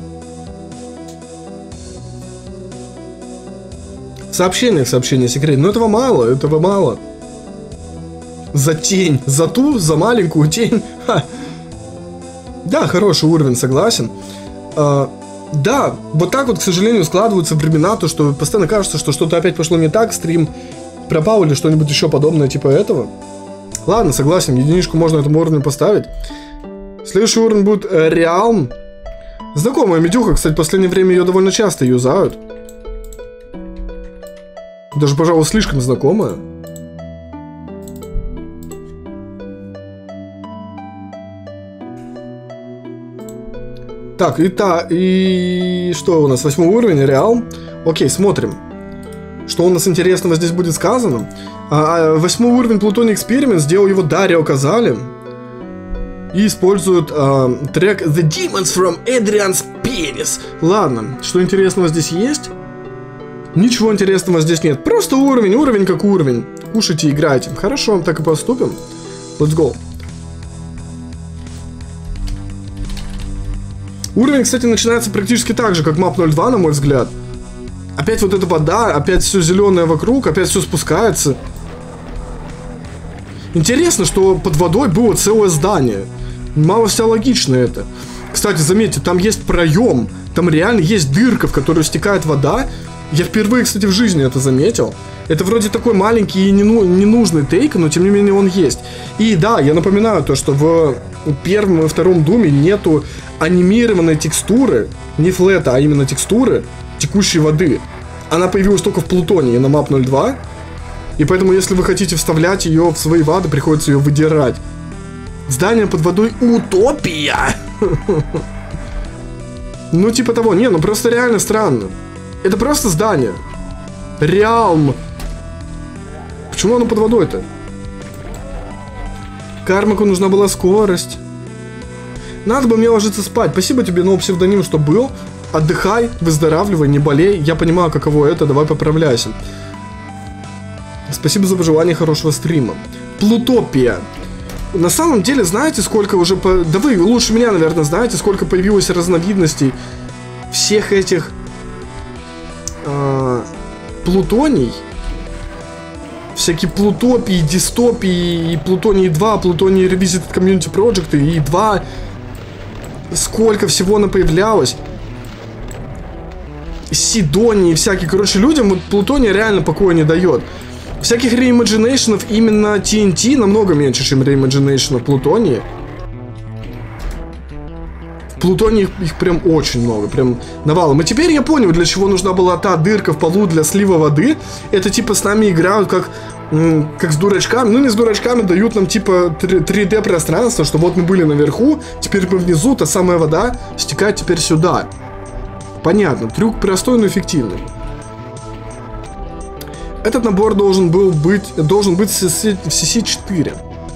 Сообщение секрет. Но этого мало, этого мало. За тень. За ту, за маленькую тень. Ха. Да, хороший уровень, согласен. Да, вот так вот, к сожалению, складываются времена, то что постоянно кажется, что что-то опять пошло не так, стрим пропал или что-нибудь еще подобное типа этого. Ладно, согласен, единичку можно этому уровню поставить. Следующий уровень будет Realm. Знакомая медюха, кстати, в последнее время ее довольно часто юзают. Даже, пожалуй, слишком знакомая. Так, и что у нас? 8 уровень, Реал. Окей, смотрим. Что у нас интересного здесь будет сказано? 8 уровень Plutonic Experiment, сделал его Дарио Казали. И используют трек The Demons from Adrian's Penis. Ладно, что интересного здесь есть? Ничего интересного здесь нет. Просто уровень, уровень как уровень. Кушайте, играйте. Хорошо, так и поступим. Let's go. Уровень, кстати, начинается практически так же, как Map 02, на мой взгляд. Опять вот эта вода, опять все зеленое вокруг, опять все спускается. Интересно, что под водой было целое здание. Мало все логично это. Кстати, заметьте, там есть проем. Там реально есть дырка, в которую стекает вода. Я впервые, кстати, в жизни это заметил. Это вроде такой маленький и ненужный тейк, но тем не менее он есть. И да, я напоминаю то, что в первом и втором Думе нету анимированной текстуры, не флета, а именно текстуры текущей воды. Она появилась только в Плутонии на Map 02. И поэтому, если вы хотите вставлять ее в свои вады, приходится ее выдирать. Здание под водой утопия! Ну, типа того. Не, ну просто реально странно. Это просто здание. Реалм. Почему оно под водой-то? Кармаку нужна была скорость. Надо бы мне ложиться спать. Спасибо тебе, новый псевдоним, что был. Отдыхай, выздоравливай, не болей. Я понимаю, каково это, давай поправляйся. Спасибо за пожелание хорошего стрима. Плутопия. На самом деле, знаете, сколько уже... Да вы лучше меня, наверное, знаете, сколько появилось разновидностей всех этих плутоний. Всякие плутопии, дистопии, и Плутоний 2, Плутоний Revisited Community Project, и 2. Сколько всего появлялось. Сидонии всякие. Короче, людям вот Плутония реально покоя не дает. Всяких реимаджинейшенов именно TNT намного меньше, чем реимаджинейшенов Плутонии. В Плутонии их прям очень много, прям навалом. И теперь я понял, для чего нужна была та дырка в полу для слива воды. Это типа с нами играют как с дурачками. Ну не с дурачками, дают нам типа 3D пространство, что вот мы были наверху, теперь мы внизу, та самая вода стекает теперь сюда. Понятно, трюк простой, но эффективный. Этот набор должен быть в CC4.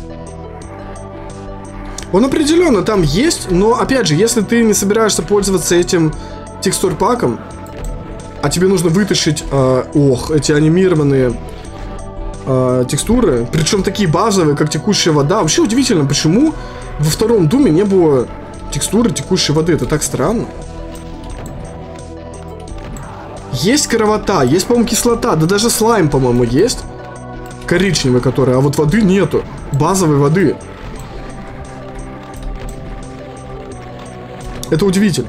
Он определенно там есть, но опять же, если ты не собираешься пользоваться этим текстур-паком, а тебе нужно вытащить, эти анимированные текстуры, причем такие базовые, как текущая вода. Вообще удивительно, почему во втором Думе не было текстуры текущей воды. Это так странно. Есть кровота, есть, по-моему, кислота, да даже слайм, по-моему, есть. Коричневый, который, а вот воды нету. Базовой воды. Это удивительно.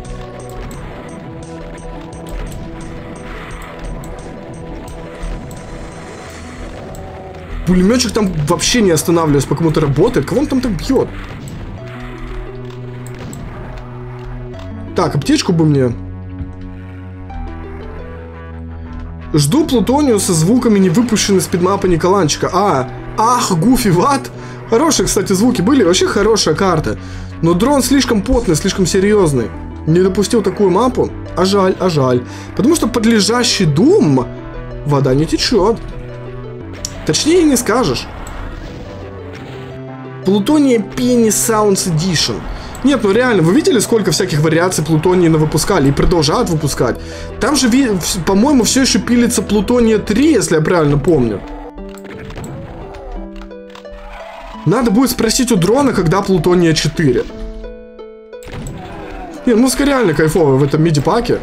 Пулеметчик там вообще не останавливаясь, по кому-то работает. Кого он там так бьет? Так, аптечку бы мне. Жду Плутонию со звуками, не выпущенной с пидмапа Николанчика. Ах, Гуфи, ват. Хорошие, кстати, звуки были. Вообще хорошая карта. Но дрон слишком потный, слишком серьезный. Не допустил такую мапу. А жаль, а жаль. Потому что подлежащий Дум вода не течет. Точнее не скажешь. Плутония Penny Sounds Edition. Нет, ну реально, вы видели, сколько всяких вариаций Плутонии навыпускали и продолжают выпускать? Там же, по-моему, все еще пилится Плутония 3, если я правильно помню. Надо будет спросить у дрона, когда Плутония 4. Нет, музыка реально кайфовая в этом миди-паке.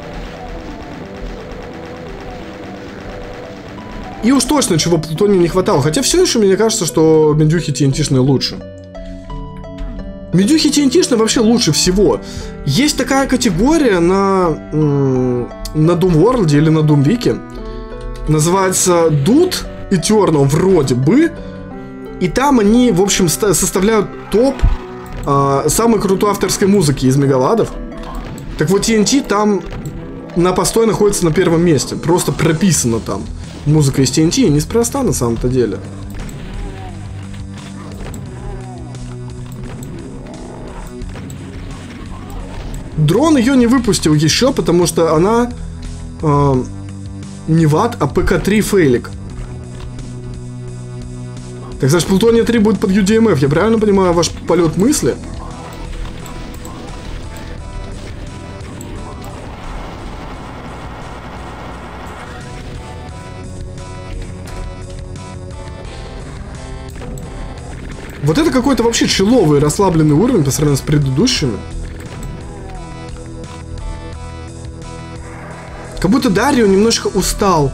И уж точно, чего Плутонии не хватало. Хотя все еще мне кажется, что медюхи TNT-шные лучше. Медюхи TNT-шные вообще лучше всего. Есть такая категория на Doom World или на Doom Wiki. Называется Dude Eternal вроде бы. И там они, в общем, составляют топ самой крутой авторской музыки из мегавадов. Так вот, TNT там на постой находится на первом месте. Просто прописано там. Музыка из TNT неспроста на самом-то деле. Дрон ее не выпустил еще, потому что она не ВАД, а ПК-3 фейлик. Так, значит, Плутония 3 будет под UDMF. Я правильно понимаю ваш полет мысли? Вот это какой-то вообще человый расслабленный уровень по сравнению с предыдущими. Как будто Дарио немножко устал.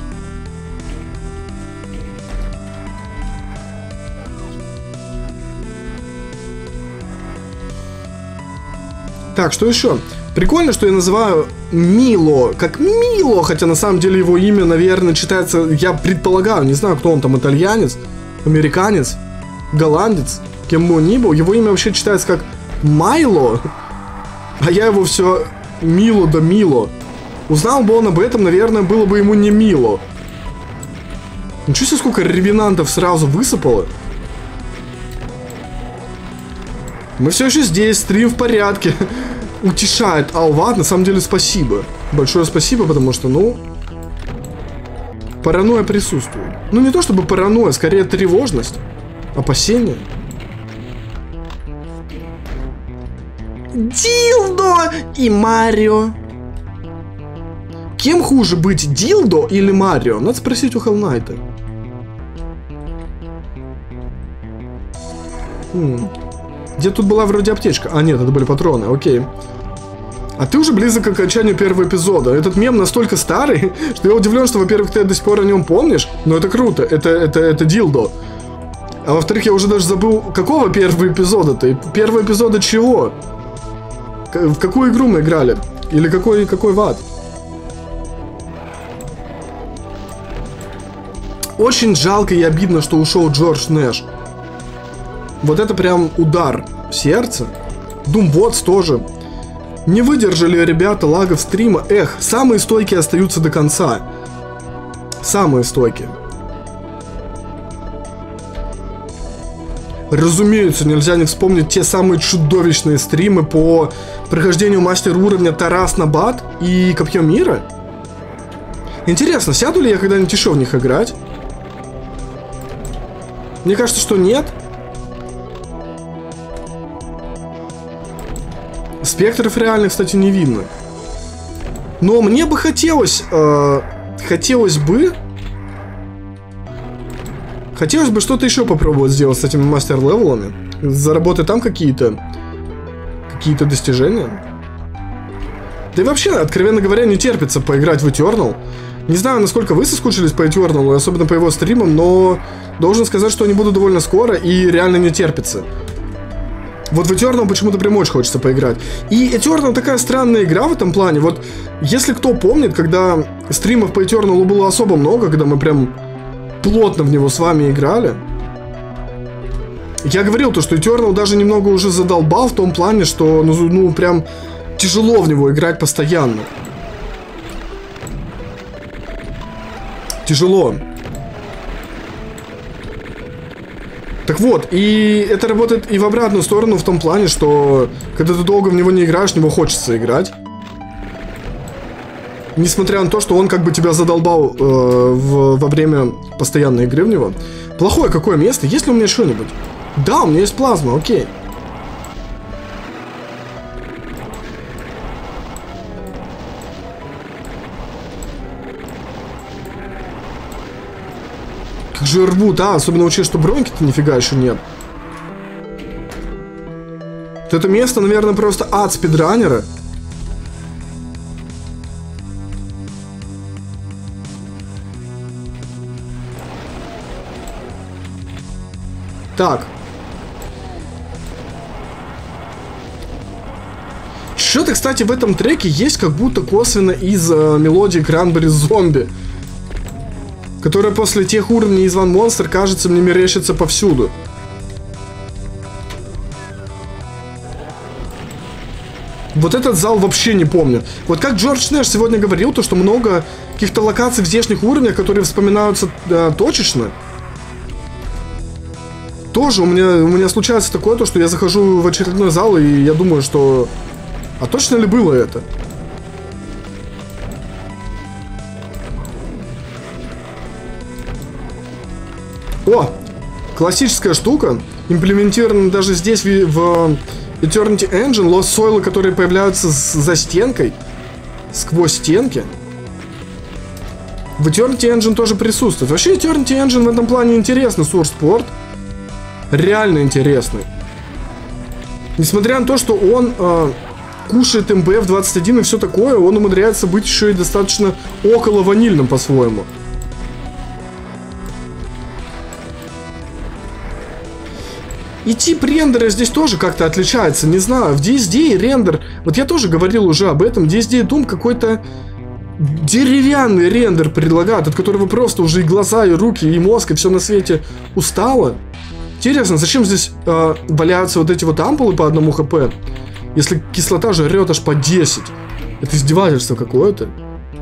Так, что еще? Прикольно, что я называю Мило, как Мило, хотя на самом деле его имя, наверное, читается, я предполагаю, не знаю, кто он там, итальянец, американец, голландец, кем бы он ни был, его имя вообще читается как Майло, а я его все Мило да Мило. Узнал бы он об этом, наверное, было бы ему не мило. Ничего себе, сколько ревенантов сразу высыпало. Мы все еще здесь, стрим в порядке. Утешает Алват, на самом деле спасибо. Большое спасибо, потому что, ну... Паранойя присутствует. Ну не то чтобы паранойя, скорее тревожность. Опасение. Дилдо и Марио. Кем хуже быть, Дилдо или Марио? Надо спросить у Хеллнайта. Где тут была вроде аптечка? А, нет, это были патроны, окей. А ты уже близок к окончанию первого эпизода. Этот мем настолько старый, что я удивлен, что, во-первых, ты до сих пор о нем помнишь. Но это круто, это Дилдо. А во-вторых, я уже даже забыл, какого первого эпизода-то? Первого эпизода чего? В какую игру мы играли? Или какой ВАД? Очень жалко и обидно, что ушел Джордж Нэш. Вот это прям удар в сердце. Думботс тоже. Не выдержали ребята лагов стрима. Эх, самые стойкие остаются до конца. Самые стойкие. Разумеется, нельзя не вспомнить те самые чудовищные стримы по прохождению мастер уровня Тарас Набат и Копье Мира. Интересно, сяду ли я когда-нибудь еще в них играть? Мне кажется, что нет. Спектров реально, кстати, не видно. Но мне бы хотелось... Хотелось бы что-то еще попробовать сделать с этими мастер-левелами. Заработать там какие-то достижения. Да и вообще, откровенно говоря, не терпится поиграть в Eternal. Не знаю, насколько вы соскучились по Eternal, особенно по его стримам, но должен сказать, что они будут довольно скоро и реально не терпится. Вот в Eternal почему-то прям очень хочется поиграть. И Eternal такая странная игра в этом плане. Вот если кто помнит, когда стримов по Eternal было особо много, когда мы прям плотно в него с вами играли, я говорил то, что Eternal даже немного уже задолбал в том плане, что ну прям тяжело в него играть постоянно. Тяжело. Так вот, и это работает и в обратную сторону, в том плане, что когда ты долго в него не играешь, в него хочется играть. Несмотря на то, что он как бы тебя задолбал во время постоянной игры в него. Плохое какое место? Есть ли у меня что-нибудь? Да, у меня есть плазма, окей. Как же рвут, а? Особенно учесть, что броньки-то нифига еще нет. Вот это место, наверное, просто ад спидранера. Так. Что-то, кстати, в этом треке есть как будто косвенно из мелодии Cranberries Zombie, которая после тех уровней из One Monster, кажется, мне мерещится повсюду. Вот этот зал вообще не помню. Вот как Джордж Нэш сегодня говорил, то что много каких-то локаций в здешних уровнях, которые вспоминаются точечно. Тоже у меня случается такое, то что я захожу в очередной зал, и я думаю, что А точно ли было это? О! Классическая штука. Имплементирована даже здесь в Eternity Engine. Lost Soil, которые появляются за стенкой. Сквозь стенки. В Eternity Engine тоже присутствует. Вообще Eternity Engine в этом плане интересный Sourceport. Реально интересный. Несмотря на то, что он кушает МБФ-21 и все такое, он умудряется быть еще и достаточно около ванильным по-своему. И тип рендера здесь тоже как-то отличается, не знаю. В DSD рендер, вот я тоже говорил уже об этом, DSD Doom какой-то деревянный рендер предлагает, от которого просто уже и глаза, и руки, и мозг, и все на свете устало. Интересно, зачем здесь валяются вот эти вот ампулы по 1 хп, если кислота жрет аж по 10? Это издевательство какое-то.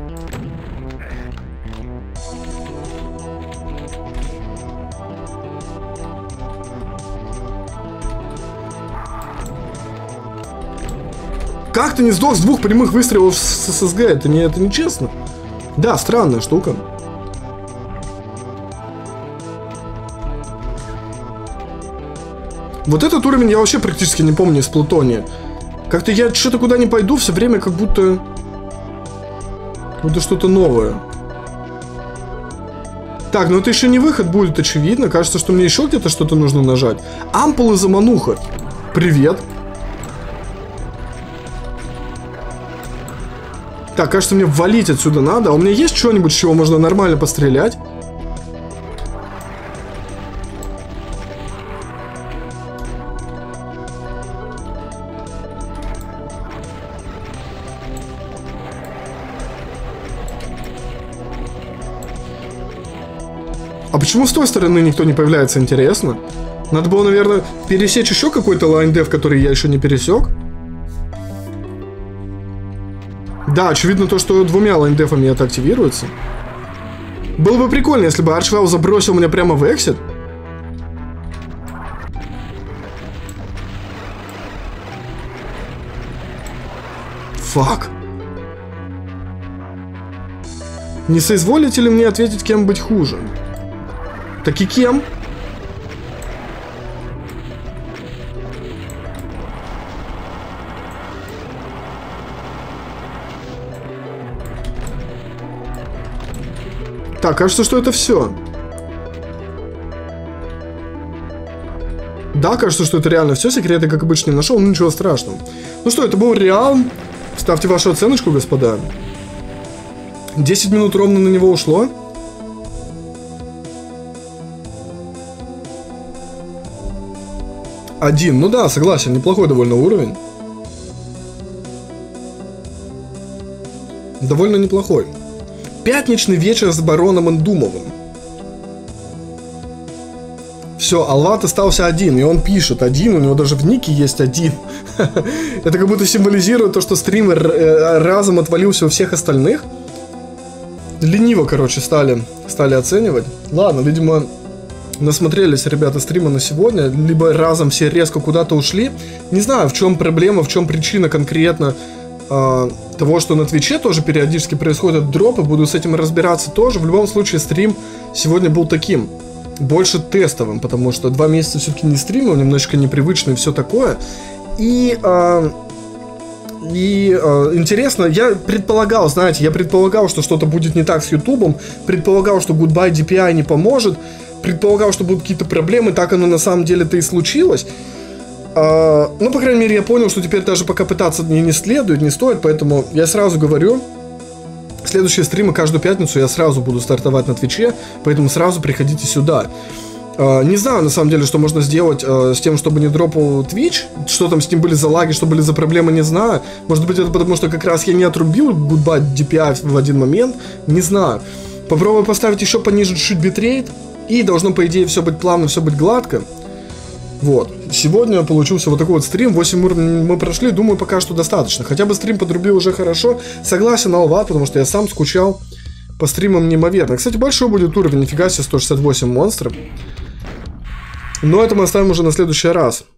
Как ты не сдох с 2 прямых выстрелов с ССГ? Это не честно. Да, странная штука. Вот этот уровень я вообще практически не помню из Плутония. Как-то я что-то куда не пойду, все время как будто что-то новое. Так, ну это еще не выход будет, очевидно. Кажется, что мне еще где-то что-то нужно нажать. Ампулы замануха. Привет. Так, кажется, мне валить отсюда надо. А у меня есть что-нибудь, с чего можно нормально пострелять? А почему с той стороны никто не появляется, интересно? Надо было, наверное, пересечь еще какой-то лайн-дев, который я еще не пересек. Да, очевидно то, что 2 лайн-дефами это активируется. Было бы прикольно, если бы Арчвелл забросил меня прямо в эксит. Фак. Не соизволите ли мне ответить, кем быть хуже? Так и кем? Так, кажется, что это все. Да, кажется, что это реально все. Секреты, как обычно, не нашел, но ничего страшного. Ну что, это был Реал. Ставьте вашу оценочку, господа. 10 минут ровно на него ушло. Один. Ну да, согласен, неплохой довольно уровень. Довольно неплохой. Пятничный вечер с бароном Эндумовым. Все, Алват остался один, и он пишет один, у него даже в нике есть один. Это как будто символизирует то, что стример разом отвалился у всех остальных. Лениво, короче, стали оценивать. Ладно, видимо, насмотрелись ребята стрима на сегодня, либо разом все резко куда-то ушли. Не знаю, в чем проблема, в чем причина конкретно того, что на Твиче тоже периодически происходят дропы, буду с этим разбираться тоже. В любом случае, стрим сегодня был таким, больше тестовым, потому что 2 месяца все-таки не стримил, немножечко непривычно и все такое. И интересно, я предполагал, что что-то будет не так с Ютубом, предполагал, что Goodbye DPI не поможет, предполагал, что будут какие-то проблемы, так оно на самом деле-то и случилось. Ну, по крайней мере, я понял, что теперь даже пока пытаться не следует, не стоит, поэтому я сразу говорю, следующие стримы каждую пятницу я сразу буду стартовать на Твиче, поэтому сразу приходите сюда. Не знаю, на самом деле, что можно сделать с тем, чтобы не дропал Twitch, что там с ним были за лаги, что были за проблемы, не знаю. Может быть, это потому, что как раз я не отрубил Goodbye DPI в один момент, не знаю. Попробую поставить еще пониже чуть битрейт, и должно, по идее, все быть плавно, все быть гладко. Вот. Сегодня получился вот такой вот стрим, 8 уровней мы прошли, думаю, пока что достаточно. Хотя бы стрим подрубил уже хорошо. Согласен, Алват, потому что я сам скучал по стримам неимоверно. Кстати, большой будет уровень, нифига себе, 168 монстров. Но это мы оставим уже на следующий раз.